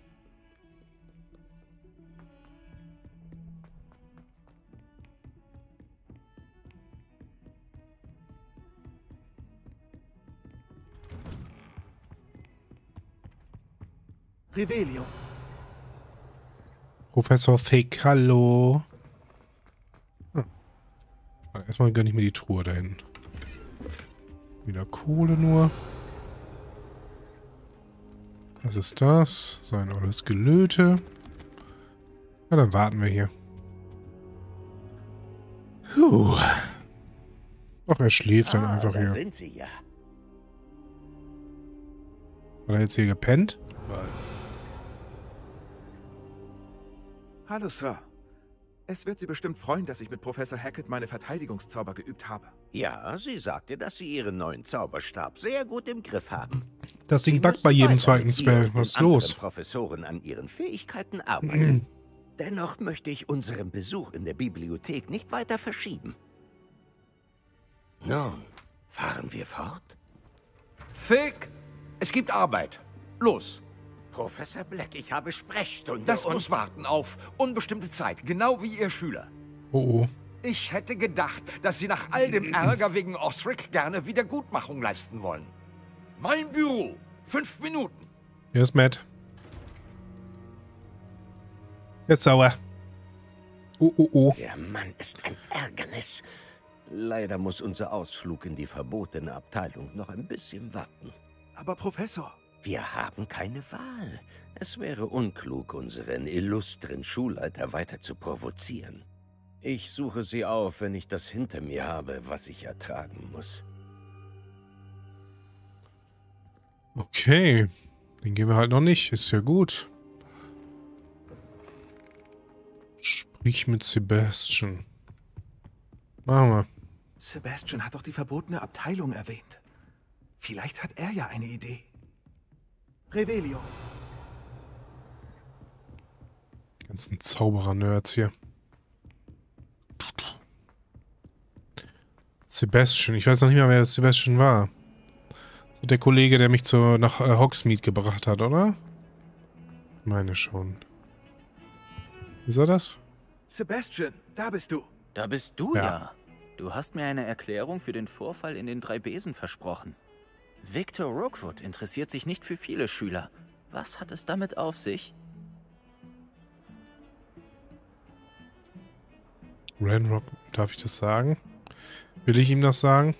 Revelio. Professor Fake, hallo. Hm. Erstmal gönne ich mir die Truhe da hinten. Wieder Kohle nur. Was ist das? Sein olles Gelöte. Na, dann warten wir hier. Puh. Ach, er schläft dann Ah, einfach da hier. sind Sie ja. Hat er jetzt hier gepennt? Hallo, Sir. Es wird Sie bestimmt freuen, dass ich mit Professor Hackett meine Verteidigungszauber geübt habe. Ja, sie sagte, dass Sie Ihren neuen Zauberstab sehr gut im Griff haben. Das Ding Sie buggt bei müssen jedem weiter zweiten mit ihr Spell. und Was ist den anderen los? Professoren an ihren Fähigkeiten arbeiten. Dennoch möchte ich unseren Besuch in der Bibliothek nicht weiter verschieben. Nun, fahren wir fort? Thick, es gibt Arbeit. Los. Professor Black, ich habe Sprechstunde Das und... muss warten auf unbestimmte Zeit, genau wie Ihr Schüler. Oh oh. Ich hätte gedacht, dass Sie nach all dem Ärger wegen Osric gerne Wiedergutmachung leisten wollen. Mein Büro. Fünf Minuten. Hier ist Matt. Er ist sauer. Oh, oh, oh. Der Mann ist ein Ärgernis. Leider muss unser Ausflug in die verbotene Abteilung noch ein bisschen warten. Aber Professor... Wir haben keine Wahl. Es wäre unklug, unseren illustren Schulleiter weiter zu provozieren. Ich suche sie auf, wenn ich das hinter mir habe, was ich ertragen muss. Okay. Den gehen wir halt noch nicht. Ist ja gut. Sprich mit Sebastian. Machen wir. Sebastian hat doch die verbotene Abteilung erwähnt. Vielleicht hat er ja eine Idee. Revelio. Die ganzen Zauberer-Nerds hier. Sebastian. Ich weiß noch nicht mehr, wer das Sebastian war. So der Kollege, der mich zu, nach äh, Hogsmeade gebracht hat, oder? Ich meine schon. Ist er das? Sebastian, da bist du. Da bist du Ja. ja. Du hast mir eine Erklärung für den Vorfall in den drei Besen versprochen. Victor Rookwood interessiert sich nicht für viele Schüler. Was hat es damit auf sich? Ranrock, darf ich das sagen? Will ich ihm das sagen?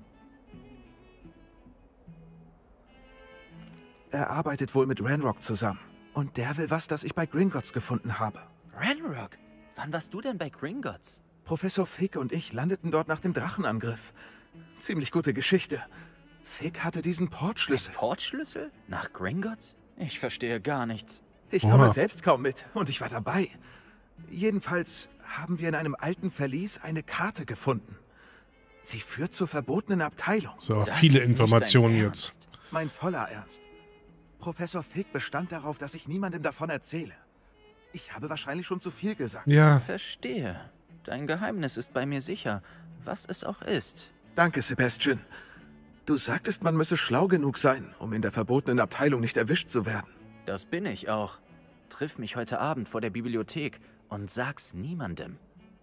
Er arbeitet wohl mit Ranrock zusammen. Und der will was, das ich bei Gringotts gefunden habe. Ranrock? Wann warst du denn bei Gringotts? Professor Fick und ich landeten dort nach dem Drachenangriff. Ziemlich gute Geschichte. Fick hatte diesen Portschlüssel. Portschlüssel? Nach Gringotts? Ich verstehe gar nichts. Ich komme Oha. selbst kaum mit und ich war dabei. Jedenfalls haben wir in einem alten Verlies eine Karte gefunden. Sie führt zur verbotenen Abteilung. So, viele Informationen jetzt. Mein voller Ernst. Professor Fig bestand darauf, dass ich niemandem davon erzähle. Ich habe wahrscheinlich schon zu viel gesagt. Ja. Verstehe. Dein Geheimnis ist bei mir sicher, was es auch ist. Danke, Sebastian. Du sagtest, man müsse schlau genug sein, um in der verbotenen Abteilung nicht erwischt zu werden. Das bin ich auch. Triff mich heute Abend vor der Bibliothek und sag's niemandem.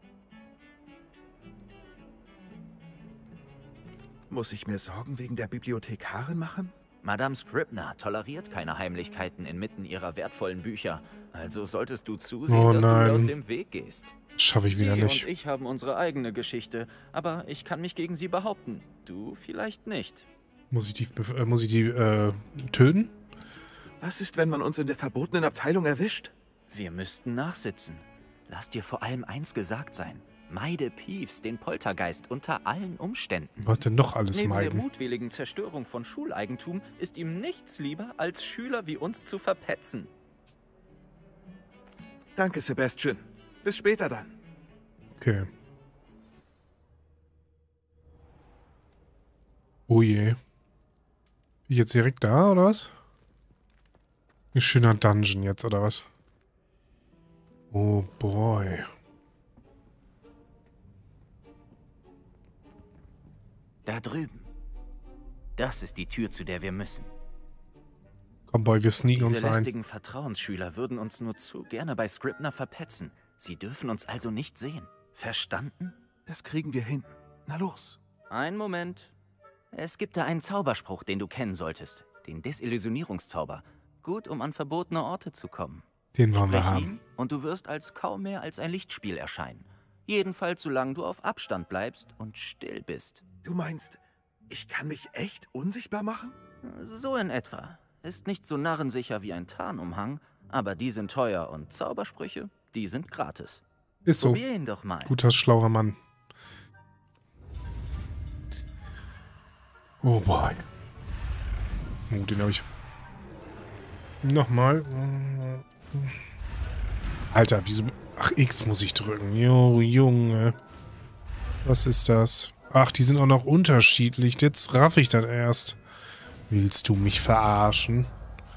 Muss ich mir Sorgen wegen der Bibliothekarin machen? Madame Scribner toleriert keine Heimlichkeiten inmitten ihrer wertvollen Bücher. Also solltest du zusehen, Oh dass du nein. mir aus dem Weg gehst. Schaffe ich wieder Sie nicht. und ich haben unsere eigene Geschichte, aber ich kann mich gegen sie behaupten. Du vielleicht nicht. Muss ich die, äh, muss ich die äh, töten? Was ist, wenn man uns in der verbotenen Abteilung erwischt? Wir müssten nachsitzen. Lass dir vor allem eins gesagt sein. Meide Peeves, den Poltergeist, unter allen Umständen. Was denn noch alles Neben meiden? der mutwilligen Zerstörung von Schuleigentum ist ihm nichts lieber, als Schüler wie uns zu verpetzen. Danke, Sebastian. Bis später dann. Okay. Oh je. Bin ich jetzt direkt da, oder was? Ein schöner Dungeon jetzt, oder was? Oh boy. Da drüben. Das ist die Tür, zu der wir müssen. Komm, Boy, wir sneaken Diese uns rein. lästigen Vertrauensschüler würden uns nur zu gerne bei Scribner verpetzen. Sie dürfen uns also nicht sehen. Verstanden? Das kriegen wir hin. Na los. Ein Moment. Es gibt da einen Zauberspruch, den du kennen solltest. Den Desillusionierungszauber. Gut, um an verbotene Orte zu kommen. Den wollen wir Sprech haben. ihn und du wirst als kaum mehr als ein Lichtspiel erscheinen. Jedenfalls, solange du auf Abstand bleibst und still bist. Du meinst, ich kann mich echt unsichtbar machen? So in etwa. Ist nicht so narrensicher wie ein Tarnumhang, aber die sind teuer und Zaubersprüche, die sind gratis. Ist so. Probier ihn doch mal. Guter, schlauer Mann. Oh boy. Oh, den habe ich... Nochmal. Alter, wieso... Ach, X muss ich drücken. Jo, Junge. Was ist das? Ach, die sind auch noch unterschiedlich. Jetzt raff ich das erst. Willst du mich verarschen?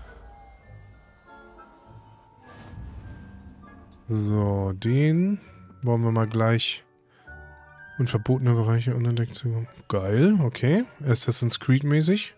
So, den wollen wir mal gleich in verbotene Bereiche unentdeckt zu kommen. Geil, okay. Assassin's Creed mäßig.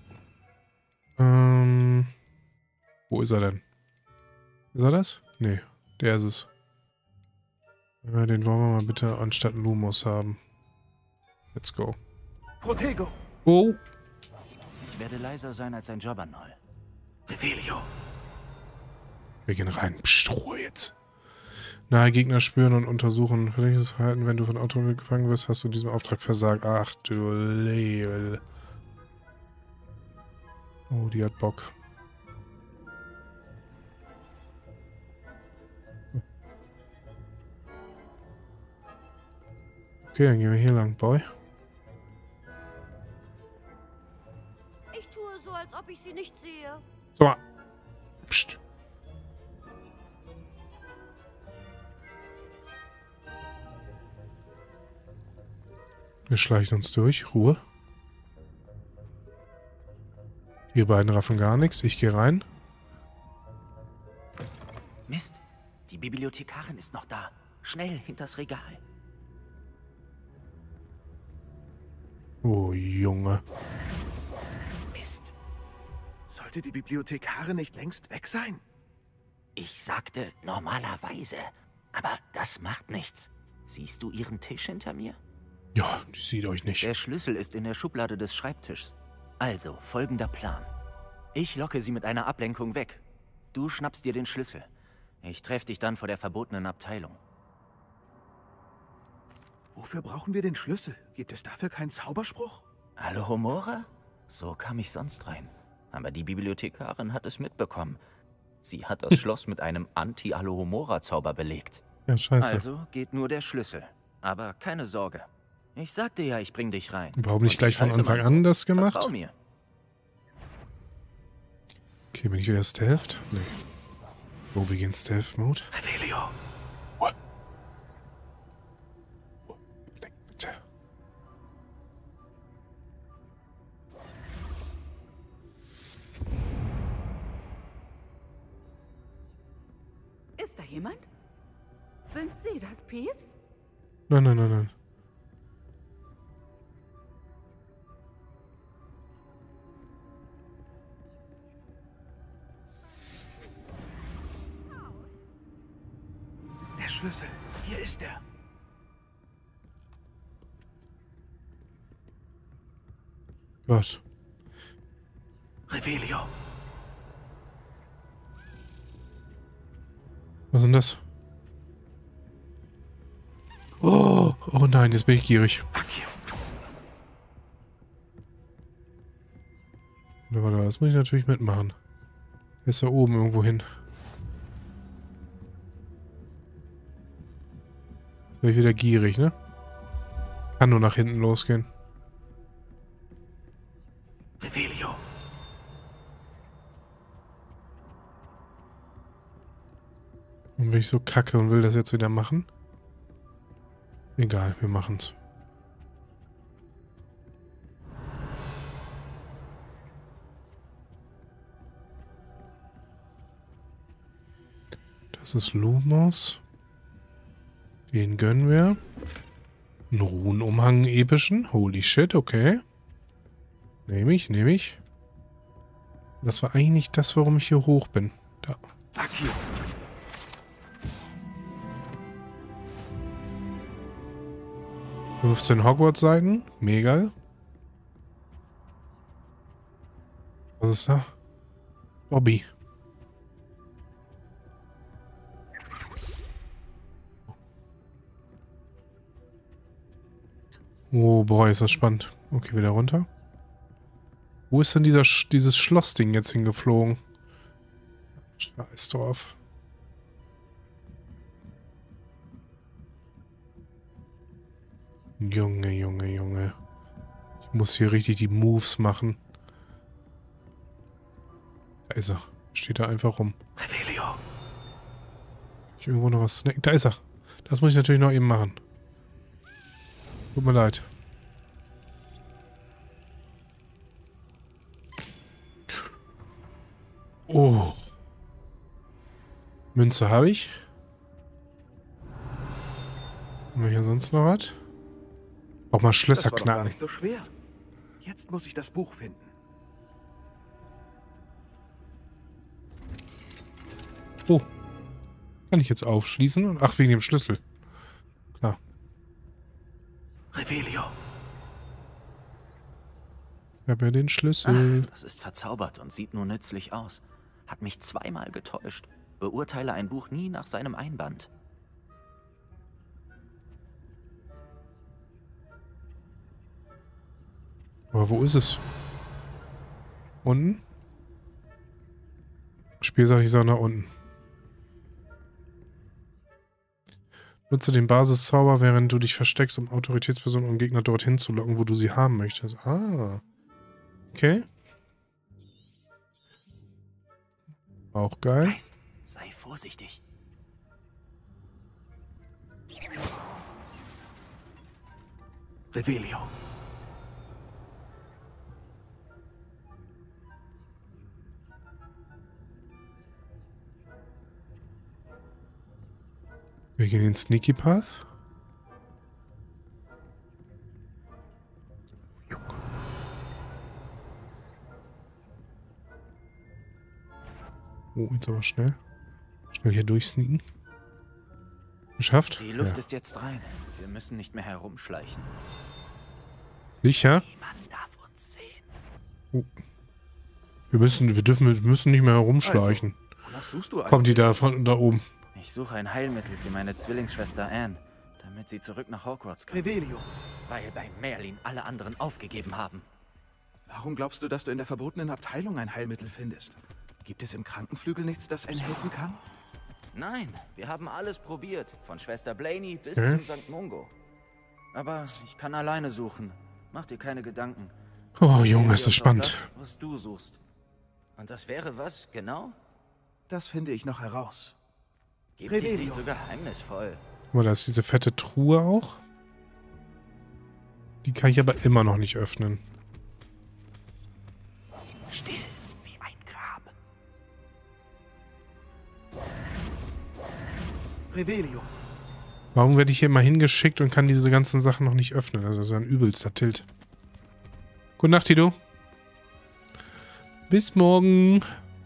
Ähm, wo ist er denn? Ist er das? Nee, der ist es. Ja, den wollen wir mal bitte anstatt Lumos haben. Let's go. Protego. Oh. Ich werde leiser sein als ein Jobbernoll. Revelio. Wir gehen rein. Psst, Ruhe jetzt. Nahe Gegner spüren und untersuchen. Verdächtiges Verhalten, wenn du von Automobil gefangen wirst, hast du diesem Auftrag versagt. Ach du Level. Oh, die hat Bock. Okay, dann gehen wir hier lang, Boy. Ich tue so, als ob ich sie nicht sehe. So mal. Psst. Wir schleichen uns durch. Ruhe. Ihr beiden raffen gar nichts. Ich gehe rein. Mist, die Bibliothekarin ist noch da. Schnell, hinters Regal. Oh, Junge. Mist. Sollte die Bibliothekarin nicht längst weg sein? Ich sagte normalerweise, aber das macht nichts. Siehst du ihren Tisch hinter mir? Ja, die sieht euch nicht. Der Schlüssel ist in der Schublade des Schreibtischs. Also, folgender Plan. Ich locke sie mit einer Ablenkung weg. Du schnappst dir den Schlüssel. Ich treffe dich dann vor der verbotenen Abteilung. Wofür brauchen wir den Schlüssel? Gibt es dafür keinen Zauberspruch? Alohomora? So kam ich sonst rein. Aber die Bibliothekarin hat es mitbekommen. Sie hat das Schloss mit einem Anti-Alohomora-Zauber belegt. Ja, scheiße. Also geht nur der Schlüssel. Aber keine Sorge. Ich sagte ja, ich bring dich rein. Warum nicht Und gleich ich von halte Anfang mein an Wort. das gemacht? Vertrau mir. Okay, bin ich wieder Stealth? Nee. Oh, wir gehen Stealth-Mode. Revelio. jemand? Sind Sie das, Peeves? Nein, nein, nein, nein. Der Schlüssel. Hier ist er. Gott. Revelio. Was ist denn das? Oh, oh nein, jetzt bin ich gierig. Warte, das muss ich natürlich mitmachen. Der ist da oben irgendwo hin. Jetzt bin ich wieder gierig, ne? Das kann nur nach hinten losgehen. Revelio. Und bin ich so kacke und will das jetzt wieder machen? Egal, wir machen's. Das ist Lumos. Den gönnen wir. Einen Runenumhang epischen. Holy shit, okay. Nehme ich, nehme ich. Das war eigentlich nicht das, warum ich hier hoch bin. Da. Akio. fünfzehn Hogwarts-Seiten. Mega. Was ist da? Bobby. Oh boy, ist das spannend. Okay, wieder runter. Wo ist denn dieser Sch dieses Schlossding jetzt hingeflogen? Scheiß drauf. Junge, Junge, Junge. Ich muss hier richtig die Moves machen. Da ist er. Steht da einfach rum. Revelio. Ich irgendwo noch was snacken. Da ist er. Das muss ich natürlich noch eben machen. Tut mir leid. Oh. Münze habe ich. Haben wir hier sonst noch was? Auch mal Schlösser Das war doch gar knacken. nicht so schwer. Jetzt muss ich das Buch finden. Oh. Kann ich jetzt aufschließen? Ach, wegen dem Schlüssel. Klar. Revelio. Ich habe ja den Schlüssel. Ach, das ist verzaubert und sieht nur nützlich aus. Hat mich zweimal getäuscht. Beurteile ein Buch nie nach seinem Einband. Aber wo ist es? Unten? Spiel sag ich sag nach unten. Nutze den Basiszauber, während du dich versteckst, um Autoritätspersonen und Gegner dorthin zu locken, wo du sie haben möchtest. Ah. Okay. Auch geil. Geist, sei vorsichtig. Revelio. Wir gehen den Sneaky Path. Oh, jetzt aber schnell. Schnell hier durchsneaken. Geschafft? Die Luft Ja. ist jetzt rein. Wir müssen nicht mehr herumschleichen. Sicher? Niemand darf uns sehen. Oh. Wir müssen, wir dürfen, wir müssen nicht mehr herumschleichen. Also, was suchst du eigentlich? Kommt die da von da oben? Ich suche ein Heilmittel für meine Zwillingsschwester Anne, damit sie zurück nach Hogwarts kann. Revelio. Weil bei Merlin alle anderen aufgegeben haben. Warum glaubst du, dass du in der verbotenen Abteilung ein Heilmittel findest? Gibt es im Krankenflügel nichts, das Anne helfen kann? Nein, wir haben alles probiert. Von Schwester Blaney bis Hm? zum Sankt Mungo. Aber ich kann alleine suchen. Mach dir keine Gedanken. Oh, Junge, ist Konzentrieren das wir spannend. uns auf das, was du suchst. Und das wäre was, genau? Das finde ich noch heraus. Gib dich Revelio. nicht so geheimnisvoll. Guck mal, da ist diese fette Truhe auch. Die kann ich aber immer noch nicht öffnen. Still wie ein Grab. Revelio. Warum werde ich hier mal hingeschickt und kann diese ganzen Sachen noch nicht öffnen? Das ist ein übelster Tilt. Gute Nacht, Tito. Bis morgen.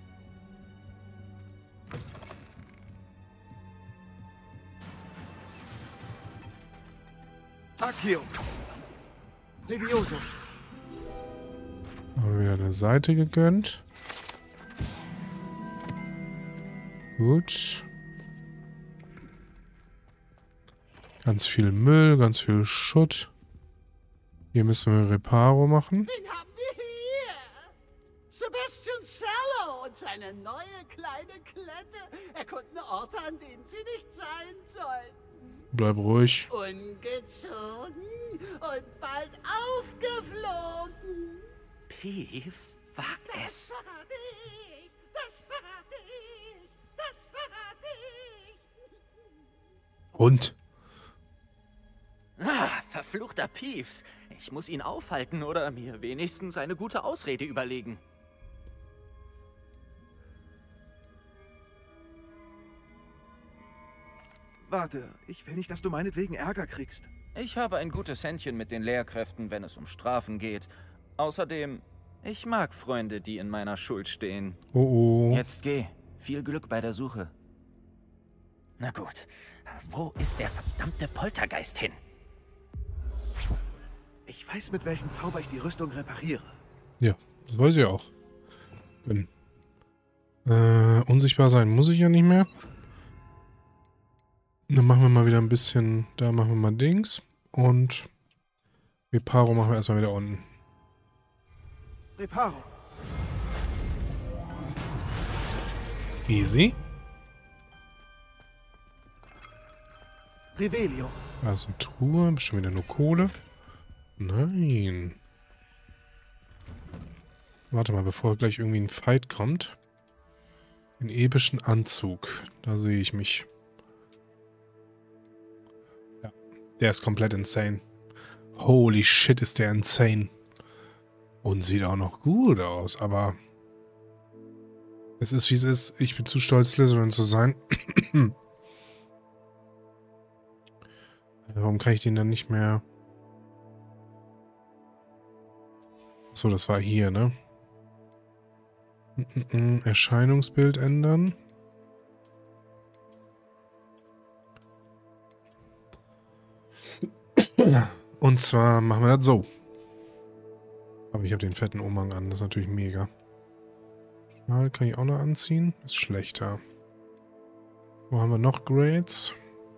Accio. Levioso. Haben wir wieder eine Seite gegönnt. Gut. Ganz viel Müll, ganz viel Schutt. Hier müssen wir Reparo machen. Wen haben wir hier? Sebastian Cello und seine neue kleine Klette erkunden Orte, an denen sie nicht sein sollten. Bleib ruhig. Ungezogen und bald aufgeflogen. Peeves, wag Das es. verrate ich. Das verrate ich. Das verrate ich. Und? Ah, verfluchter Peeves. Ich muss ihn aufhalten oder mir wenigstens eine gute Ausrede überlegen. Warte, ich will nicht, dass du meinetwegen Ärger kriegst. Ich habe ein gutes Händchen mit den Lehrkräften, wenn es um Strafen geht. Außerdem, ich mag Freunde, die in meiner Schuld stehen. Oh oh. Jetzt geh. Viel Glück bei der Suche. Na gut. Wo ist der verdammte Poltergeist hin? Ich weiß, mit welchem Zauber ich die Rüstung repariere. Ja, das weiß ich auch. Bin. Äh, unsichtbar sein muss ich ja nicht mehr. Dann machen wir mal wieder ein bisschen, da machen wir mal Dings. Und Reparo machen wir erstmal wieder unten. Reparo. Easy. Revelio. Also Truhe, bestimmt wieder nur Kohle. Nein. Warte mal, bevor gleich irgendwie ein Fight kommt. Den epischen Anzug. Da sehe ich mich. Ja, der ist komplett insane. Holy shit, ist der insane. Und sieht auch noch gut aus, aber es ist, wie es ist. Ich bin zu stolz, Slytherin zu sein. Warum kann ich den dann nicht mehr... So, das war hier, ne? Erscheinungsbild ändern. Und zwar machen wir das so. Aber ich habe den fetten Umhang an, das ist natürlich mega. Schmal kann ich auch noch anziehen, ist schlechter. Wo haben wir noch Grades?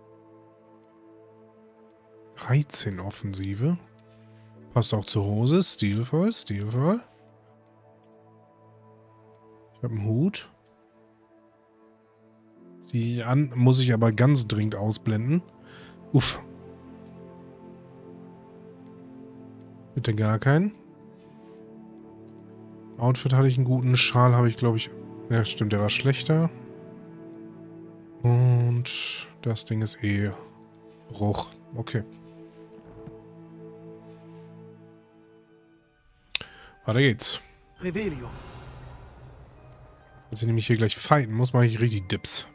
dreizehn Offensive. Passt auch zur Hose. Stilvoll, stilvoll. Ich habe einen Hut. Ziehe ich an, muss ich aber ganz dringend ausblenden. Uff. Bitte gar keinen. Outfit hatte ich einen guten. Schal habe ich, glaube ich... Ja, stimmt, der war schlechter. Und das Ding ist eh Bruch. Okay. Weiter geht's. Revelio. Als ich nämlich hier gleich fighten muss, mache ich richtig Dips.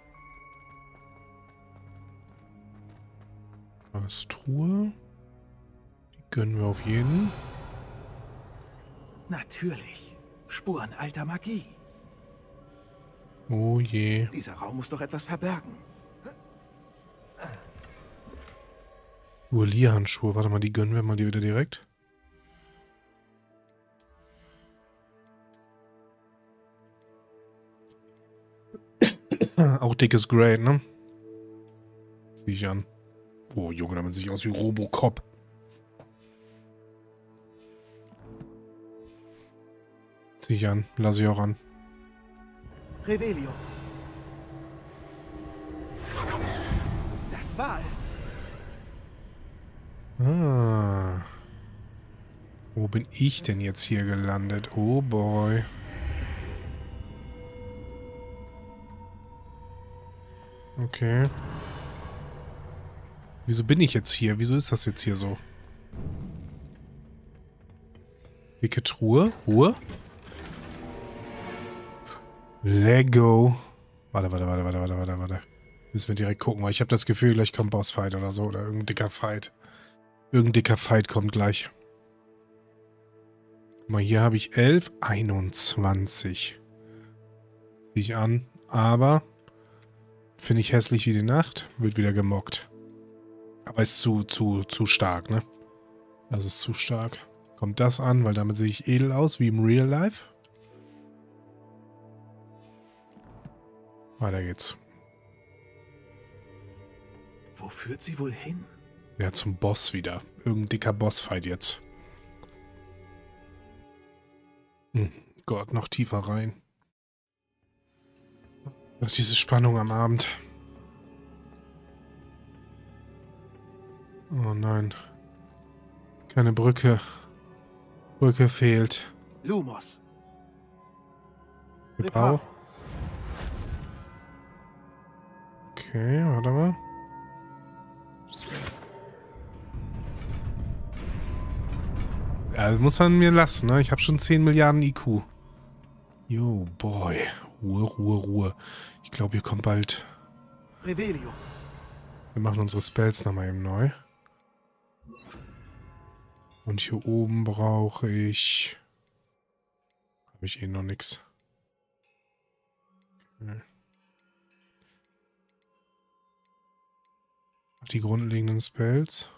Was Truhe? Die gönnen wir auf jeden. Natürlich. Spuren alter Magie. Oh je. Dieser Raum muss doch etwas verbergen. Juwelierhandschuhe. Warte mal, die gönnen wir mal die wieder direkt. Auch dickes Grade, ne? Zieh ich an. Oh, Junge, damit sieht aus wie Robocop. Zieh ich an. Lass ich auch an. Revelio. Das war es. Ah. Wo bin ich denn jetzt hier gelandet? Oh boy. Okay. Wieso bin ich jetzt hier? Wieso ist das jetzt hier so? Dicke Truhe. Ruhe. Lego. Warte, warte, warte, warte, warte, warte, warte. Müssen wir direkt gucken, weil ich habe das Gefühl, gleich kommt Bossfight oder so. Oder irgendein dicker Fight. Irgendein dicker Fight kommt gleich. Guck mal, hier habe ich elf, einundzwanzig. Ziehe ich an. Aber finde ich hässlich wie die Nacht. Wird wieder gemockt. Aber ist zu, zu, zu stark, ne? Das ist zu stark. Kommt das an, weil damit sehe ich edel aus, wie im Real Life. Weiter geht's. Wo führt sie wohl hin? Ja, zum Boss wieder. Irgendein dicker Bossfight jetzt. Hm, Gott, noch tiefer rein. Was ist diese Spannung am Abend? Oh nein. Keine Brücke. Brücke fehlt. Lumos. Repau. Okay, warte mal. Ja, das muss man mir lassen, ne? Ich habe schon zehn Milliarden I Q. Yo, boy. Ruhe, Ruhe, Ruhe. Ich glaube, hier kommt bald... Revelio. Wir machen unsere Spells nochmal eben neu. Und hier oben brauche ich... Habe ich eh noch nichts. Okay. Die grundlegenden Spells.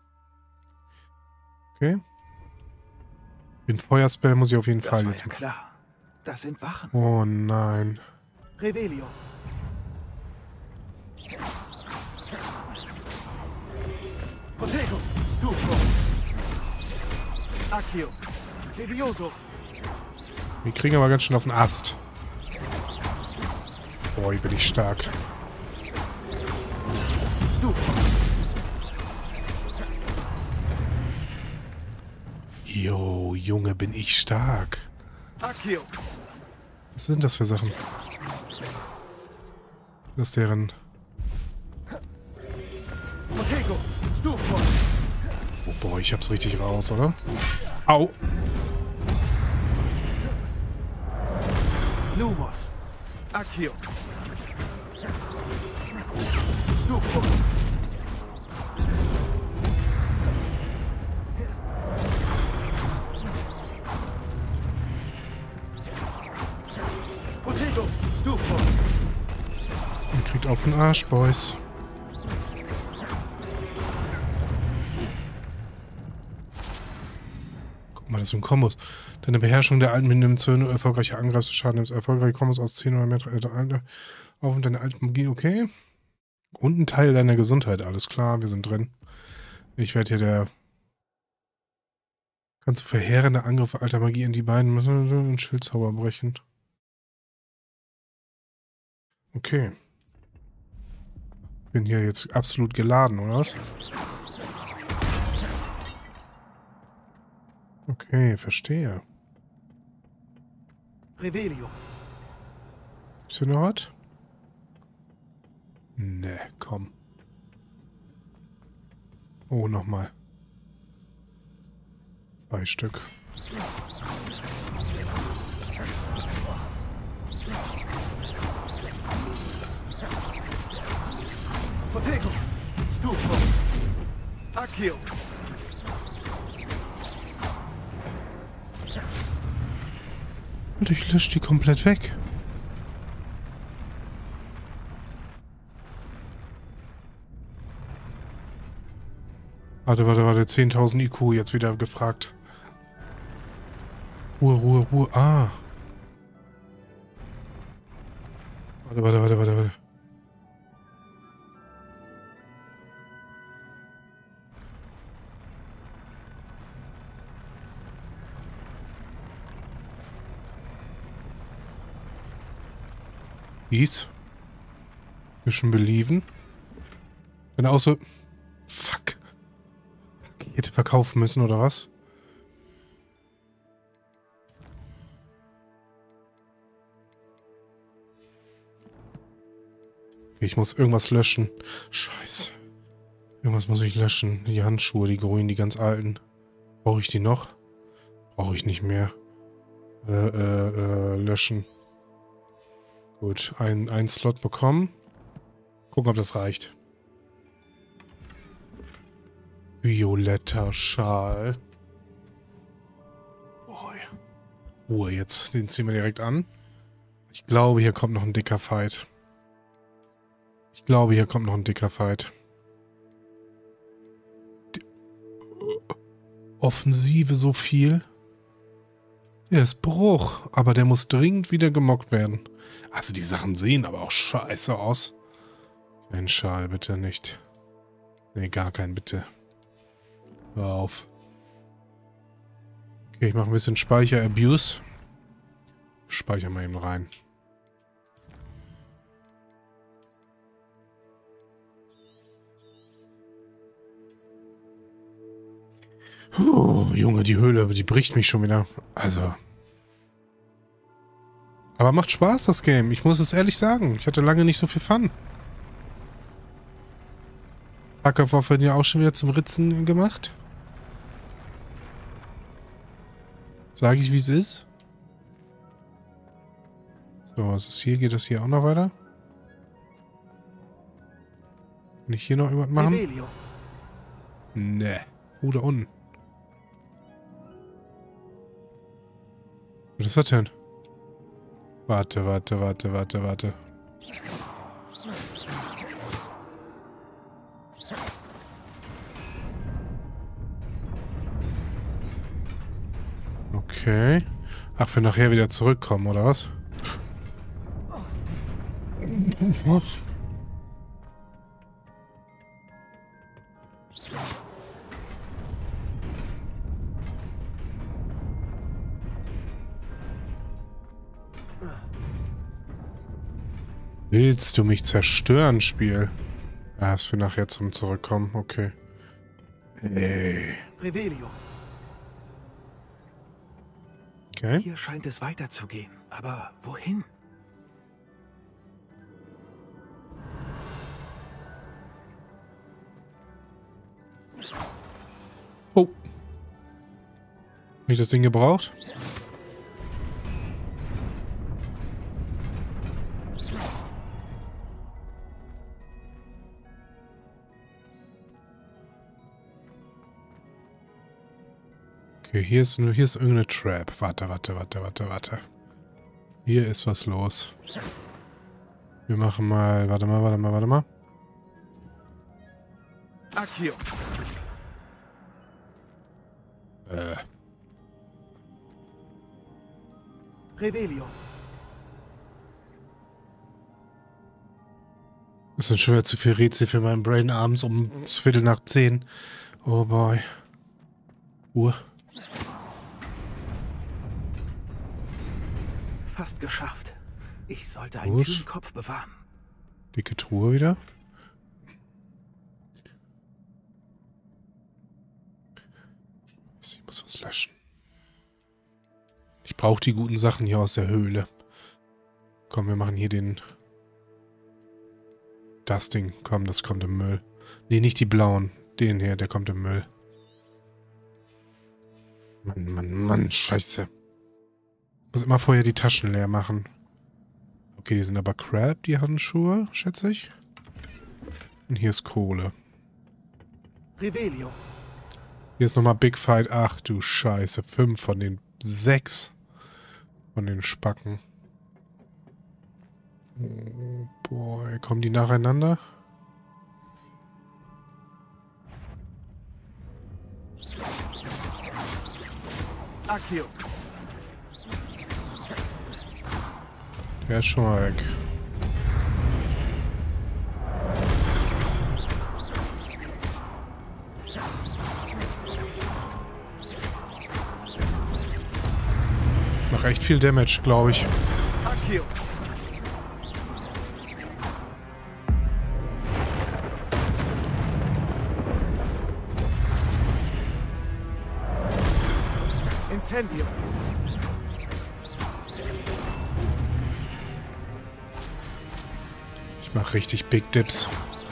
Okay. Den Feuerspell muss ich auf jeden Das Fall war jetzt ja machen. klar. Das sind Wachen. Oh nein. Revelio. Protego. Stufo. Accio. Levioso. Wir kriegen aber ganz schön auf den Ast. Boah, hier bin ich stark. Jo, Junge, bin ich stark. Accio. Was sind das für Sachen? Das ist deren... Protego. Stufo. Oh boah, ich hab's richtig raus, oder? Au! Lumos. Accio. Stufo. Protego. Stufo. Ihr kriegt auf den Arsch, Boys. Guck mal, das ist ein Kombos. Deine Beherrschung der alten nimmt Zöhne, erfolgreicher Angriff, Schaden nimmst erfolgreiche Kombos aus zehn oder mehr äh, auf und deine alte Magie, okay. Und ein Teil deiner Gesundheit, alles klar, wir sind drin. Ich werde hier der... Kannst du verheerende Angriffe alter Magie in die beiden müssen und Schildzauber brechen. Okay. Bin hier jetzt absolut geladen, oder was? Okay, verstehe. Revelio. Ist hier noch was? Ne, komm. Oh, nochmal. Zwei Stück. Protego. Stufo. Accio. Und ich lösche die komplett weg. Warte, warte, warte. zehntausend I Q jetzt wieder gefragt. Ruhe, Ruhe, Ruhe. Ah. Warte, warte, warte, warte, warte. Dies. Bisschen believen. Wenn auch so... Fuck. Ich hätte verkaufen müssen, oder was? Ich muss irgendwas löschen. Scheiße. Irgendwas muss ich löschen. Die Handschuhe, die grünen, die ganz alten. Brauche ich die noch? Brauche ich nicht mehr. Äh, äh, äh, löschen. Gut, ein, ein Slot bekommen. Gucken, ob das reicht. Violetter Schal. Boah. Ruhe jetzt. Den ziehen wir direkt an. Ich glaube, hier kommt noch ein dicker Fight. Ich glaube, hier kommt noch ein dicker Fight. Die Offensive so viel. Der ist Bruch, aber der muss dringend wieder gemockt werden. Also die Sachen sehen aber auch scheiße aus. Kein Schal, bitte nicht. Nee, gar kein, bitte. Hör auf. Okay, ich mache ein bisschen Speicher-Abuse. Speicher mal eben rein. Puh, Junge, die Höhle, die bricht mich schon wieder. Also. Aber macht Spaß, das Game. Ich muss es ehrlich sagen. Ich hatte lange nicht so viel Fun. Hacker war vorhin ja auch schon wieder zum Ritzen gemacht. Sage ich, wie es ist. So, was ist hier? Geht das hier auch noch weiter? Kann ich hier noch irgendwas machen? Revelio. Nee. Oh, da unten. Was ist das denn? Warte, warte, warte, warte, warte. Okay. Ach, für nachher wieder zurückkommen, oder was? Was? Willst du mich zerstören, Spiel? Ah, ist für nachher zum Zurückkommen. Okay. Ey. Revelio. Okay. Hier scheint es weiterzugehen. Aber wohin? Oh. Hab ich das Ding gebraucht? Okay, hier ist, hier ist irgendeine Trap. Warte, warte, warte, warte, warte. Hier ist was los. Wir machen mal... Warte mal, warte mal, warte mal. Accio. Äh. Revelio. Das sind schon wieder zu viel Rätsel für meinen Brain abends um Viertel nach zehn. Oh boy. Uhr. Fast geschafft. Ich sollte einen Gut. kühlen Kopf bewahren. Dicke Truhe wieder. Ich muss was löschen. Ich brauche die guten Sachen hier aus der Höhle. Komm, wir machen hier den... Das Ding. Komm, das kommt im Müll. Nee, nicht die blauen. Den hier, der kommt im Müll. Mann, Mann, Mann, scheiße. Ich muss immer vorher die Taschen leer machen. Okay, die sind aber crap, die Handschuhe, schätze ich. Und hier ist Kohle. Revelio. Hier ist nochmal Big Fight. Ach du Scheiße. Fünf von den sechs von den Spacken. Oh boy. Kommen die nacheinander? Accio. Der ist schon mal weg. Mach echt viel Damage, glaube ich. Accio. Incendio. Ich mach richtig Big Dips.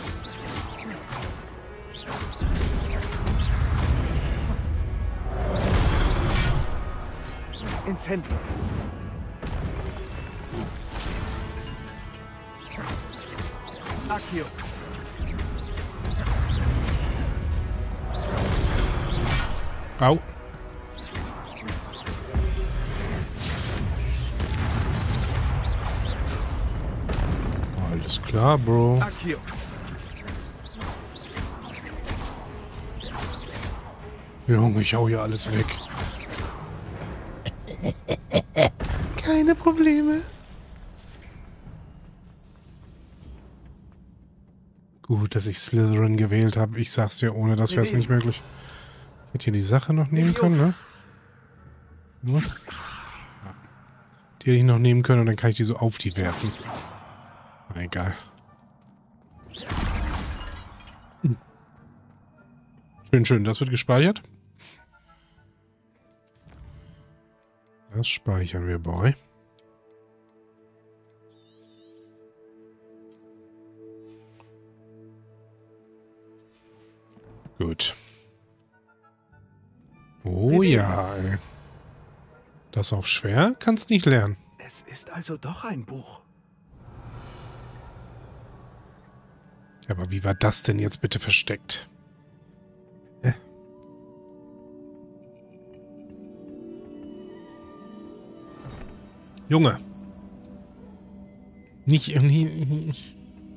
Incendio. Accio. Au. Alles klar, Bro. Accio. Junge, ich hau hier alles weg. Keine Probleme. Gut, dass ich Slytherin gewählt habe. Ich sag's dir, ohne das wäre es nicht möglich. Ich hätte hier die Sache noch nehmen können, ne? Nur? Ja. Die hätte ich noch nehmen können und dann kann ich die so auf die werfen. Na, egal. Hm. Schön, schön. Das wird gespeichert. Das speichern wir bei. Gut. Oh ja, ey. Das auf schwer kannst nicht lernen. Es ist also doch ein Buch. Ja, aber wie war das denn jetzt bitte versteckt? Hä? Junge. Nicht... nicht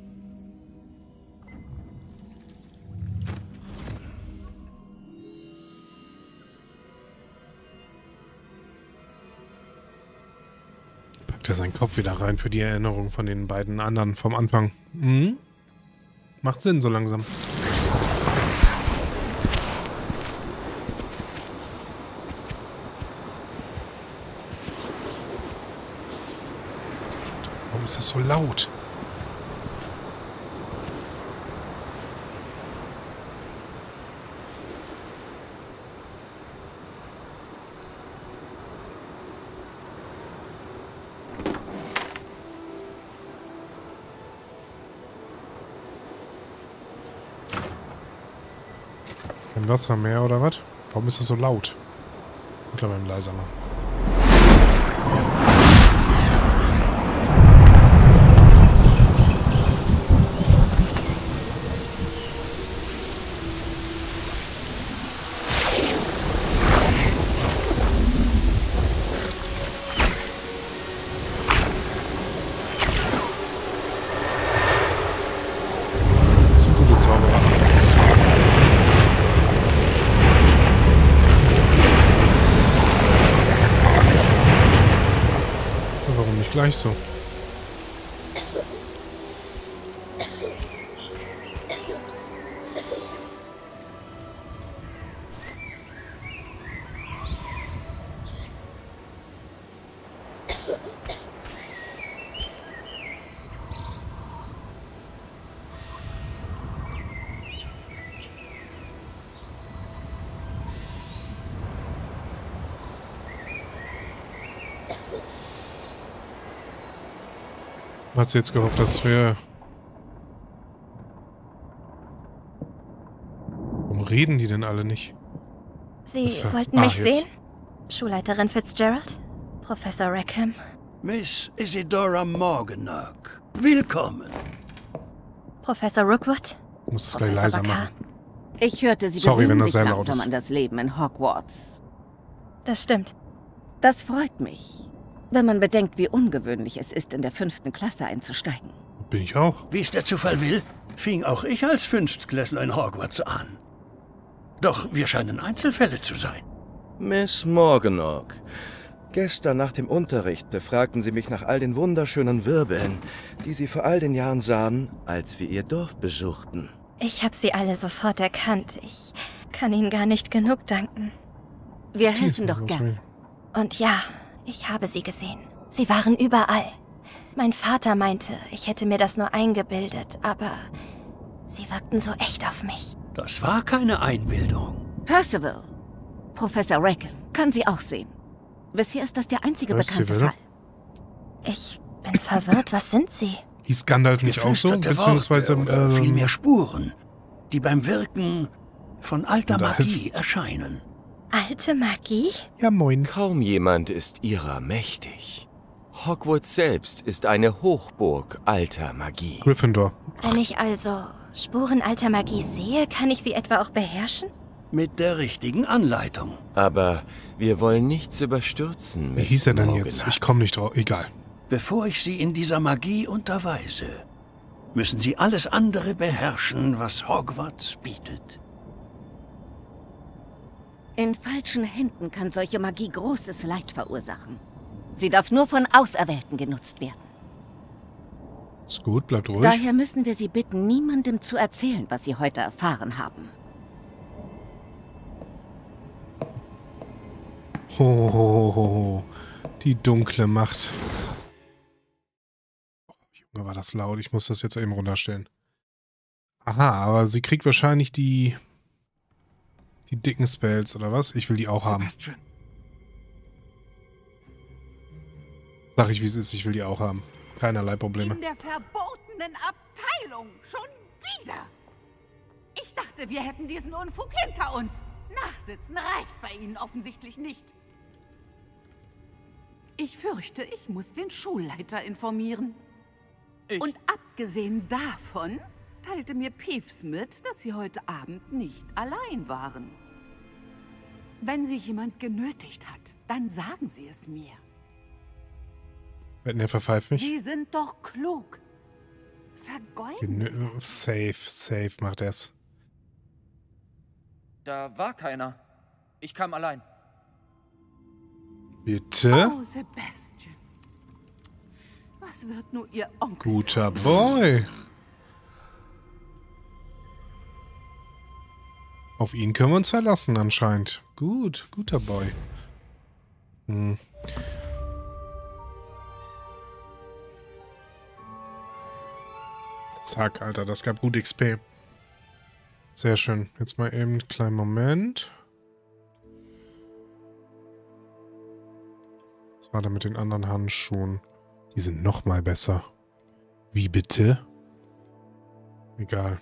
packt er seinen Kopf wieder rein für die Erinnerung von den beiden anderen vom Anfang. Mhm. Macht Sinn so langsam. Warum ist das so laut? Ein Wasser mehr oder was? Warum ist das so laut? Mittlerweile leiser machen. Gleich so. Hat sie jetzt gehofft, dass wir... Warum reden die denn alle nicht? Sie für... wollten ah, mich jetzt. sehen? Schulleiterin Fitzgerald? Professor Rackham? Miss Isidora Morganach. Willkommen. Professor Rookwood? Ich muss es gleich leiser machen. Ich hörte, Sie Sorry, wenn gewöhnen das sich sehr laut langsam ist. an das Leben in Hogwarts. Das stimmt. Das freut mich. Wenn man bedenkt, wie ungewöhnlich es ist, in der fünften Klasse einzusteigen. Bin ich auch. Wie es der Zufall will, fing auch ich als Fünftklässler in Hogwarts an. Doch wir scheinen Einzelfälle zu sein. Miss Morganach, gestern nach dem Unterricht befragten Sie mich nach all den wunderschönen Wirbeln, die Sie vor all den Jahren sahen, als wir Ihr Dorf besuchten. Ich habe sie alle sofort erkannt. Ich kann Ihnen gar nicht genug danken. Wir helfen doch gern. Und ja, ich habe sie gesehen. Sie waren überall. Mein Vater meinte, ich hätte mir das nur eingebildet, aber sie wirkten so echt auf mich. Das war keine Einbildung. Percival, Professor Rackham, kann sie auch sehen. Bisher ist das der einzige Percival? bekannte Fall. Ich bin verwirrt. Was sind sie? Hieß Gandalf nicht auch so? Geflüsterte Beziehungsweise... Worte oder ähm, vielmehr Spuren, die beim Wirken von alter Gandalf. Magie erscheinen. Alte Magie? Ja, moin. Kaum jemand ist ihrer mächtig. Hogwarts selbst ist eine Hochburg alter Magie. Gryffindor. Wenn ich also Spuren alter Magie sehe, kann ich sie etwa auch beherrschen? Mit der richtigen Anleitung. Aber wir wollen nichts überstürzen, Wie Miss hieß er denn Morganach. jetzt? Ich komme nicht drauf. Egal. Bevor ich Sie in dieser Magie unterweise, müssen Sie alles andere beherrschen, was Hogwarts bietet. In falschen Händen kann solche Magie großes Leid verursachen. Sie darf nur von Auserwählten genutzt werden. Ist gut, bleibt ruhig. Daher müssen wir Sie bitten, niemandem zu erzählen, was Sie heute erfahren haben. Ho, ho, ho, ho. Die dunkle Macht. Oh, Junge, war das laut. Ich muss das jetzt eben runterstellen. Aha, aber sie kriegt wahrscheinlich die die dicken Spells, oder was? Ich will die auch haben. Sebastian. Sag ich, wie es ist. Ich will die auch haben. Keinerlei Probleme. In der verbotenen Abteilung. Schon wieder. Ich dachte, wir hätten diesen Unfug hinter uns. Nachsitzen reicht bei Ihnen offensichtlich nicht. Ich fürchte, ich muss den Schulleiter informieren. Ich- Und abgesehen davon teilte mir Peeves mit, dass Sie heute Abend nicht allein waren. Wenn Sie jemand genötigt hat, dann sagen Sie es mir. Wetten, er verpfeift mich. Sie sind doch klug. Vergeuden Sie Genö- Safe, safe macht er's. Da war keiner. Ich kam allein. Bitte? Oh, Sebastian. Was wird nur Ihr Onkel Guter Boy. Auf ihn können wir uns verlassen anscheinend. Gut, guter Boy. Hm. Zack, Alter, das gab gut X P. Sehr schön. Jetzt mal eben einen kleinen Moment. Was war da mit den anderen Handschuhen? Die sind noch mal besser. Wie bitte? Egal.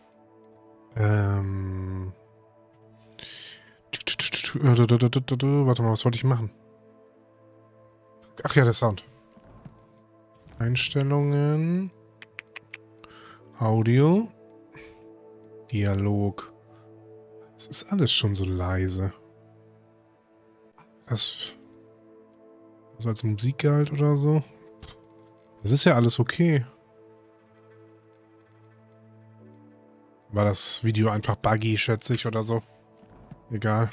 Ähm. Warte mal, was wollte ich machen? Ach ja, der Sound. Einstellungen. Audio. Dialog. Es ist alles schon so leise. Das. Also als Musik galt oder so. Das ist ja alles okay. War das Video einfach buggy, schätze ich, oder so? Egal.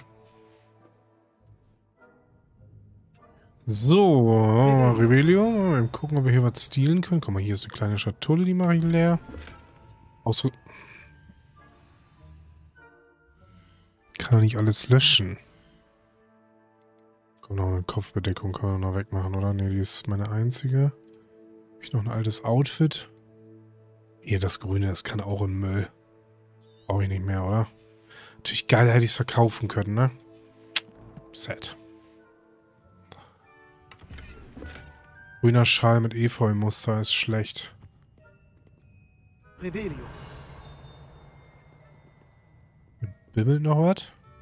So, Rebellion. Mal gucken, ob wir hier was stehlen können. Guck mal, hier ist eine kleine Schatulle, die mache ich leer. Ausrü Kann doch nicht alles löschen. Komm, noch eine Kopfbedeckung können wir noch wegmachen, oder? Ne, die ist meine einzige. Habe ich noch ein altes Outfit? Hier, das Grüne, das kann auch in Müll. Brauche ich nicht mehr, oder? Natürlich geil, hätte ich es verkaufen können, ne? Sad. Grüner Schal mit Efeu-Muster ist schlecht. Revelio. Bimmelt noch was?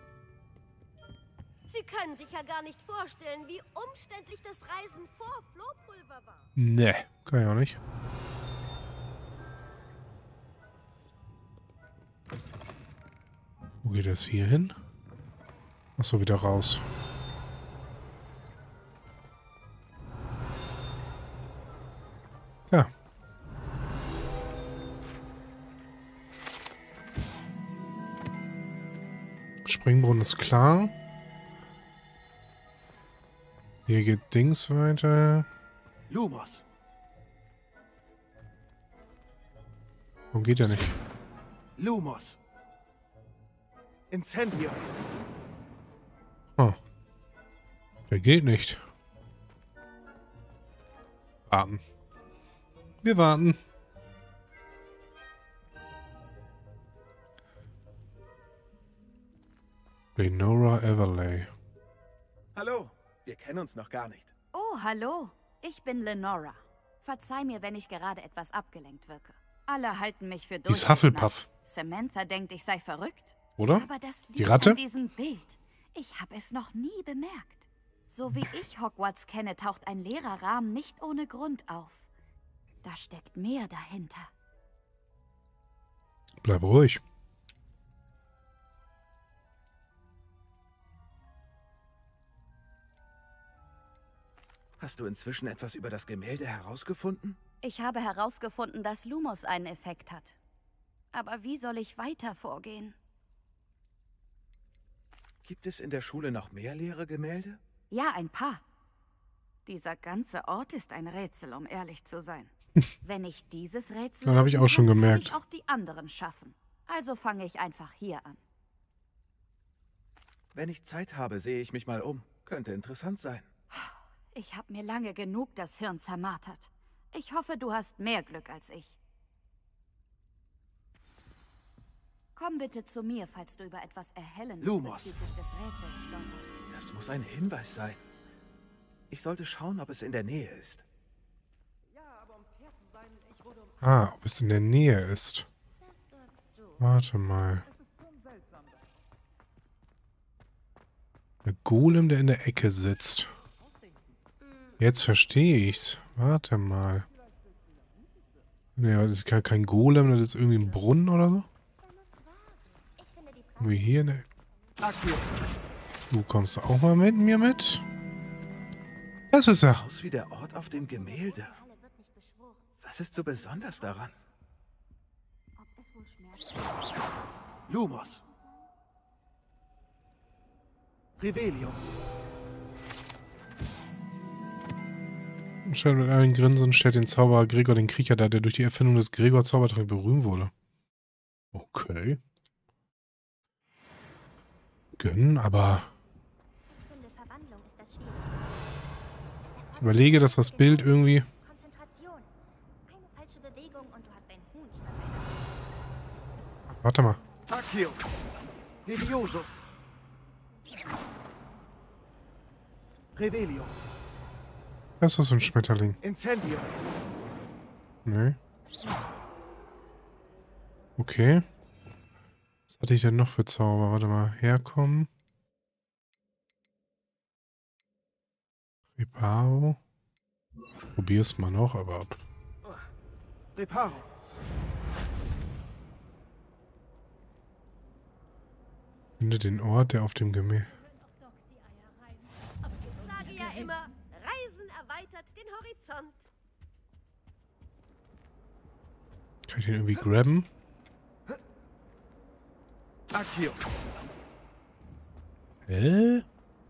Sie können sich ja gar nicht vorstellen, wie umständlich das Reisen vor Flohpulver war. Ne, kann ich auch nicht. Wo geht das hier hin? Achso, wieder raus. Ja. Springbrunnen ist klar. Hier geht Dings weiter. Lumos. Warum geht er nicht? Lumos. Incendio. Oh. Der geht nicht. Warten. Wir warten. Lenora Everley. Hallo. Wir kennen uns noch gar nicht. Oh, hallo. Ich bin Lenora. Verzeih mir, wenn ich gerade etwas abgelenkt wirke. Alle halten mich für Die ist durchgeknallt. Hufflepuff. Samantha denkt, ich sei verrückt. Oder? Aber das Die liegt Ratte? an diesem Bild. Ich habe es noch nie bemerkt. So wie ich Hogwarts kenne, taucht ein leerer Rahmen nicht ohne Grund auf. Da steckt mehr dahinter. Bleib ruhig. Hast du inzwischen etwas über das Gemälde herausgefunden? Ich habe herausgefunden, dass Lumos einen Effekt hat. Aber wie soll ich weiter vorgehen? Gibt es in der Schule noch mehr leere Gemälde? Ja, ein paar. Dieser ganze Ort ist ein Rätsel, um ehrlich zu sein. Wenn ich dieses Rätsel Das habe ich lösen auch schon kann, gemerkt. kann ich auch die anderen schaffen. Also fange ich einfach hier an. Wenn ich Zeit habe, sehe ich mich mal um. Könnte interessant sein. Ich habe mir lange genug das Hirn zermartert. Ich hoffe, du hast mehr Glück als ich. Komm bitte zu mir, falls du über etwas Erhellendes Lumos. bezüglich des Rätsels stolperst. Das muss ein Hinweis sein. Ich sollte schauen, ob es in der Nähe ist. Ah, ob es in der Nähe ist. Warte mal. Der Golem, der in der Ecke sitzt. Jetzt verstehe ich's. Warte mal. Nee, das ist kein, kein Golem, das ist irgendwie ein Brunnen oder so. Irgendwie hier, ne? Du kommst auch mal mit mir mit. Das ist er. Aus wie der Ort auf dem Gemälde. Was ist so besonders daran? Lumos. Revelio. Statt mit einem Grinsen stellt den Zauberer Gregor den Kriecher dar, der durch die Erfindung des Gregor-Zaubertranks berühmt wurde. Okay. Gönnen, aber... Ich überlege, dass das Bild irgendwie... Warte mal. Accio. Levioso. Revelio. Was ist das für ein Schmetterling? Incendio. Nee. Okay. Was hatte ich denn noch für Zauber? Warte mal. Herkommen. Reparo. Probier's mal noch, aber... Reparo. Finde den Ort, der auf dem Gemälde... Ich sage ja immer, Reisen erweitert den Horizont. Kann ich den irgendwie grabben? Accio. Hä?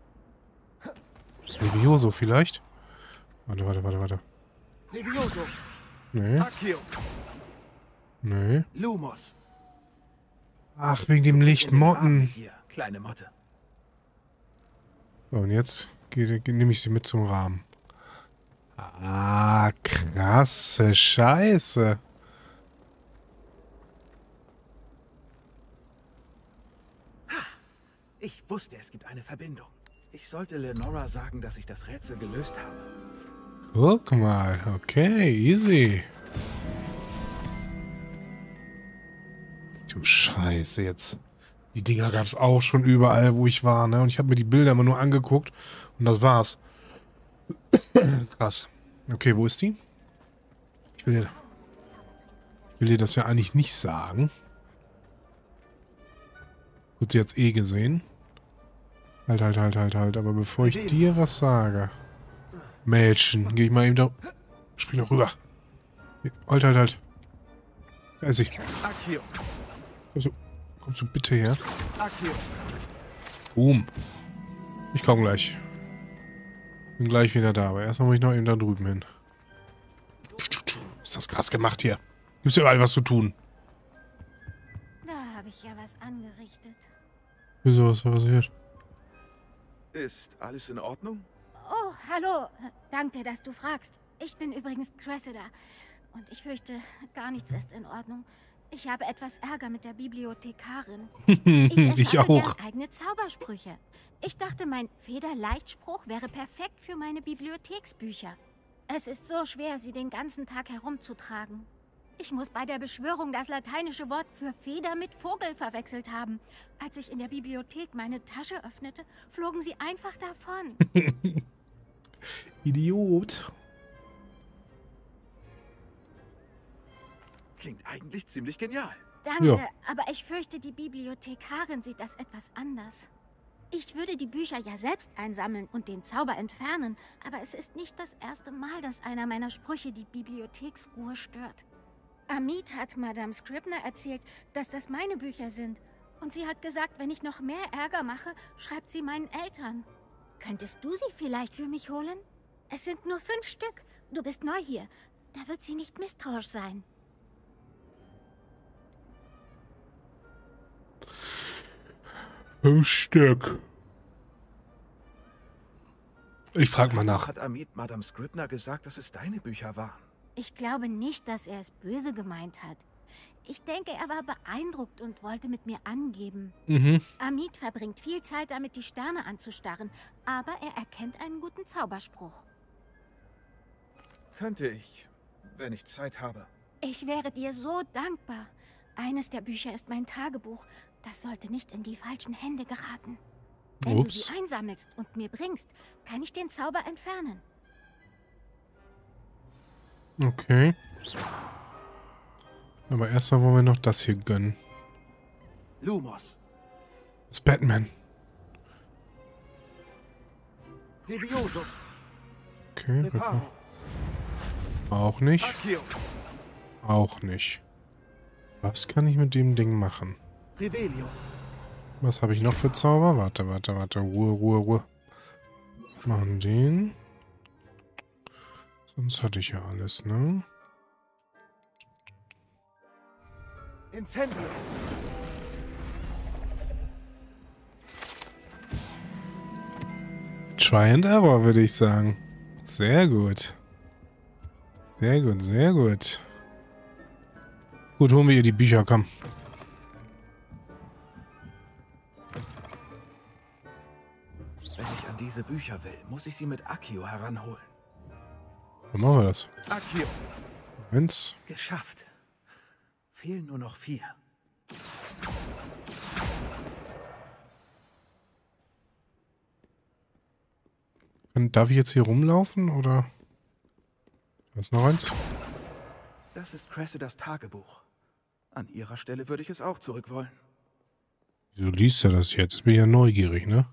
Levioso vielleicht? Warte, warte, warte, warte. Levioso. Nee. Accio. Nee. Lumos. Ach, wegen dem Licht Motten. Hier, kleine Motte. So, und jetzt gehe, gehe, nehme ich sie mit zum Rahmen. Ah, krasse Scheiße. Ich wusste, es gibt eine Verbindung. Ich sollte Lenora sagen, dass ich das Rätsel gelöst habe. Guck mal. Okay, easy. Du Scheiße jetzt. Die Dinger gab es auch schon überall, wo ich war, ne? Und ich habe mir die Bilder immer nur angeguckt und das war's. Krass. Okay, wo ist die? Ich will, dir, ich will dir das ja eigentlich nicht sagen. Gut, sie hat's eh gesehen. Halt, halt, halt, halt, halt. Aber bevor ich dir was sage... Mädchen, geh ich mal eben da... Spring doch rüber. Halt, halt, halt. Da ist sie. Kommst du, kommst du bitte her? Boom. Ich komm gleich. Bin gleich wieder da, aber erstmal muss ich noch eben da drüben hin. Ist das krass gemacht hier. Gibt's ja überall was zu tun. Da habe ich ja was angerichtet. Wieso, was ist da passiert? Ist alles in Ordnung? Oh, hallo. Danke, dass du fragst. Ich bin übrigens Cressida. Und ich fürchte, gar nichts ist in Ordnung. Ich habe etwas Ärger mit der Bibliothekarin. Ich, ich auch. Gern eigene Zaubersprüche. Ich dachte, mein Federleichtspruch wäre perfekt für meine Bibliotheksbücher. Es ist so schwer, sie den ganzen Tag herumzutragen. Ich muss bei der Beschwörung das lateinische Wort für Feder mit Vogel verwechselt haben. Als ich in der Bibliothek meine Tasche öffnete, flogen sie einfach davon. Idiot. Klingt eigentlich ziemlich genial. Danke, Ja. aber ich fürchte, die Bibliothekarin sieht das etwas anders. Ich würde die Bücher ja selbst einsammeln und den Zauber entfernen, aber es ist nicht das erste Mal, dass einer meiner Sprüche die Bibliotheksruhe stört. Amit hat Madame Scribner erzählt, dass das meine Bücher sind. Und sie hat gesagt, wenn ich noch mehr Ärger mache, schreibt sie meinen Eltern. Könntest du sie vielleicht für mich holen? Es sind nur fünf Stück. Du bist neu hier. Da wird sie nicht misstrauisch sein. Fünf Stück. Ich frag mal nach. Hat Amit Madame Scribner gesagt, dass es deine Bücher waren? Ich glaube nicht, dass er es böse gemeint hat. Ich denke, er war beeindruckt und wollte mit mir angeben. Mhm. Amit verbringt viel Zeit damit, die Sterne anzustarren, aber er erkennt einen guten Zauberspruch. Könnte ich, wenn ich Zeit habe. Ich wäre dir so dankbar. Eines der Bücher ist mein Tagebuch. Das sollte nicht in die falschen Hände geraten. Wenn Ups. du sie einsammelst und mir bringst, kann ich den Zauber entfernen. Okay. Aber erstmal wollen wir noch das hier gönnen. Lumos. Das ist Batman. Levioso. Okay. Reparo. Auch nicht. Accio. Auch nicht. Was kann ich mit dem Ding machen? Revelio. Was habe ich noch für Zauber? Warte, warte, warte. Ruhe, Ruhe, Ruhe. Machen den. Sonst hatte ich ja alles, ne? Incendio. Try and Error, würde ich sagen. Sehr gut. Sehr gut, sehr gut. Gut, holen wir ihr die Bücher, komm. Wenn ich an diese Bücher will, muss ich sie mit Accio heranholen. Dann machen wir das. Accio. Eins. Geschafft. Fehlen nur noch vier. Darf ich jetzt hier rumlaufen, oder? Da ist noch eins. Das ist Cressidas Tagebuch. An ihrer Stelle würde ich es auch zurück wollen. Wieso liest er das jetzt? Bin ja neugierig, ne?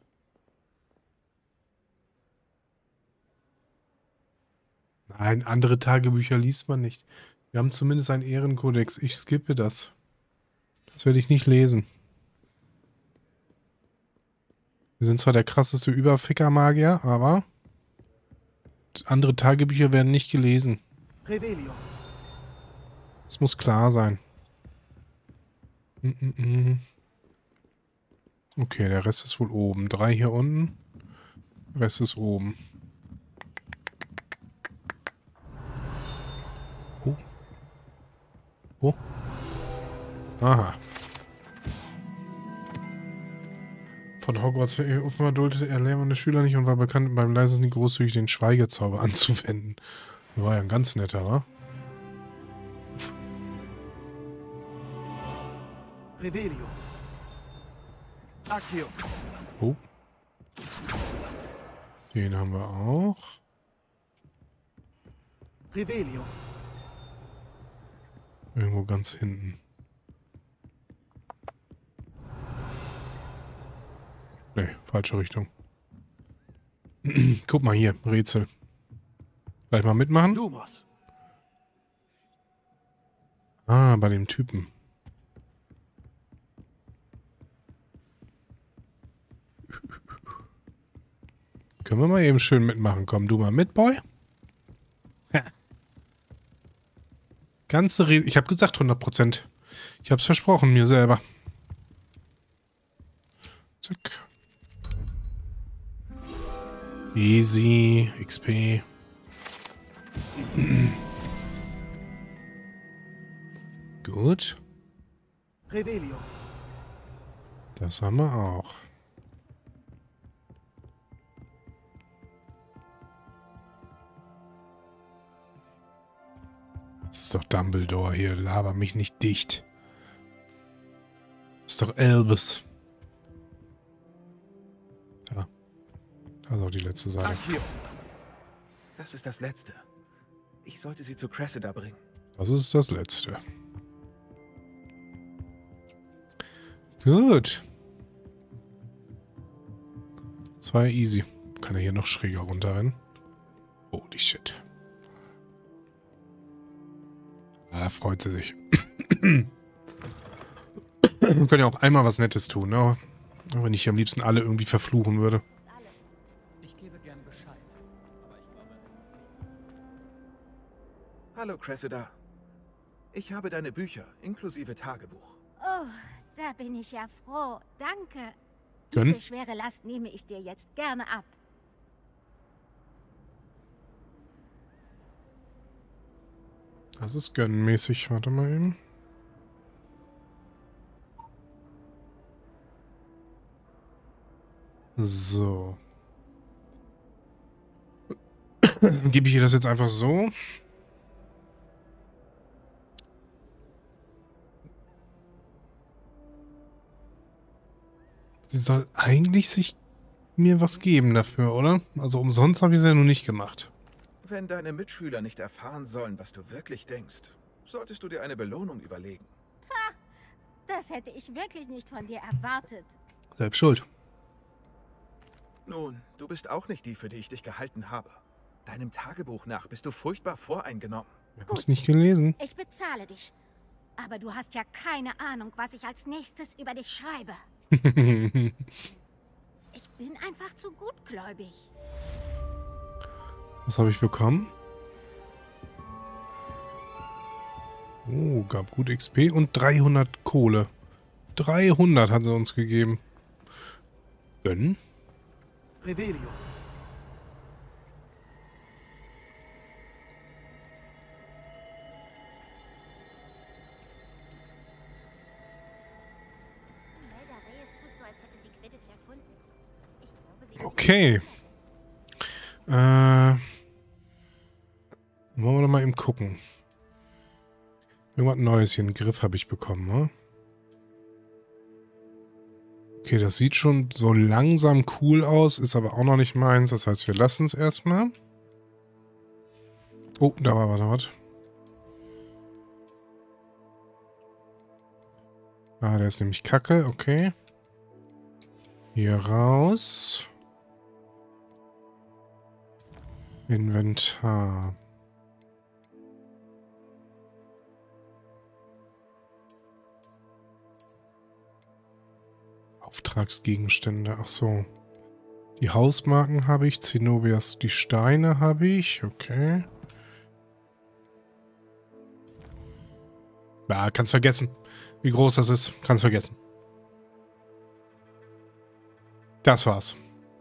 Nein, andere Tagebücher liest man nicht. Wir haben zumindest einen Ehrenkodex. Ich skippe das. Das werde ich nicht lesen. Wir sind zwar der krasseste Überficker-Magier, aber andere Tagebücher werden nicht gelesen. Revelio. Das muss klar sein. Mm -mm -mm. Okay, der Rest ist wohl oben. Drei hier unten. Der Rest ist oben. Oh. Oh. Aha. Von Hogwarts offenbar duldete er lernende Schüler nicht und war bekannt, beim leisesten großzügig den Schweigezauber anzuwenden. War ja ein ganz netter, wa? Revelio. Accio. Oh. Den haben wir auch. Revelio. Irgendwo ganz hinten. Nee, falsche Richtung. Guck mal hier, Rätsel. Gleich mal mitmachen? Lumos. Ah, bei dem Typen. Können wir mal eben schön mitmachen. Komm, du mal mit, Boy. Ja. Ganze Rätsel. Ich habe gesagt hundert Prozent. Ich habe es versprochen mir selber. Zack. Easy. X P. Gut. Revelio. Das haben wir auch. Ist doch Dumbledore hier. Laber mich nicht dicht. Ist doch Albus. Ja. Da ist auch die letzte Seite. Accio. Das ist das Letzte. Ich sollte sie zu Cressida bringen. Das ist das Letzte. Gut. Das war ja easy. Kann er hier noch schräger runterrennen? Holy shit. Ah, da freut sie sich. Wir können ja auch einmal was Nettes tun, ne? Auch wenn ich am liebsten alle irgendwie verfluchen würde. Ich gebe gern Bescheid. Aber ich glaube... Hallo, Cressida. Ich habe deine Bücher, inklusive Tagebuch. Oh, da bin ich ja froh. Danke. Gönn. Diese schwere Last nehme ich dir jetzt gerne ab. Das ist gönnenmäßig. Warte mal eben. So. Dann gebe ich ihr das jetzt einfach so. Sie soll eigentlich sich mir was geben dafür, oder? Also umsonst habe ich es ja nun nicht gemacht. Wenn deine Mitschüler nicht erfahren sollen, was du wirklich denkst, solltest du dir eine Belohnung überlegen. Pah, das hätte ich wirklich nicht von dir erwartet. Selbst schuld. Nun, du bist auch nicht die, für die ich dich gehalten habe. Deinem Tagebuch nach bist du furchtbar voreingenommen. Ich hab's nicht gelesen. Ich bezahle dich. Aber du hast ja keine Ahnung, was ich als nächstes über dich schreibe. Ich bin einfach zu gutgläubig. Was habe ich bekommen? Oh, gab gut X P und dreihundert Kohle. dreihundert hat sie uns gegeben. Gönnen? Revelio. Okay. Äh. Wollen wir doch mal eben gucken. Irgendwas Neues hier. Einen Griff habe ich bekommen, ne? Okay, das sieht schon so langsam cool aus, ist aber auch noch nicht meins. Das heißt, wir lassen es erstmal. Oh, da war was, was. Ah, der ist nämlich kacke, okay. Hier raus. Inventar. Auftragsgegenstände, ach so. Die Hausmarken habe ich, Zenobias, die Steine habe ich, okay. Ja, kannst vergessen. Wie groß das ist, kannst vergessen. Das war's.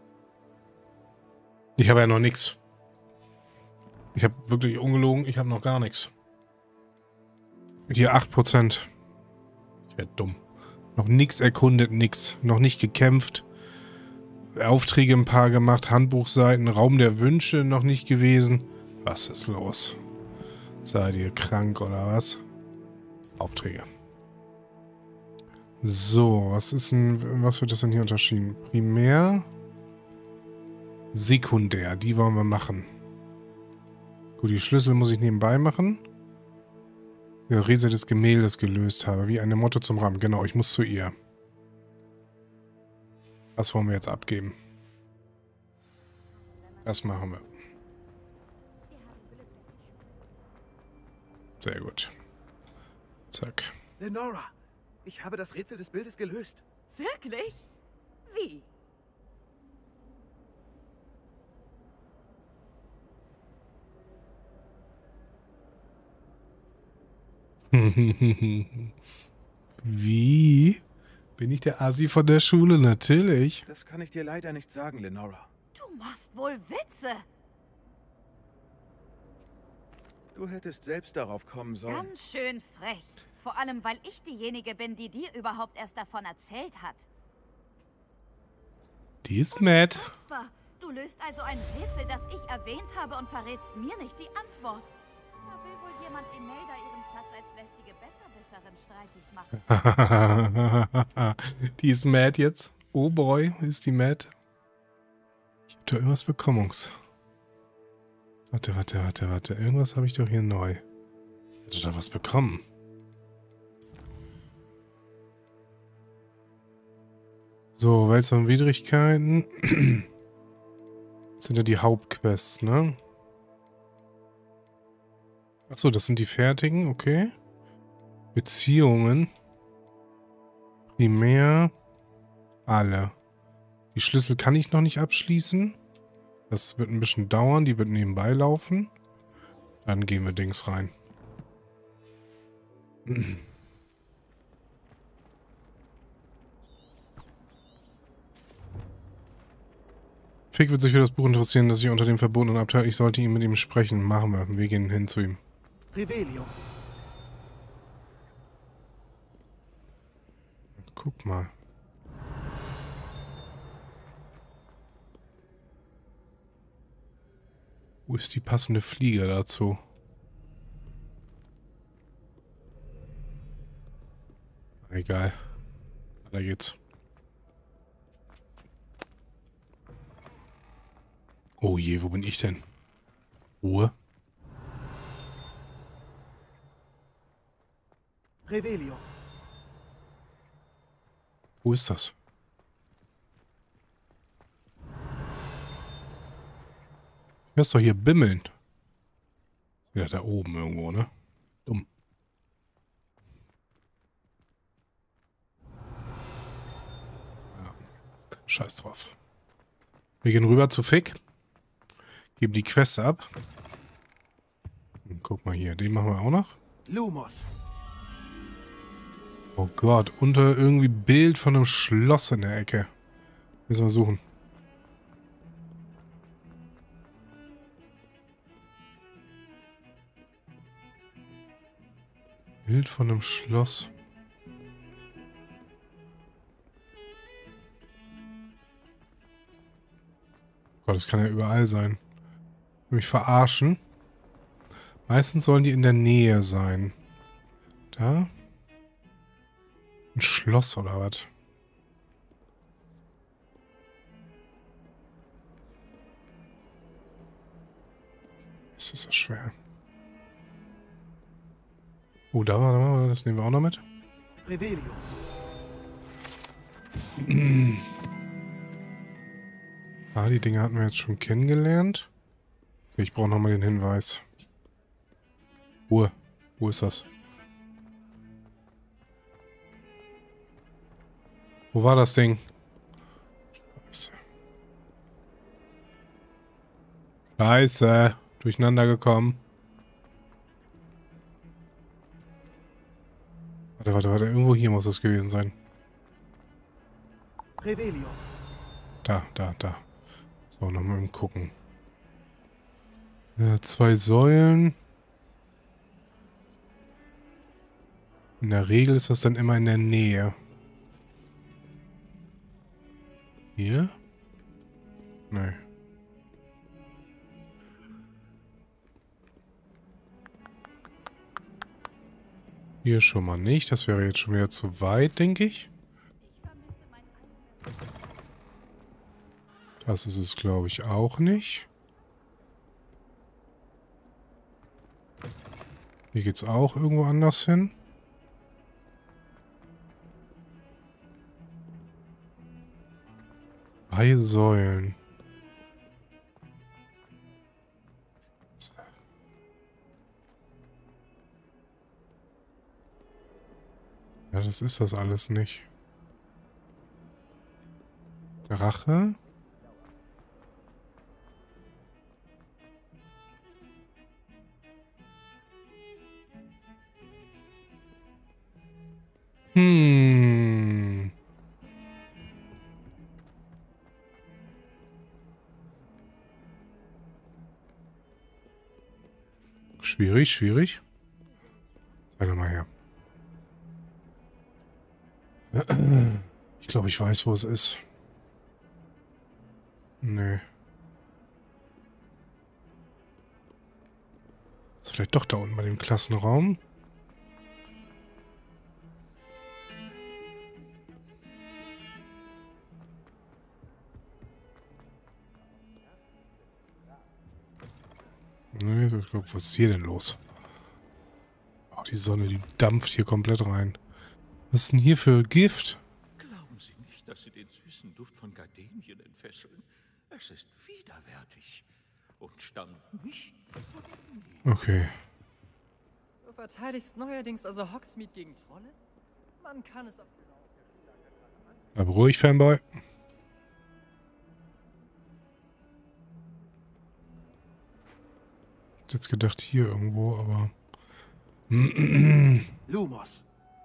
Ich habe ja noch nichts. Ich habe wirklich ungelogen, ich habe noch gar nichts. Hier acht Prozent. Ich werde dumm. Noch nichts erkundet, nix. Noch nicht gekämpft. Aufträge ein paar gemacht, Handbuchseiten, Raum der Wünsche noch nicht gewesen. Was ist los? Seid ihr krank oder was? Aufträge. So, was ist denn, was wird das denn hier unterschieden? Primär, sekundär, die wollen wir machen. Gut, die Schlüssel muss ich nebenbei machen. Der Rätsel des Gemäldes gelöst habe, wie eine Motte zum Rahmen. Genau, ich muss zu ihr. Was wollen wir jetzt abgeben? Das machen wir. Sehr gut. Zack. Lenora, ich habe das Rätsel des Bildes gelöst. Wirklich? Wie? Wie? Bin ich der Assi von der Schule? Natürlich. Das kann ich dir leider nicht sagen, Lenora. Du machst wohl Witze. Du hättest selbst darauf kommen sollen. Ganz schön frech. Vor allem, weil ich diejenige bin, die dir überhaupt erst davon erzählt hat. Die ist mad. Unfassbar. Du löst also ein Rätsel, das ich erwähnt habe und verrätst mir nicht die Antwort. Da will wohl jemand Imelda ihren Platz als lästige Besserwisserin streitig machen. Die ist mad jetzt. Oh boy, ist die mad. Ich hab da irgendwas Bekommungs. Warte, warte, warte, warte. Irgendwas habe ich doch hier neu. Ich hätte da was bekommen. So, Wälzer und Widrigkeiten. Das sind ja die Hauptquests, ne? Achso, das sind die fertigen, okay. Beziehungen. Primär. Alle. Die Schlüssel kann ich noch nicht abschließen. Das wird ein bisschen dauern, die wird nebenbei laufen. Dann gehen wir Dings rein. Fick wird sich für das Buch interessieren, das ich unter dem verbotenen Abteil. Ich sollte ihn mit ihm sprechen. Machen wir. Wir gehen hin zu ihm. Revelio. Guck mal. Wo ist die passende Fliege dazu? Egal. Da geht's. Oh je, wo bin ich denn? Ruhe. Revelio. Wo ist das? Ich hör's doch hier bimmeln. Ist wieder da oben irgendwo, ne? Dumm. Ja. Scheiß drauf. Wir gehen rüber zu Fick. Geben die Quest ab. Und guck mal hier, den machen wir auch noch. Lumos. Oh Gott, unter irgendwie Bild von einem Schloss in der Ecke. Müssen wir suchen. Bild von einem Schloss. Gott, das kann ja überall sein. Mich verarschen. Meistens sollen die in der Nähe sein. Da? Ein Schloss oder was? Das ist so schwer. Oh, da war, da war, das nehmen wir auch noch mit. Revelio. Ah, die Dinge hatten wir jetzt schon kennengelernt. Ich brauche nochmal den Hinweis. Ruhe. Wo ist das? Wo war das Ding? Scheiße. Scheiße. Durcheinander gekommen. Warte, warte, warte. Irgendwo hier muss es gewesen sein. Revelio. Da, da, da. So, nochmal gucken. Ja, zwei Säulen. In der Regel ist das dann immer in der Nähe. Hier? Nee. Hier schon mal nicht. Das wäre jetzt schon wieder zu weit, denke ich. Das ist es, glaube ich, auch nicht. Hier geht es auch irgendwo anders hin. Zwei Säulen. Ja, das ist das alles nicht. Drache. Hm. Schwierig, schwierig. Zeig mal her. Ich glaube, ich weiß, wo es ist. Nee. vielleicht doch da unten bei dem Klassenraum. Nee, ich glaube, was ist hier denn los? Oh, die Sonne, die dampft hier komplett rein. Was ist denn hier für Gift? Glauben Sie nicht, dass Sie den süßen Duft von Gardänien entfesseln? Es ist widerwärtig und stammt nicht von mir. Okay. Du verteidigst neuerdings also Hogsmeade gegen Trolle? Man kann es auf... Bleib ruhig, Fanboy. Ich hätte jetzt gedacht, hier irgendwo, aber... Lumos.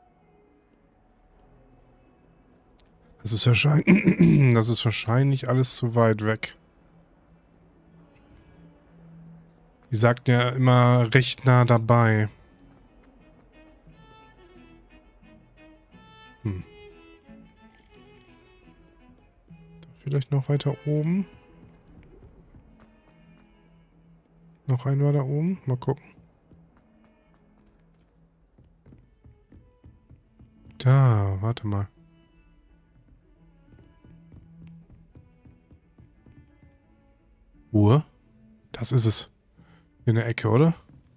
Das ist wahrscheinlich... Das ist wahrscheinlich alles zu weit weg. Die sagt ja immer recht nah dabei. Hm. Vielleicht noch weiter oben. Noch ein war da oben. Mal gucken. Da, warte mal. Uhr? Das ist es. In der Ecke, oder?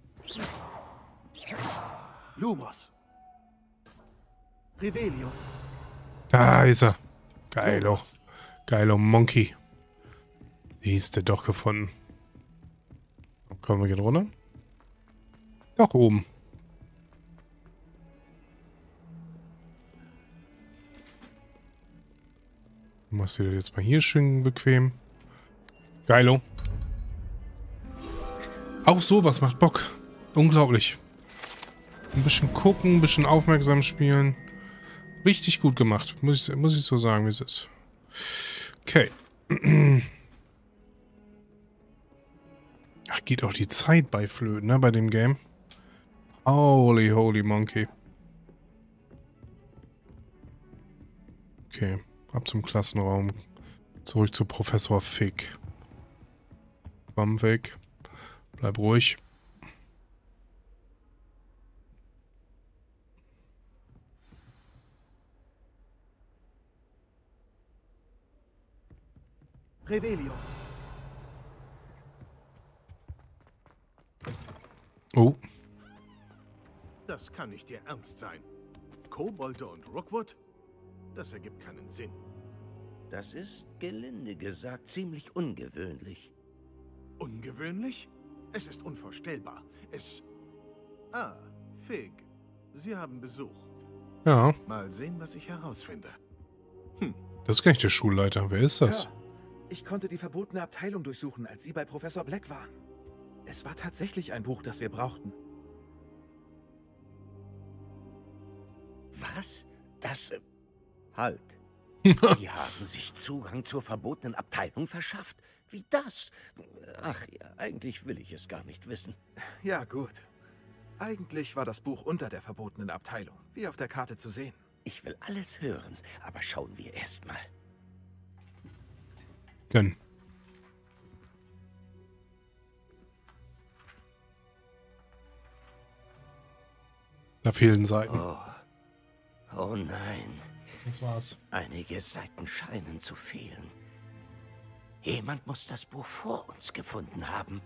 Lumos. Revelio. Da ist er. Geilo. Geilo Monkey. Siehst du, doch gefunden. Kommen wir, gehen runter. Doch, oben. Machst du das jetzt mal hier schön bequem. Geilo. Auch sowas macht Bock. Unglaublich. Ein bisschen gucken, ein bisschen aufmerksam spielen. Richtig gut gemacht. Muss ich, muss ich so sagen, wie es ist. Okay. Ach, geht auch die Zeit bei Flöten, ne, bei dem Game. Holy, holy monkey. Okay, ab zum Klassenraum. Zurück zu Professor Fig. Komm weg. Bleib ruhig. Revelio. Oh. Das kann nicht Ihr Ernst sein. Kobolde und Rookwood? Das ergibt keinen Sinn. Das ist, gelinde gesagt, ziemlich ungewöhnlich. Ungewöhnlich? Es ist unvorstellbar. Es... Ah, Fig. Sie haben Besuch. Ja. Mal sehen, was ich herausfinde. Das ist gar nicht der Schulleiter. Wer ist das? Sir, ich konnte die verbotene Abteilung durchsuchen, als Sie bei Professor Black waren. Es war tatsächlich ein Buch, das wir brauchten. Was? Das... Äh, halt. Sie haben sich Zugang zur verbotenen Abteilung verschafft? Wie das? Ach ja, eigentlich will ich es gar nicht wissen. Ja, gut. Eigentlich war das Buch unter der verbotenen Abteilung, wie auf der Karte zu sehen. Ich will alles hören, aber schauen wir erst mal. Gönn. Da fehlen Seiten. Oh. Oh nein. Das war's. Einige Seiten scheinen zu fehlen. Jemand muss das Buch vor uns gefunden haben.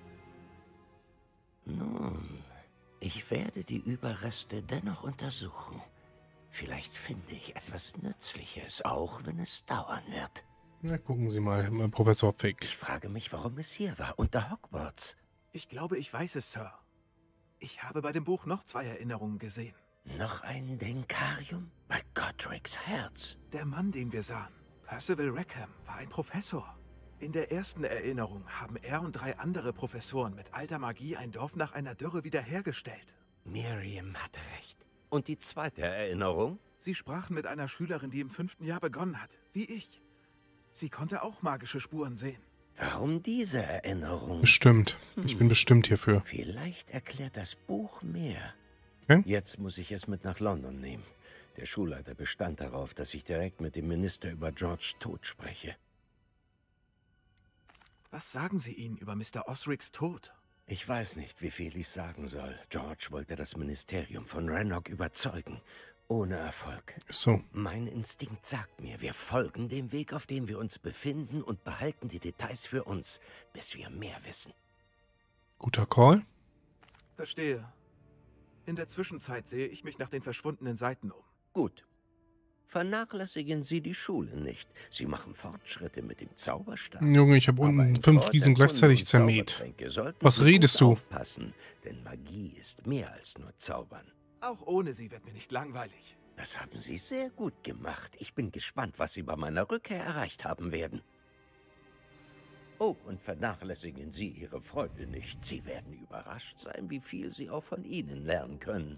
Nun, ich werde die Überreste dennoch untersuchen. Vielleicht finde ich etwas Nützliches, auch wenn es dauern wird. Na, gucken Sie mal, Professor Fig. Ich frage mich, warum es hier war, unter Hogwarts. Ich glaube, ich weiß es, Sir. Ich habe bei dem Buch noch zwei Erinnerungen gesehen. Noch ein Denkarium? Bei Godric's Herz. Der Mann, den wir sahen, Percival Rackham, war ein Professor. In der ersten Erinnerung haben er und drei andere Professoren mit alter Magie ein Dorf nach einer Dürre wiederhergestellt. Miriam hatte recht. Und die zweite Erinnerung? Sie sprachen mit einer Schülerin, die im fünften Jahr begonnen hat, wie ich. Sie konnte auch magische Spuren sehen. Warum diese Erinnerung? Bestimmt. Ich bin bestimmt hierfür. Vielleicht erklärt das Buch mehr. Okay. Jetzt muss ich es mit nach London nehmen. Der Schulleiter bestand darauf, dass ich direkt mit dem Minister über George Tod spreche. Was sagen Sie ihnen über Mister Osricks Tod? Ich weiß nicht, wie viel ich sagen soll. George wollte das Ministerium von Rannoch überzeugen. Ohne Erfolg. So. Mein Instinkt sagt mir, wir folgen dem Weg, auf dem wir uns befinden und behalten die Details für uns, bis wir mehr wissen. Guter Call. Verstehe. In der Zwischenzeit sehe ich mich nach den verschwundenen Seiten um. Gut. Vernachlässigen Sie die Schule nicht. Sie machen Fortschritte mit dem Zauberstab. Junge, ich habe unten fünf Riesen gleichzeitig zermäht. Was redest du? Aufpassen, denn Magie ist mehr als nur Zaubern. Auch ohne sie wird mir nicht langweilig. Das haben Sie sehr gut gemacht. Ich bin gespannt, was Sie bei meiner Rückkehr erreicht haben werden. Oh, und vernachlässigen Sie Ihre Freunde nicht. Sie werden überrascht sein, wie viel Sie auch von ihnen lernen können.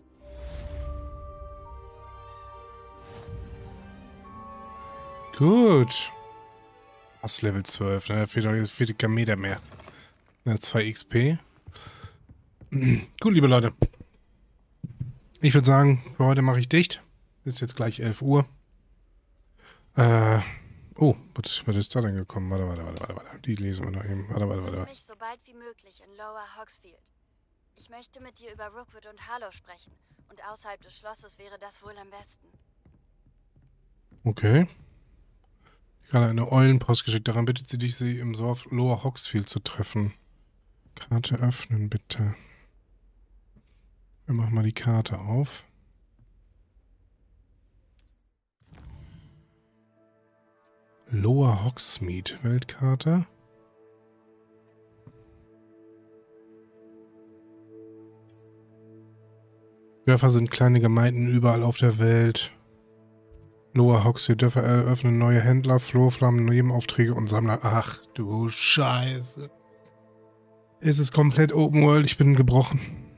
Gut. Was Level zwölf, ne? Da fehlt doch fehlt kein Meter mehr. Ne, zwei X P. Gut, liebe Leute. Ich würde sagen, für heute mache ich dicht. Ist jetzt gleich elf Uhr. Äh. Oh, was, was ist da denn gekommen? Warte, warte, warte, warte, warte. Die lesen wir noch eben. Warte, warte, warte. Triff mich so bald wie möglich in Lower Hogsfield. Ich möchte mit dir über Rookwood und Harlow sprechen. Und außerhalb des Schlosses wäre das wohl am besten. Okay. Gerade eine Eulenpost geschickt. Daran bittet sie dich, sie im Dorf Lower Hogsfield zu treffen. Karte öffnen, bitte. Wir machen mal die Karte auf. Lower Hogsmeade, Weltkarte. Dörfer sind kleine Gemeinden überall auf der Welt. Lower Hogsfield, Dörfer eröffnen neue Händler, Flohflammen, Nebenaufträge und Sammler. Ach du Scheiße. Es ist komplett Open World, ich bin gebrochen.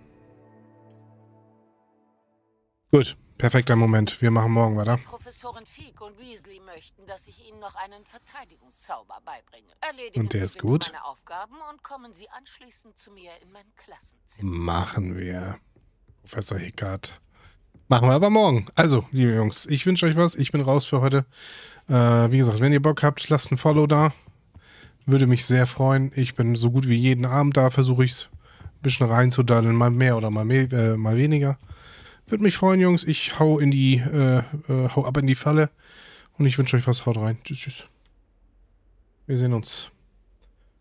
Gut, perfekter Moment. Wir machen morgen weiter. Professorin Fig und Weasley möchten, dass ich Ihnen noch einen Verteidigungszauber beibringe. Erledigen Und der Sie ist bitte gut. meine Aufgaben und kommen Sie anschließend zu mir in mein Klassenzimmer. Machen wir. Professor Hickert. Machen wir aber morgen. Also, liebe Jungs, ich wünsche euch was. Ich bin raus für heute. Äh, wie gesagt, wenn ihr Bock habt, lasst ein Follow da. Würde mich sehr freuen. Ich bin so gut wie jeden Abend da, versuche ich es ein bisschen reinzudaddeln. Mal mehr oder mal, mehr, äh, mal weniger. Würde mich freuen, Jungs. Ich hau in die, äh, äh, hau ab in die Falle. Und ich wünsche euch was. Haut rein. Tschüss, tschüss. Wir sehen uns.